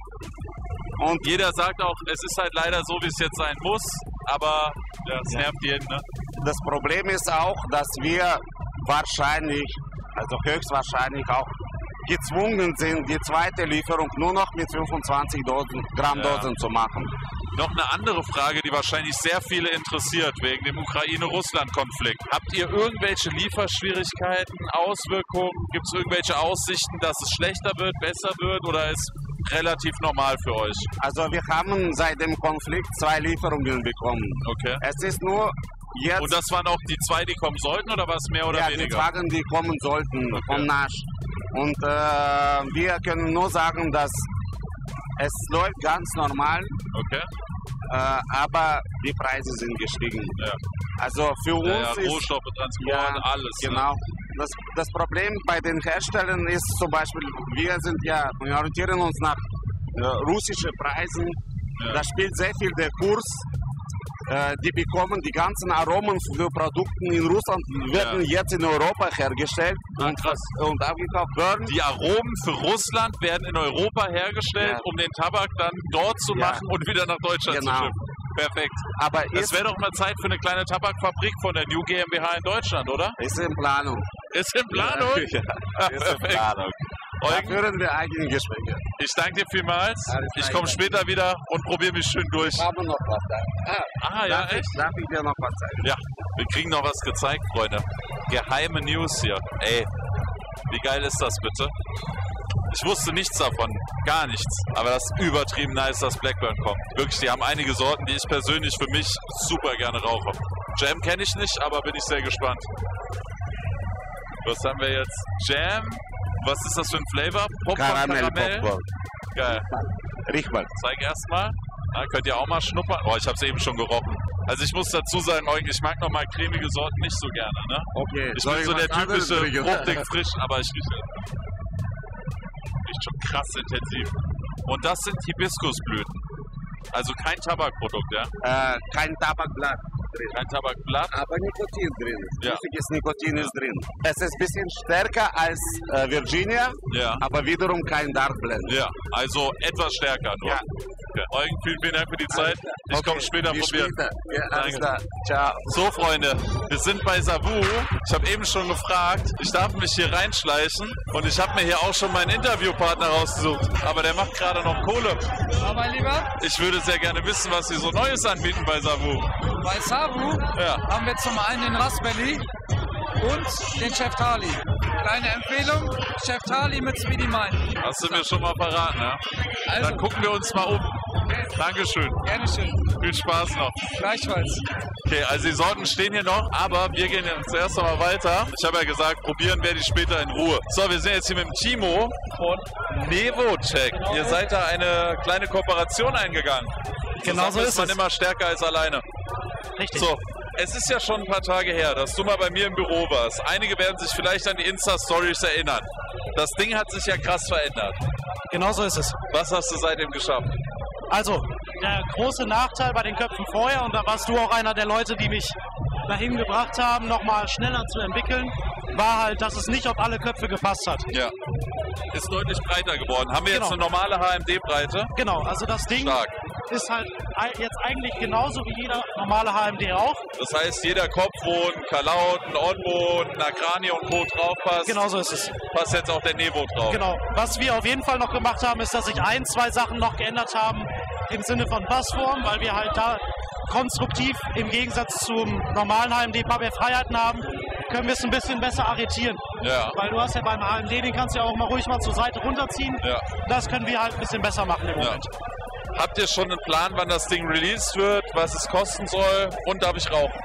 Und jeder sagt auch, es ist halt leider so, wie es jetzt sein muss, aber ja, es ja. nervt jeden, ne? Das Problem ist auch, dass wir wahrscheinlich, also höchstwahrscheinlich auch gezwungen sind, die zweite Lieferung nur noch mit fünfundzwanzig Dosen, Gramm ja. Dosen zu machen. Noch eine andere Frage, die wahrscheinlich sehr viele interessiert, wegen dem Ukraine-Russland-Konflikt. Habt ihr irgendwelche Lieferschwierigkeiten, Auswirkungen? Gibt es irgendwelche Aussichten, dass es schlechter wird, besser wird oder ist relativ normal für euch? Also wir haben seit dem Konflikt zwei Lieferungen bekommen. Okay. Es ist nur jetzt... Und das waren auch die zwei, die kommen sollten oder was mehr oder ja, weniger? Ja, die Wagen, die kommen sollten okay. vom Nasch. Und äh, wir können nur sagen, dass es läuft ganz normal, okay. äh, aber die Preise sind gestiegen. Ja. Also für uns ja, ja, ist... Rohstoffe, Transport, ja, alles. Genau. Ne? Das, das Problem bei den Herstellern ist zum Beispiel, wir sind ja, wir orientieren uns nach äh, russischen Preisen. Ja. Da spielt sehr viel der Kurs. Äh, die bekommen die ganzen Aromen für Produkte in Russland, werden ja. jetzt in Europa hergestellt ah, und, und abgekauft werden. Die Aromen für Russland werden in Europa hergestellt, ja. um den Tabak dann dort zu ja. machen und wieder nach Deutschland genau. zu schiffen. Perfekt. Aber es wäre doch mal Zeit für eine kleine Tabakfabrik von der New GmbH in Deutschland, oder? Ist in Planung. Ist in Planung? Ja, ja. Ist in Planung. Da führen wir eigene Gespräche. Ich danke dir vielmals. Alles ich komme später wieder und probiere mich schön durch. Ich habe noch was da. Ah, ah ja, darf echt? Ich, darf ich dir noch was zeigen? Ja, wir kriegen noch was gezeigt, Freunde. Geheime News hier. Ey, wie geil ist das bitte? Ich wusste nichts davon, gar nichts. Aber das ist übertrieben nice, dass Blackburn kommt. Wirklich, die haben einige Sorten, die ich persönlich für mich super gerne rauche. Jam kenne ich nicht, aber bin ich sehr gespannt. Was haben wir jetzt? Jam? Was ist das für ein Flavor? Popcorn, Karamell, Karamell? Popcorn. Geil. Riech mal. Zeig erst mal. Na, könnt ihr auch mal schnuppern? Oh, ich habe es eben schon gerochen. Also ich muss dazu sagen, Eugen, ich mag nochmal cremige Sorten nicht so gerne. Ne? Okay. Ich Soll bin so ich der typische riechen? fruchtig frisch, aber ich rieche. Riecht schon krass intensiv. Und das sind Hibiskusblüten. Also kein Tabakprodukt, ja? Äh, kein Tabakblatt drin. Kein Tabakblatt? Aber Nikotin drin. Ja. Flüssiges Nikotin ist drin. Es ist ein bisschen stärker als äh, Virginia, ja. aber wiederum kein Dark Blend. Ja, also etwas stärker nur. Ja. Okay. Eugen, vielen, vielen Dank für die Zeit. Ich Okay, komme später bis probieren. später. Ja, alles klar. Ciao. So, Freunde, wir sind bei Savu. Ich habe eben schon gefragt, ich darf mich hier reinschleichen und ich habe mir hier auch schon meinen Interviewpartner rausgesucht. Aber der macht gerade noch Kohle. Aber mein Lieber, Ich würde sehr gerne wissen, was Sie so Neues anbieten bei Savu. bei Savu Ja. haben wir zum einen den Raspberry und den Chef Tali. Kleine Empfehlung, Chef Tali mit Speedy Mind. Hast du mir schon mal verraten, ja? Also. Dann gucken wir uns mal um. Dankeschön. Gerne schön. Viel Spaß noch. Gleichfalls. Okay, also die Sorten stehen hier noch, aber wir gehen jetzt zuerst noch mal weiter. Ich habe ja gesagt, probieren werde ich später in Ruhe. So, wir sind jetzt hier mit dem Timo von Nevocheck. Ihr seid da eine kleine Kooperation eingegangen. Genau so ist ist man es. immer stärker als alleine. Richtig. So, es ist ja schon ein paar Tage her, dass du mal bei mir im Büro warst. Einige werden sich vielleicht an die Insta-Stories erinnern. Das Ding hat sich ja krass verändert. Genau so ist es. Was hast du seitdem geschafft? Also, der große Nachteil bei den Köpfen vorher, und da warst du auch einer der Leute, die mich dahin gebracht haben, nochmal schneller zu entwickeln, war halt, dass es nicht auf alle Köpfe gepasst hat. Ja. Ist deutlich breiter geworden. Haben wir jetzt Genau. eine normale H M D-Breite? Genau, also das Ding Stark. ist halt ei- jetzt eigentlich genauso wie jeder normale H M D auch. Das heißt, jeder Kopf, wo ein Kalaut, ein Onbo, ein Agrani und Co. drauf passt, Genau so ist es. passt jetzt auch der Nevo drauf. Genau. Was wir auf jeden Fall noch gemacht haben, ist, dass sich ein, zwei Sachen noch geändert haben im Sinne von Passform, weil wir halt da konstruktiv im Gegensatz zum normalen H M D ein paar mehr Freiheiten haben, können wir es ein bisschen besser arretieren. Ja. Weil du hast ja beim H M D, den kannst du ja auch mal ruhig mal zur Seite runterziehen. Ja. Das können wir halt ein bisschen besser machen im Ja. Moment. Habt ihr schon einen Plan, wann das Ding released wird, was es kosten soll und darf ich rauchen?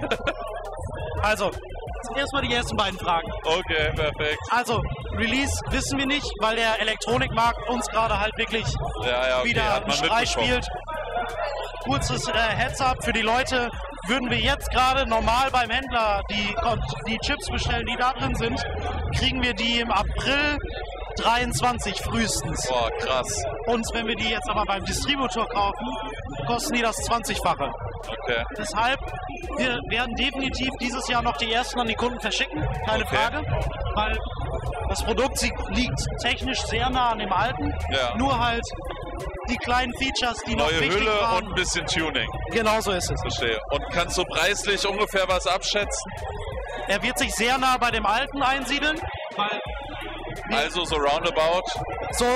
Also, erstmal die ersten beiden Fragen. Okay, perfekt. Also, Release wissen wir nicht, weil der Elektronikmarkt uns gerade halt wirklich Ja, ja, okay, wieder hat einen man Streich mitbekommen. spielt. Kurzes äh, Heads-up für die Leute. Würden wir jetzt gerade normal beim Händler die, die Chips bestellen, die da drin sind, kriegen wir die im April dreiundzwanzig frühestens. Boah, krass. Und wenn wir die jetzt aber beim Distributor kaufen, kosten die das zwanzigfache. Okay. Deshalb, wir werden definitiv dieses Jahr noch die ersten an die Kunden verschicken, keine Okay. Frage, weil das Produkt sie- liegt technisch sehr nah an dem alten, Ja. nur halt die kleinen Features, die noch Neue wichtig Hülle waren. und ein bisschen Tuning. Genau so ist es. Verstehe. Und kannst du preislich ungefähr was abschätzen? Er wird sich sehr nah bei dem alten einsiedeln, weil Also so roundabout? so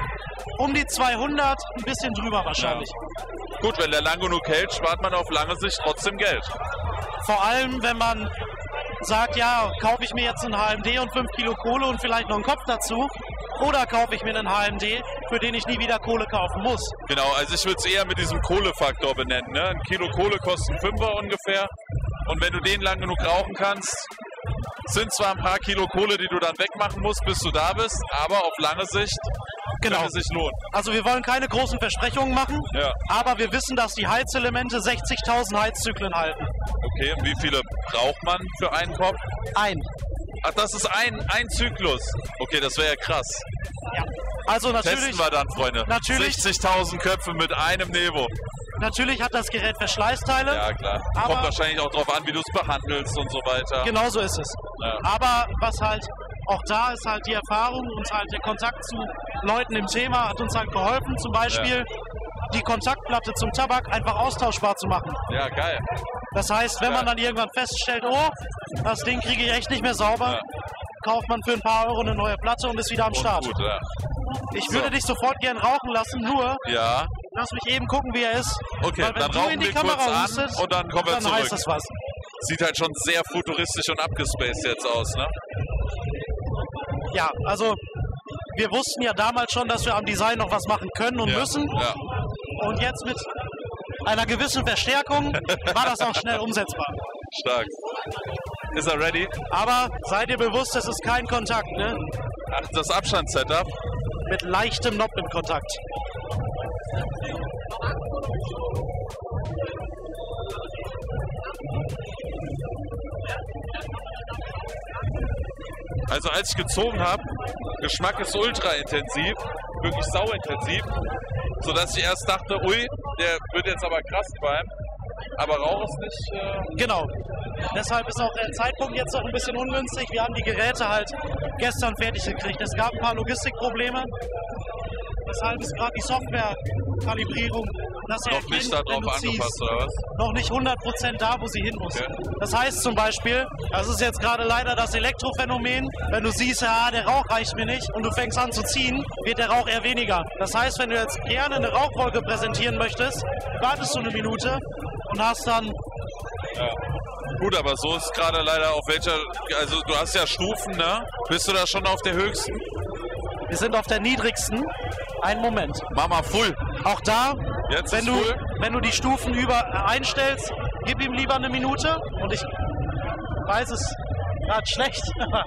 um die zweihundert, ein bisschen drüber wahrscheinlich. Gut, wenn der lang genug hält, spart man auf lange Sicht trotzdem Geld. Vor allem, wenn man sagt, ja, kaufe ich mir jetzt einen H M D und fünf Kilo Kohle und vielleicht noch einen Kopf dazu, oder kaufe ich mir einen H M D, für den ich nie wieder Kohle kaufen muss. Genau, also ich würde es eher mit diesem Kohlefaktor benennen. Ne? Ein Kilo Kohle kostet einen Fünfer ungefähr. Und wenn du den lang genug rauchen kannst, sind zwar ein paar Kilo Kohle, die du dann wegmachen musst, bis du da bist, aber auf lange Sicht Genau. könnte es sich lohnen. Also wir wollen keine großen Versprechungen machen, Ja. aber wir wissen, dass die Heizelemente sechzigtausend Heizzyklen halten. Okay, und wie viele braucht man für einen Kopf? Ein. Ach, das ist ein, ein Zyklus. Okay, das wäre ja krass. Also natürlich, Testen wir dann, Freunde. Natürlich- sechzigtausend Köpfe mit einem Nevo. natürlich hat das Gerät Verschleißteile. Ja, klar. Aber- Kommt wahrscheinlich auch darauf an, wie du es behandelst und so weiter. Genau so ist es. Ja. Aber was halt auch da ist, halt die Erfahrung und halt der Kontakt zu Leuten im Thema hat uns halt geholfen, zum Beispiel die Kontaktplatte zum Tabak einfach austauschbar zu machen. Ja, geil. Das heißt, wenn man dann irgendwann feststellt, oh, das Ding kriege ich echt nicht mehr sauber, kauft man für ein paar Euro eine neue Platte und ist wieder am Start. Gut, ja. Ich So. würde dich sofort gern rauchen lassen, nur Ja. lass mich eben gucken, wie er ist. Okay, Weil wenn dann du rauchen in die wir Kamera kurz an hustest, und dann kommen wir dann zurück. heißt das was. Sieht halt schon sehr futuristisch und abgespaced jetzt aus, ne? Ja, also wir wussten ja damals schon, dass wir am Design noch was machen können und Ja, müssen. ja. Und jetzt mit einer gewissen Verstärkung war das auch schnell umsetzbar. Stark. Ist er ready? Aber seid ihr bewusst, es ist kein Kontakt, ne? Ach, das Abstandssetup? Mit leichtem Noppen-Kontakt. Also als ich gezogen habe, Geschmack ist ultra intensiv, wirklich sauintensiv, sodass ich erst dachte, ui, der wird jetzt aber krass qualmen. Aber Rauch ist nicht... Äh Genau. Deshalb ist auch der Zeitpunkt jetzt noch ein bisschen ungünstig. Wir haben die Geräte halt gestern fertig gekriegt. Es gab ein paar Logistikprobleme. Deshalb ist gerade die Software-Kalibrierung dass sie noch erkennt, nicht darauf wenn du angepasst, ziehst, oder was? noch nicht hundert Prozent da, wo sie hin muss. Okay. Das heißt zum Beispiel, das ist jetzt gerade leider das Elektrophänomen, wenn du siehst, ja, der Rauch reicht mir nicht und du fängst an zu ziehen, wird der Rauch eher weniger. Das heißt, wenn du jetzt gerne eine Rauchwolke präsentieren möchtest, wartest du eine Minute und hast dann... Ja. Gut, aber so ist gerade leider auf welcher, also du hast ja Stufen, ne? Bist du da schon auf der höchsten? Wir sind auf der niedrigsten. Einen Moment. Mach mal full. Auch da, Jetzt wenn ist du, full. wenn du die Stufen über einstellst, gib ihm lieber eine Minute. Und ich weiß es gerade schlecht.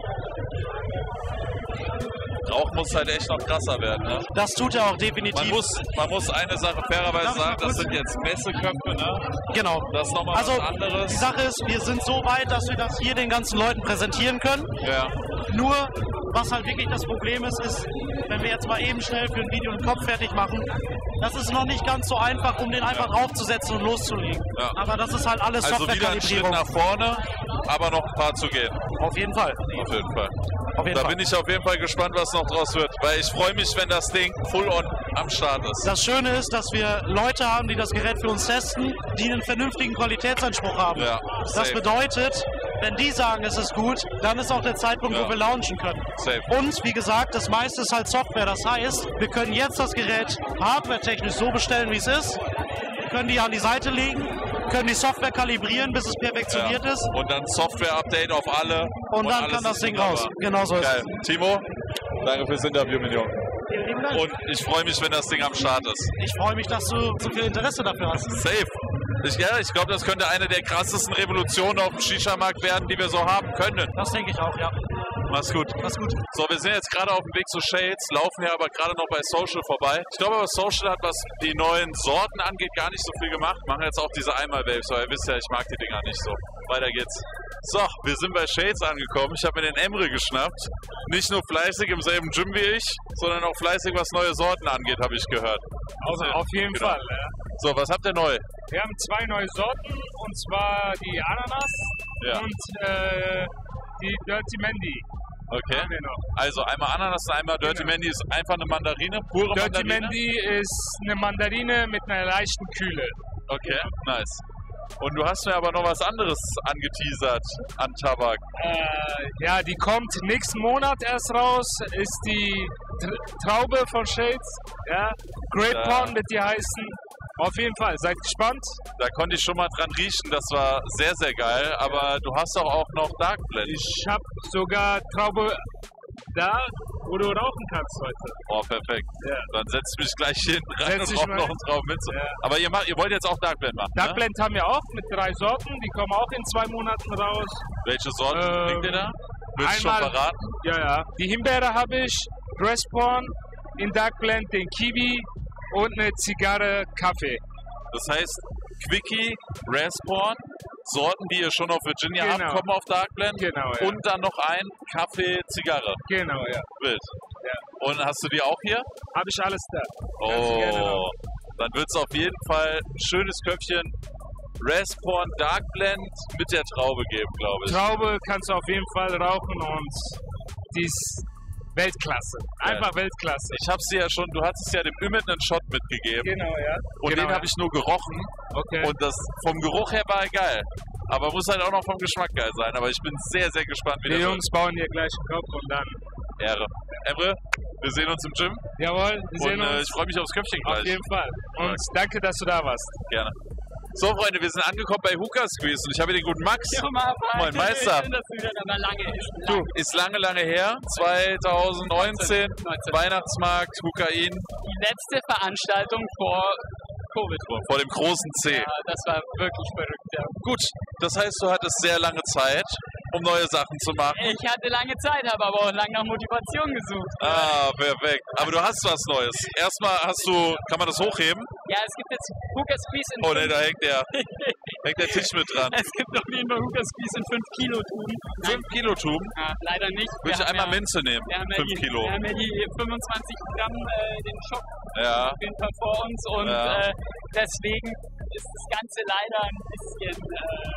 Rauch muss halt echt noch krasser werden, ne? Das tut er auch definitiv. Man muss, man muss eine Sache fairerweise Darf ich sagen, mal das kurz- sind jetzt Messeköpfe, ne? Genau. Das ist nochmal Also was anderes. die Sache ist, wir sind so weit, dass wir das hier den ganzen Leuten präsentieren können. Ja. Nur, was halt wirklich das Problem ist, ist, wenn wir jetzt mal eben schnell für ein Video einen Kopf fertig machen, das ist noch nicht ganz so einfach, um den einfach draufzusetzen und loszulegen. Ja. Aber das ist halt alles Also wieder ein Schritt Softwarekalibrierung. nach vorne, aber noch ein paar zu gehen. Auf jeden Fall. Auf jeden Fall. Auf jeden da Fall. bin ich auf jeden Fall gespannt, was noch draus wird. Weil ich freue mich, wenn das Ding full on am Start ist. Das Schöne ist, dass wir Leute haben, die das Gerät für uns testen, die einen vernünftigen Qualitätsanspruch haben. Ja, das safe. bedeutet, wenn die sagen, es ist gut, dann ist auch der Zeitpunkt, Ja. wo wir launchen können. Safe. Und wie gesagt, das meiste ist halt Software. Das heißt, wir können jetzt das Gerät hardwaretechnisch so bestellen, wie es ist, können die an die Seite legen, können die Software kalibrieren, bis es perfektioniert Ja. ist. Und dann Software-Update auf alle. Und dann alles kann das ist Ding wunderbar. raus. Genau so ist Geil. es. Timo, danke fürs Interview, mein Junge. Vielen lieben Dank. Und ich freue mich, wenn das Ding am Start ist. Ich freue mich, dass du so viel Interesse dafür hast. Safe. Ich, ja, ich glaube, das könnte eine der krassesten Revolutionen auf dem Shisha-Markt werden, die wir so haben können. Das denke ich auch, ja. Mach's gut. Mach's gut. So, wir sind jetzt gerade auf dem Weg zu Shades, laufen ja aber gerade noch bei Social vorbei. Ich glaube aber, Social hat, was die neuen Sorten angeht, gar nicht so viel gemacht. Machen jetzt auch diese Einmal-Waves, weil ihr wisst ja, ich mag die Dinger nicht so. Weiter geht's. So, wir sind bei Shades angekommen. Ich habe mir den Emre geschnappt. Nicht nur fleißig im selben Gym wie ich, sondern auch fleißig, was neue Sorten angeht, habe ich gehört. Also auf jeden Genau. Fall. Ja. So, was habt ihr neu? Wir haben zwei neue Sorten, und zwar die Ananas Ja. und äh, die Dirty Mandy. Okay. Haben wir noch. Also einmal Ananas, einmal Dirty Genau. Mandy ist einfach eine Mandarine, pure Dirty Mandarine. Mandy ist eine Mandarine mit einer leichten Kühle. Okay, nice. Und du hast mir aber noch was anderes angeteasert an Tabak. Äh, ja, die kommt nächsten Monat erst raus. Ist die Tr Traube von Shades. Ja, Great Ja. Porn wird die heißen. Auf jeden Fall, seid gespannt. Da konnte ich schon mal dran riechen, das war sehr, sehr geil. Aber du hast doch auch noch Dark Blend. Ich habe sogar Traube da, wo du rauchen kannst heute. Oh, perfekt. Ja. Dann setz mich gleich hinten rein Setz und dich rauch mal noch hin. einen Traum mit. Ja. Aber ihr, macht, ihr wollt jetzt auch Dark Blend machen, Dark ne? Blend haben wir auch mit drei Sorten. Die kommen auch in zwei Monaten raus. Welche Sorten Ähm, bringt ihr da? Willst du schon einmal- verraten? Ja, ja. Die Himbeere habe ich, Grass-Porn, in Dark Blend den Kiwi und eine Zigarre Kaffee. Das heißt, Quickie, Raspborn, Sorten, die ihr schon auf Virginia Genau. habt, kommen auf Dark Blend. Genau, ja. Und dann noch ein Kaffee, Zigarre. Genau, ja. Wild. Ja. Und hast du die auch hier? Habe ich alles da. Kannst du gerne Oh, noch. dann wird es auf jeden Fall ein schönes Köpfchen Raspborn Dark Blend mit der Traube geben, glaube ich. Traube kannst du auf jeden Fall rauchen und die ist Weltklasse. Einfach Ja. Weltklasse. Ich habe sie ja schon, du hattest ja dem Ümit einen Shot mitgegeben. Genau, ja. Und genau, den ja. habe ich nur gerochen. Okay. Und das vom Geruch her war er geil. Aber muss halt auch noch vom Geschmack geil sein. Aber ich bin sehr, sehr gespannt, wie Die der Jungs bauen hier gleich einen Kopf und dann. wird. Ehre. Emre, wir sehen uns im Gym. Jawohl, wir sehen Und äh, uns. ich freue mich aufs Köpfchen gleich. Auf jeden Fall. Und danke, dass du da warst. Gerne. So, Freunde, wir sind angekommen bei Hookah Squeeze und ich habe hier den guten Max. Ja, mal, Moin, Meister. Schön, dass du wieder da lange ist. Du, ist lange, lange her. zwanzig neunzehn, Weihnachtsmarkt, Hukain. Die letzte Veranstaltung vor Covid. Vor dem großen C. Ja, das war wirklich verrückt, ja. Gut, das heißt, du hattest sehr lange Zeit, um neue Sachen zu machen. Ich hatte lange Zeit, habe aber auch lange nach Motivation gesucht. Ah, perfekt. Aber du hast was Neues. Erstmal hast du, kann man das hochheben? Ja, es gibt jetzt Hookah Squeeze in Oh ne, fünf- da hängt der, hängt der Tisch mit dran. Es gibt auf jeden Fall Hookah Squeeze in fünf Kilo Tuben. fünf Kilo Tuben? Ja, leider nicht. Würde ich Wir haben einmal ja, Minze nehmen, wir haben ja fünf die, Kilo. Wir haben ja die fünfundzwanzig Gramm äh, den Shop Ja. auf jeden Fall vor uns und Ja. äh, deswegen ist das Ganze leider ein bisschen äh,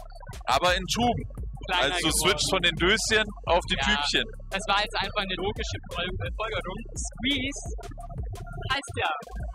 Aber in Tuben. kleiner Also du geworden. switcht von den Döschen auf die Ja, Tübchen. Das war jetzt einfach eine logische Fol- Folgerung. Squeeze heißt ja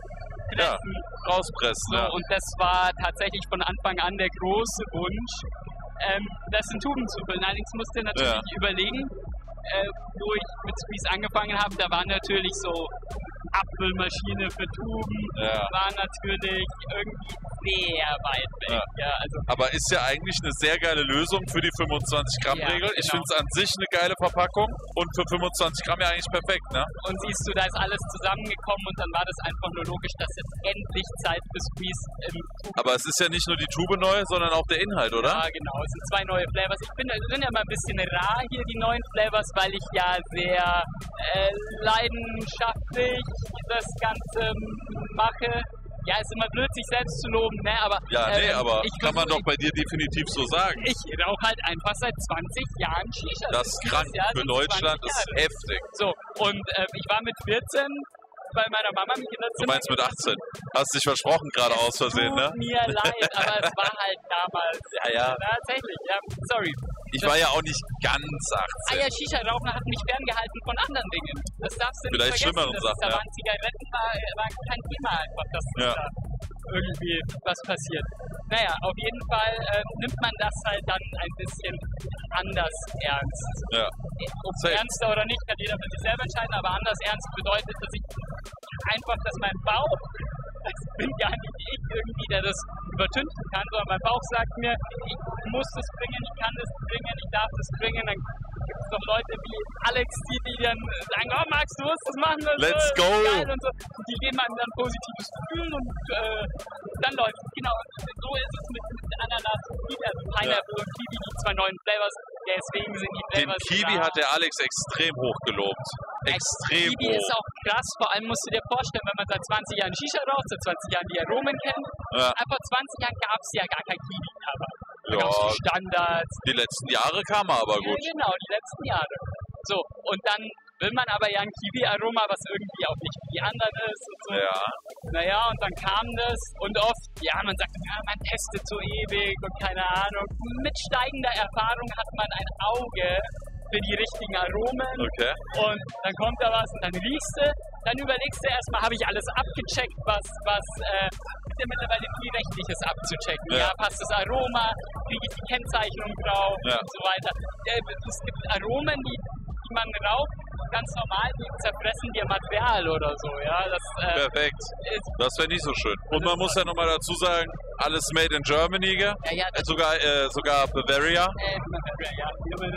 rauspressen. Ja, rauspressen, so, ja. Und das war tatsächlich von Anfang an der große Wunsch, ähm, das in Tuben zu füllen. Allerdings musste natürlich Ja. überlegen, äh, wo ich mit Squeeze angefangen habe, da war natürlich so Abfüllmaschine für Tuben, Ja. war natürlich irgendwie sehr weit weg. Ja. Ja, also Aber ist ja eigentlich eine sehr geile Lösung für die fünfundzwanzig Gramm Regel. Ja, Ich genau. finde es an sich eine geile Verpackung und für fünfundzwanzig Gramm ja eigentlich perfekt, ne? Und siehst du, da ist alles zusammengekommen und dann war das einfach nur logisch, dass jetzt endlich Zeit für Squeeze im Tuben. Aber es ist ja nicht nur die Tube neu, sondern auch der Inhalt, oder? Ja, genau. Es sind zwei neue Flavors. Ich bin, sind ja mal ein bisschen rar hier, die neuen Flavors, weil ich ja sehr äh, leidenschaftlich das Ganze mache. Ja, ist immer blöd, sich selbst zu loben, ne? Aber, Ja, nee, ähm, aber ich kann man versuch- doch bei dir definitiv so sagen. Ich rauche halt einfach seit zwanzig Jahren Shisha. Das ist krank. Jahr Für sind Deutschland zwanzig ist Jahre. heftig. So, und äh, ich war mit vierzehn bei meiner Mama im Du Kinderzimmer. meinst mit achtzehn. Hast dich versprochen gerade aus Versehen, ne? Tut mir leid, aber es war halt damals. Ja, ja. Tatsächlich, ja. Sorry. Ich war ja auch nicht ganz Ah achtzehn. ja, Shisha-Rauchen hat mich ferngehalten von anderen Dingen. Das darfst du nicht Vielleicht vergessen. schlimmeren Das Sachen, ist, da ja. waren Zigaretten, war, war kein Thema einfach, dass Ja. da irgendwie was passiert. Naja, auf jeden Fall äh, nimmt man das halt dann ein bisschen anders ernst. Ja. Ob Safe. ernster oder nicht, kann jeder für sich selber entscheiden, aber anders ernst bedeutet, dass ich einfach, dass mein Bauch, das bin gar nicht ich irgendwie, der das übertünchen kann, sondern mein Bauch sagt mir, ich muss das bringen, ich kann das bringen, ich darf das bringen, dann gibt es doch Leute wie Alex, die, die dann sagen, oh Max, du musst das machen, und Let's so, go. geil und so. Und die geben einem dann positives Gefühl und äh, dann läuft es. Genau, und so ist es mit, mit Ananas und Kiwi, also Pineapple und Kiwi, die zwei neuen Flavors, deswegen sind die Den Flavors Kiwi da. hat der Alex extrem hoch gelobt. Extrem Kiwi hoch. ist auch krass, vor allem musst du dir vorstellen, wenn man seit zwanzig Jahren Shisha raucht, seit zwanzig Jahren die Aromen kennt, Ja. einfach zwanzig Jahren gab es ja gar kein Kiwi, aber da Ja. gab es die Standards. Die letzten Jahre kam er aber gut. Ja, genau, die letzten Jahre. So, und dann will man aber ja ein Kiwi-Aroma, was irgendwie auch nicht wie die anderen ist und so. Ja. Naja, und dann kam das und oft, ja, man sagt, ja, man testet so ewig und keine Ahnung. Mit steigender Erfahrung hat man ein Auge für die richtigen Aromen. Okay. Und dann kommt da was und dann riechst du, dann überlegst du erstmal, habe ich alles abgecheckt, was, was, äh, gibt ja mittlerweile viel Rechtliches abzuchecken. Ja. Ja. Passt das Aroma, kriege ich die Kennzeichnung drauf Ja. und so weiter. Äh, Es gibt Aromen, die, die man raucht, ganz normal, die zerfressen dir Material oder so, ja. Das, äh, Perfekt. Das wäre nicht so schön. Und man muss ja nochmal dazu sagen, alles made in Germany, gell? Ja, ja, Äh, sogar, äh, sogar Bavaria. äh, ja,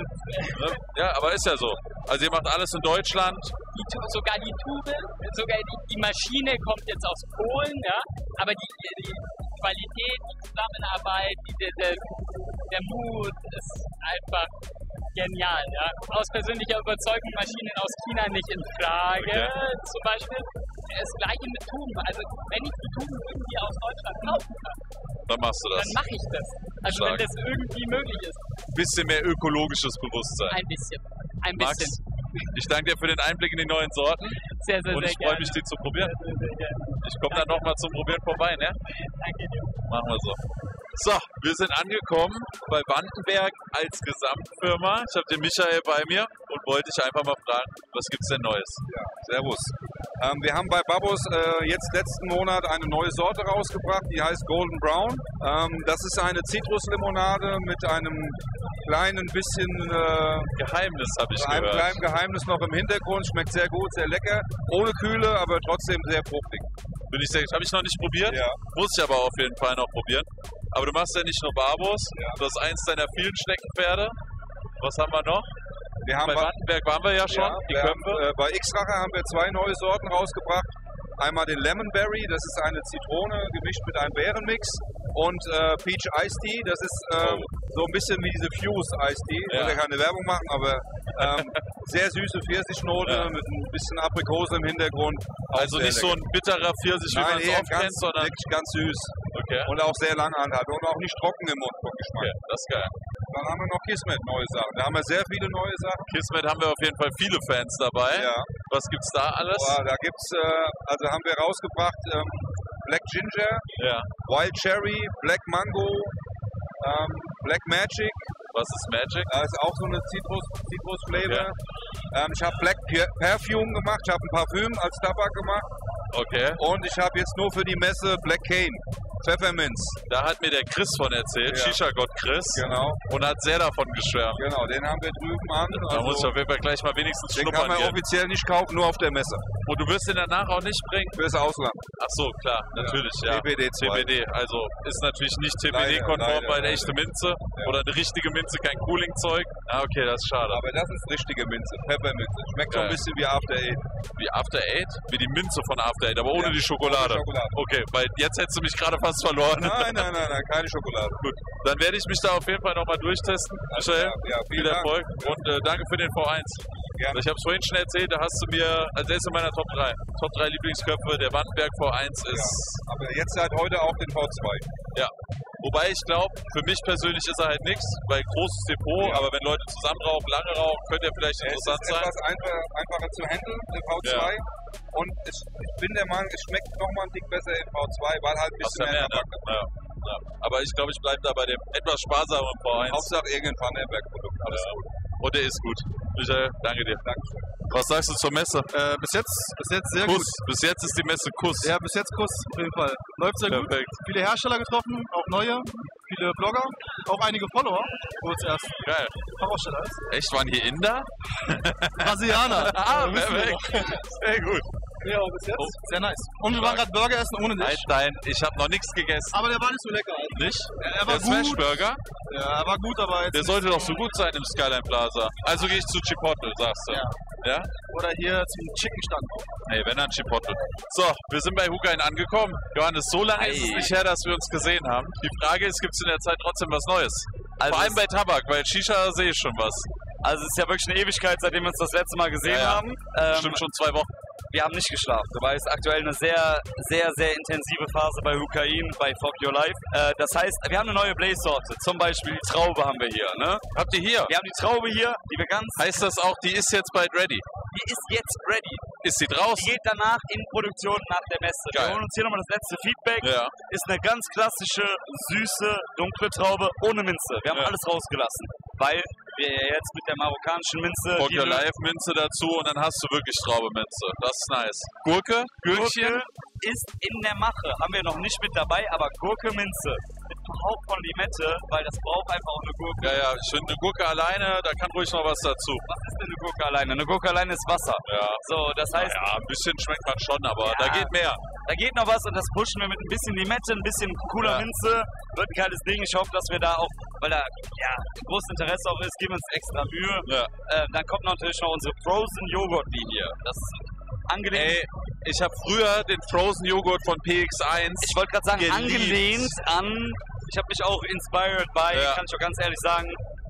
Ne? Ja, aber ist ja so. Also ihr macht alles in Deutschland. die, Tu- sogar die Tube, sogar die, die Maschine kommt jetzt aus Polen, ja, aber die, die Qualität, die Zusammenarbeit, die, der, der, der Mut ist einfach genial, ja. Aus persönlicher Überzeugung Maschinen aus China nicht in Frage, Okay. zum Beispiel. Das gleiche mit Tuben, also wenn ich die Tuben irgendwie aus Deutschland kaufen kann, Dann machst du das. dann mache ich das. Also Stark. wenn das irgendwie möglich ist. Bisschen mehr ökologisches Bewusstsein. Ein bisschen. Ein Max, bisschen. ich danke dir für den Einblick in die neuen Sorten. Sehr, sehr, Und sehr ich freue gerne. mich, die zu probieren. Sehr, sehr gerne. Ich komme dann nochmal zum Probieren vorbei, ne? Danke dir. Machen wir so. So, wir sind angekommen bei Wandenberg als Gesamtfirma. Ich habe den Michael bei mir und wollte dich einfach mal fragen, was gibt's denn Neues? Ja, servus. Ähm, wir haben bei Babos äh, jetzt letzten Monat eine neue Sorte rausgebracht, die heißt Golden Brown. Ähm, das ist eine Zitruslimonade mit einem kleinen bisschen äh, Geheimnis, habe ich einem gehört. kleinen Geheimnis noch im Hintergrund. Schmeckt sehr gut, sehr lecker, ohne Kühle, aber trotzdem sehr fruchtig. Bin ich sehr, habe ich noch nicht probiert, Ja. muss ich aber auf jeden Fall noch probieren. Aber du machst ja nicht nur Barbos, das ist eins deiner vielen Steckenpferde. Was haben wir noch? Wir haben bei Wandenberg waren wir ja schon, Ja, die wir Köpfe. haben, äh, bei X-Rache haben wir zwei neue Sorten rausgebracht. Einmal den Lemonberry, das ist eine Zitrone gemischt mit einem Beerenmix. Und äh, Peach Iced Tea, das ist ähm, so ein bisschen wie diese Fuse Iced Tea. Ich will ja keine Werbung machen, aber ähm, sehr süße Pfirsichnote Ja. mit ein bisschen Aprikose im Hintergrund. Auch Also sehr nicht so lecker. ein bitterer Pfirsich, wie Nein, man es eher oft ganz, kennt, sondern wirklich ganz süß. Okay. Und auch sehr lang anhaltend und auch nicht trocken im Mund vom Geschmack. Okay, das ist geil. Dann haben wir noch Kismet, neue Sachen. Da haben wir sehr viele neue Sachen. Kismet haben wir auf jeden Fall viele Fans dabei. Ja. Was gibt's da alles? Boah, da gibt's, äh, also haben wir rausgebracht ähm, Black Ginger, Ja. Wild Cherry, Black Mango, ähm, Black Magic. Was ist Magic? Da ist auch so eine Zitrus, Zitrus Flavor. Ähm, ich habe Black Per- Perfume gemacht, ich habe ein Parfüm als Tabak gemacht. Okay. Und ich habe jetzt nur für die Messe Black Cane. Pfefferminz. Da hat mir der Chris von erzählt, Ja. Shisha-Gott Chris. Genau. Und hat sehr davon geschwärmt. Genau, den haben wir drüben an. Da muss ich auf jeden Fall gleich mal wenigstens Den schnuppern kann man gehen. offiziell nicht kaufen, nur auf der Messe. Und du wirst den danach auch nicht bringen? Fürs Ausland. Ach so, klar, natürlich, ja. T B D zwei. T B D, also ist natürlich nicht T B D-konform, weil eine echte Minze oder eine richtige Minze, kein Cooling-Zeug. Ah, okay, das ist schade. Aber das ist richtige Minze, Pfefferminze. Schmeckt so ein Geil. bisschen wie After Eight. Wie After Eight? Wie die Minze von After Eight, aber ohne Ja, die Schokolade. ohne Schokolade. Okay, weil jetzt hättest du mich gerade fast verloren. Nein, nein, nein, nein, keine Schokolade. Gut, dann werde ich mich da auf jeden Fall nochmal durchtesten, Michael. Ja, Viel vielen Erfolg und äh, danke für den V eins. Gerne. Ich habe es vorhin schon erzählt, da hast du mir, also der ist in meiner Top drei. Top drei Lieblingsköpfe, der Wandberg V eins ist... Ja, aber jetzt halt heute auch den V zwei. Ja, wobei ich glaube, für mich persönlich ist er halt nichts, weil großes Depot, Ja. aber wenn Leute zusammen rauchen, lange rauchen, könnte er vielleicht Es interessant ist sein. etwas einfach, einfacher zu handeln, der V zwei. Und es, ich bin der Meinung, es schmeckt nochmal einen Tick besser in V zwei, weil halt ein Hast bisschen ja mehr mehr, Tabak ne? Ja. Ja. Aber ich glaube, ich bleibe da bei dem etwas sparsameren V eins. Hauptsache irgendein Pfannenberg-Produkt. Alles Ja. gut. Und der ist gut. Michael, danke dir. Dankeschön. Was sagst du zur Messe? Äh, bis jetzt, bis jetzt sehr Kuss. gut. Bis jetzt ist die Messe Kuss. Ja, bis jetzt Kuss, auf jeden Fall. Läuft sehr Perfekt. gut. Viele Hersteller getroffen, auch neue, viele Blogger, auch einige Follower, wo es erst Geil. Fachhaussteller ist. Echt, waren hier Inder? Brasilianer. ah, Ja, wissen wir perfekt. Sehr gut. Ja, bis jetzt. Sehr nice. Und wir waren gerade Burger essen ohne dich. Einstein, ich habe noch nichts gegessen. Aber der war nicht so lecker. Also. Nicht? Ja, er war der Smash gut. Burger? Ja, er war gut, aber jetzt Der nicht sollte so- doch so gut sein im Skyline Plaza. Also gehe ich zu Chipotle, sagst du. Ja. Ja? Oder hier zum Chicken-Stand. Nee, wenn dann Chipotle. So, wir sind bei Hukain angekommen. Johannes, so lange ist es Ei. nicht her, dass wir uns gesehen haben. Die Frage ist, gibt es in der Zeit trotzdem was Neues? Also Vor allem es- bei Tabak, weil Shisha sehe ich schon was. Also es ist ja wirklich eine Ewigkeit, seitdem wir uns das letzte Mal gesehen Ja, ja. haben. Ähm, Stimmt schon zwei Wochen. Wir haben nicht geschlafen, weil es aktuell eine sehr, sehr, sehr intensive Phase bei Hukain, bei Fuck Your Life. Äh, das heißt, wir haben eine neue Blaze-Sorte. Zum Beispiel die Traube haben wir hier. Ne? Habt ihr hier? Wir haben die Traube hier, die wir ganz... Heißt das auch, die ist jetzt bald ready? Die ist jetzt ready. Ist sie draußen? Die geht danach in Produktion nach der Messe. Geil. Wir holen uns hier nochmal das letzte Feedback. Ja. Ist eine ganz klassische, süße, dunkle Traube ohne Minze. Wir haben Ja. alles rausgelassen, weil wir jetzt mit der marokkanischen Minze... Fuck die Your wir- Life Minze dazu und dann hast du wirklich Traubeminze. Das ist nice. Gurke? Gürkchen? Gurke ist in der Mache. Haben wir noch nicht mit dabei, aber Gurke Minze. Mit einem Hauch von Limette, weil das braucht einfach auch eine Gurke. Ja, ja, ich finde eine Gurke alleine, da kann ruhig noch was dazu. Was ist denn eine Gurke alleine? Eine Gurke alleine ist Wasser. Ja. So, das heißt... Ja, ein bisschen schmeckt man schon, aber Ja. da geht mehr. Da geht noch was und das pushen wir mit ein bisschen Limette, ein bisschen cooler Ja. Minze. Wird ein geiles Ding. Ich hoffe, dass wir da auch, weil da ja, großes Interesse auch ist, geben wir uns extra Mühe. Ja. Äh, dann kommt natürlich noch unsere Frozen Joghurt-Linie. Das ist angelehnt. Ey, ich habe früher den Frozen Joghurt von P X eins. Ich wollte gerade sagen, geliebt. angelehnt an. Ich habe mich auch inspired by, Ja. kann ich auch ganz ehrlich sagen.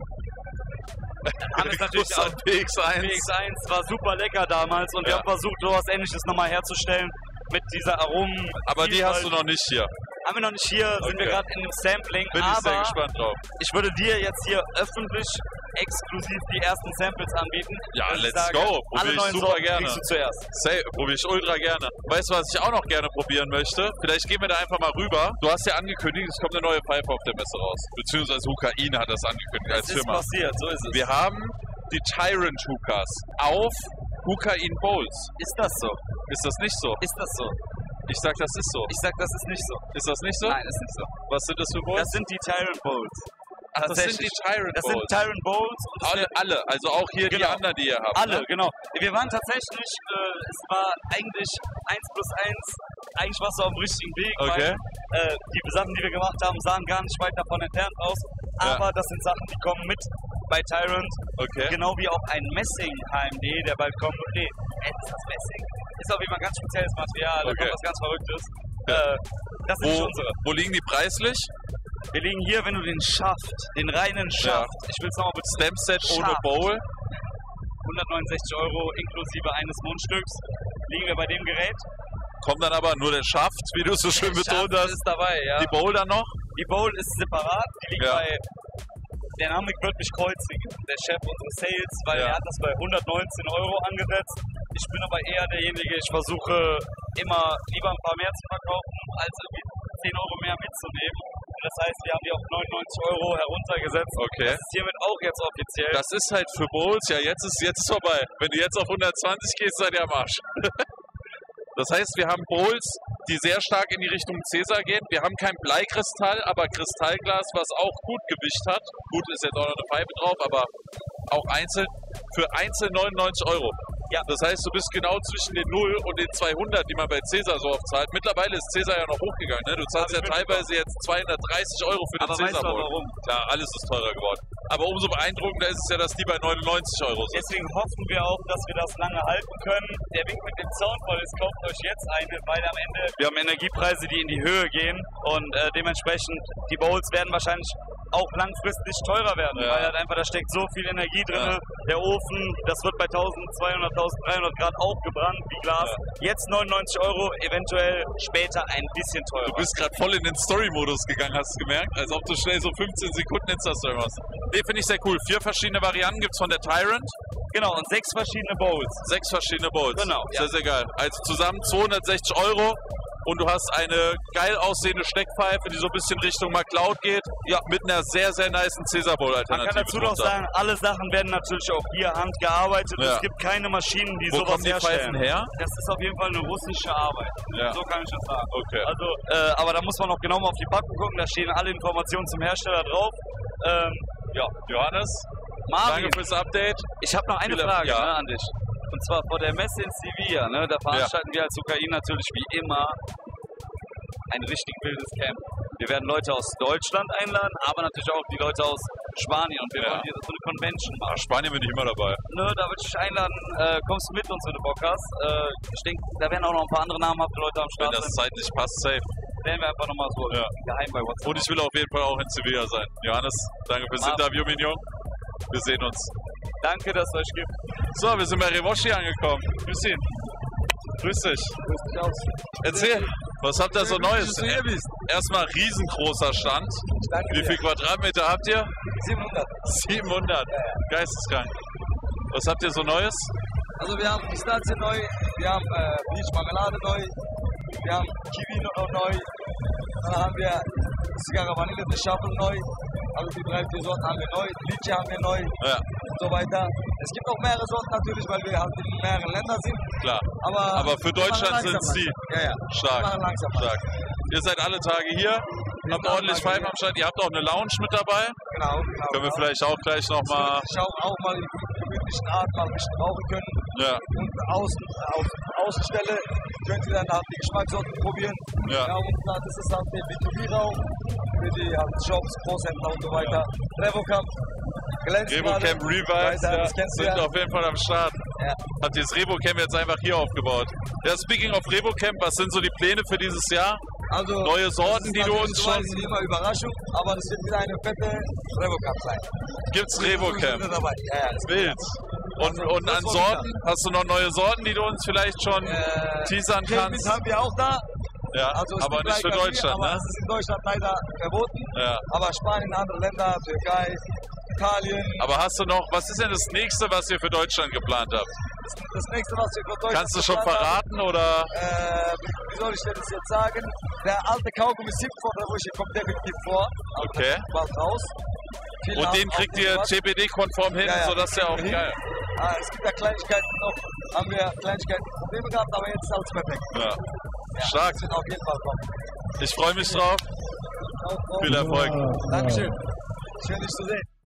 Haben es natürlich Kuss an auch. P X eins. P X eins war super lecker damals und wir Ja. haben versucht, sowas Ähnliches nochmal herzustellen mit dieser Aromen. Aber die hast du noch nicht hier. Haben wir noch nicht hier, sind wir Okay. gerade in einem Sampling. Bin ich aber sehr gespannt drauf. ich würde dir jetzt hier öffentlich exklusiv die ersten Samples anbieten. Ja, Und ich let's sage, go. Alle Probier ich neuen super Sorten gerne. kriegst du zuerst. Say, probier ich ultra gerne. Weißt du, was ich auch noch gerne probieren möchte? Vielleicht gehen wir da einfach mal rüber. Du hast ja angekündigt, es kommt eine neue Pfeife auf der Messe raus. Beziehungsweise Hukain hat das angekündigt als Es ist Firma. passiert, so ist es. Wir haben die Tyrant Hookahs auf Hukain Bowls. Ist das so? Ist das nicht so? Ist das so? Ich sag, das ist so. Ich sag, das ist nicht so. Ist das nicht so? Nein, ist nicht so. Was sind das für Bowls? Das sind die Tyrant Bowls. Ach, das sind die Tyrant Das sind Bowls. Tyrant Bowls. Und das Alle, sind- alle, also auch hier die Genau. anderen, die ihr habt. Alle, ne? genau. Wir waren tatsächlich, äh, es war eigentlich eins plus eins, eigentlich warst du auf dem richtigen Weg, Okay. weil äh, die Sachen, die wir gemacht haben, sahen gar nicht weit davon entfernt aus. Ja. Aber das sind Sachen, die kommen mit bei Tyrant. Okay. Genau wie auch ein Messing-H M D, der bald kommt. Nee, äh, ist das Messing? Ist auf jeden Fall ganz spezielles Material, da Okay. kommt was ganz Verrücktes. Ja. Äh, das sind nicht Wo, unsere. wo liegen die preislich? Wir liegen hier, wenn du den Schaft, den reinen Schaft, ich will es nochmal betonen, Stem-Set ohne Schaft. Bowl. hundertneunundsechzig Euro inklusive eines Mundstücks, liegen wir bei dem Gerät. Kommt dann aber nur der Schaft, wie du so schön Der betont Schaft hast. ist dabei, ja. Die Bowl dann noch? Die Bowl ist separat, die liegt Ja. bei, der Name wird mich kreuzigen, der Chef unseres Sales, weil Ja. er hat das bei hundertneunzehn Euro angesetzt. Ich bin aber eher derjenige, ich versuche immer lieber ein paar mehr zu verkaufen, als irgendwie zehn Euro mehr mitzunehmen. Und das heißt, wir haben die auf neunundneunzig Euro heruntergesetzt. Okay. Das ist hiermit auch jetzt offiziell. Das ist halt für Bowls, ja, jetzt ist jetzt ist vorbei. Wenn du jetzt auf hundertzwanzig gehst, seid ihr am Arsch. Das heißt, wir haben Bowls, die sehr stark in die Richtung Cäsar gehen. Wir haben kein Bleikristall, aber Kristallglas, was auch gut Gewicht hat. Gut, ist jetzt auch noch eine Pfeife drauf, aber auch einzeln. Für einzeln neunundneunzig Euro. Ja. Das heißt, du bist genau zwischen den null und den zweihundert, die man bei Cäsar so oft zahlt. Mittlerweile ist Cäsar ja noch hochgegangen. Ne? Du zahlst ja teilweise jetzt zweihundertdreißig Euro für den Aber Cäsar weißt du Bowl. warum? Klar, alles ist teurer geworden. Aber umso beeindruckender ist es ja, dass die bei neunundneunzig Euro sind. Deswegen hoffen wir auch, dass wir das lange halten können. Der Wink mit dem Soundball ist, kauft euch jetzt eine, weil am Ende wir haben Energiepreise, die in die Höhe gehen und äh, dementsprechend die Bowls werden wahrscheinlich auch langfristig teurer werden, ja. weil halt einfach da steckt so viel Energie drin. Ja. Der Ofen, das wird bei zwölfhundert, dreizehnhundert Grad auch gebrannt wie Glas. Ja. Jetzt neunundneunzig Euro, eventuell später ein bisschen teurer. Du bist gerade voll in den Story-Modus gegangen, hast du gemerkt? Als ob du schnell so fünfzehn Sekunden Insta-Story machst. Nee, finde ich sehr cool. Vier verschiedene Varianten gibt es von der Tyrant. Genau, und sechs verschiedene Bowls. Sechs verschiedene Bowls. Genau. Sehr, ja. sehr geil. Also zusammen zweihundertsechzig Euro. Und du hast eine geil aussehende Steckpfeife, die so ein bisschen Richtung McCloud geht, ja, mit einer sehr, sehr nicen Cäsar Bowl Alternative. Man kann dazu noch sagen, alle Sachen werden natürlich auch hier handgearbeitet. Ja. Es gibt keine Maschinen, die Wo sowas kommen die herstellen. Pfeifen her? Das ist auf jeden Fall eine russische Arbeit. Ja. So kann ich das sagen. Okay. Also, äh, aber da muss man noch genau mal auf die Packung gucken, da stehen alle Informationen zum Hersteller drauf. Ähm, ja. Johannes, Marvin, danke fürs Update. Ich habe noch eine Viele, Frage ja. ne, an dich. Und zwar vor der Messe in Sevilla, ne, da veranstalten ja. wir als U K I natürlich wie immer ein richtig wildes Camp. Wir werden Leute aus Deutschland einladen, aber natürlich auch die Leute aus Spanien. Und wir ja. wollen hier so eine Convention machen. Ach, Spanien bin ich immer dabei. Ne, da würde ich dich einladen, äh, kommst du mit uns, wenn du Bock hast. Äh, ich denke, da werden auch noch ein paar andere namhafte Leute am Start sein. Wenn das zeitlich passt, safe. Werden wir einfach nochmal so ja. geheim bei WhatsApp. Und ich will auf jeden Fall auch in Sevilla sein. Johannes, danke fürs Marvin. Interview, Mignon. Wir sehen uns. Danke, dass es euch gibt. So, wir sind bei Revoshi angekommen. Grüß ihn. Grüß dich. Grüß dich aus. Erzähl, was habt ihr so Neues? Erstmal riesengroßer Stand. Danke Wie viel dir. Quadratmeter habt ihr? siebenhundert. siebenhundert. Ja, ja. Geisteskrank. Was habt ihr so Neues? Also wir haben Pistazie neu, wir haben äh, Peach Marmelade neu, wir haben Kiwi noch neu, dann haben wir Zigarre Vanille de Shuffle neu, also die drei, vier Sorten haben wir neu, Lychee haben wir neu ja. und so weiter. Es gibt auch mehrere Sorten natürlich, weil wir halt in mehreren Ländern sind. Klar, aber, aber für Deutschland sind es die. Ja, ja. Stark. Stark. Ihr seid alle Tage hier, ihr habt ordentlich Pfeifen am Start, ihr habt auch eine Lounge mit dabei. Genau, genau. Können wir vielleicht auch gleich nochmal... Ich auch, auch mal in gemütlichen Art mal ein bisschen rauchen können. Ja. Und außen, auf Außenstelle könnt ihr dann halt die Geschmackssorten probieren. Ja. ja und das ist halt der B zwei B-Raum für die halt Shops, Großhändler und so weiter. Revocamp, Revocamp Revives ja, sind ja. auf jeden Fall am Start. Ja. Habt ihr das Revocamp jetzt einfach hier aufgebaut? Ja, speaking of Revocamp, was sind so die Pläne für dieses Jahr? Also, neue Sorten, die du uns schon... Das ist immer Überraschung, aber das wird wieder eine fette Revocamp sein. Gibt's Revocamp? Dabei. Ja, ja, Wild. Und, also, und an Sorten? Hast du noch neue Sorten, die du uns vielleicht schon äh, teasern kannst? haben wir auch da. Ja, also aber nicht für Deutschland, hier, ne? Aber das ist in Deutschland leider verboten. Ja. Aber Spanien, andere Länder, Türkei, Italien. Aber hast du noch, was ist denn das nächste, was ihr für Deutschland geplant habt? Das, das nächste, was wir für Deutschland Kannst du schon verraten, haben, oder? Äh, wie soll ich dir das jetzt sagen? Der alte Kaugummi Sip von der Rusche kommt definitiv vor. Also okay. Bald raus. Viel und den kriegt ihr C B D-konform hin, ja, ja, sodass der auch hin. geil. Ah, es gibt ja Kleinigkeiten noch, haben wir Kleinigkeiten Probleme gehabt, aber jetzt ist alles perfekt. Ja. Ja, stark. Das wird auf jeden Fall kommen. Ich freue mich drauf. Viel Erfolg. Dankeschön. Schön, dich zu sehen.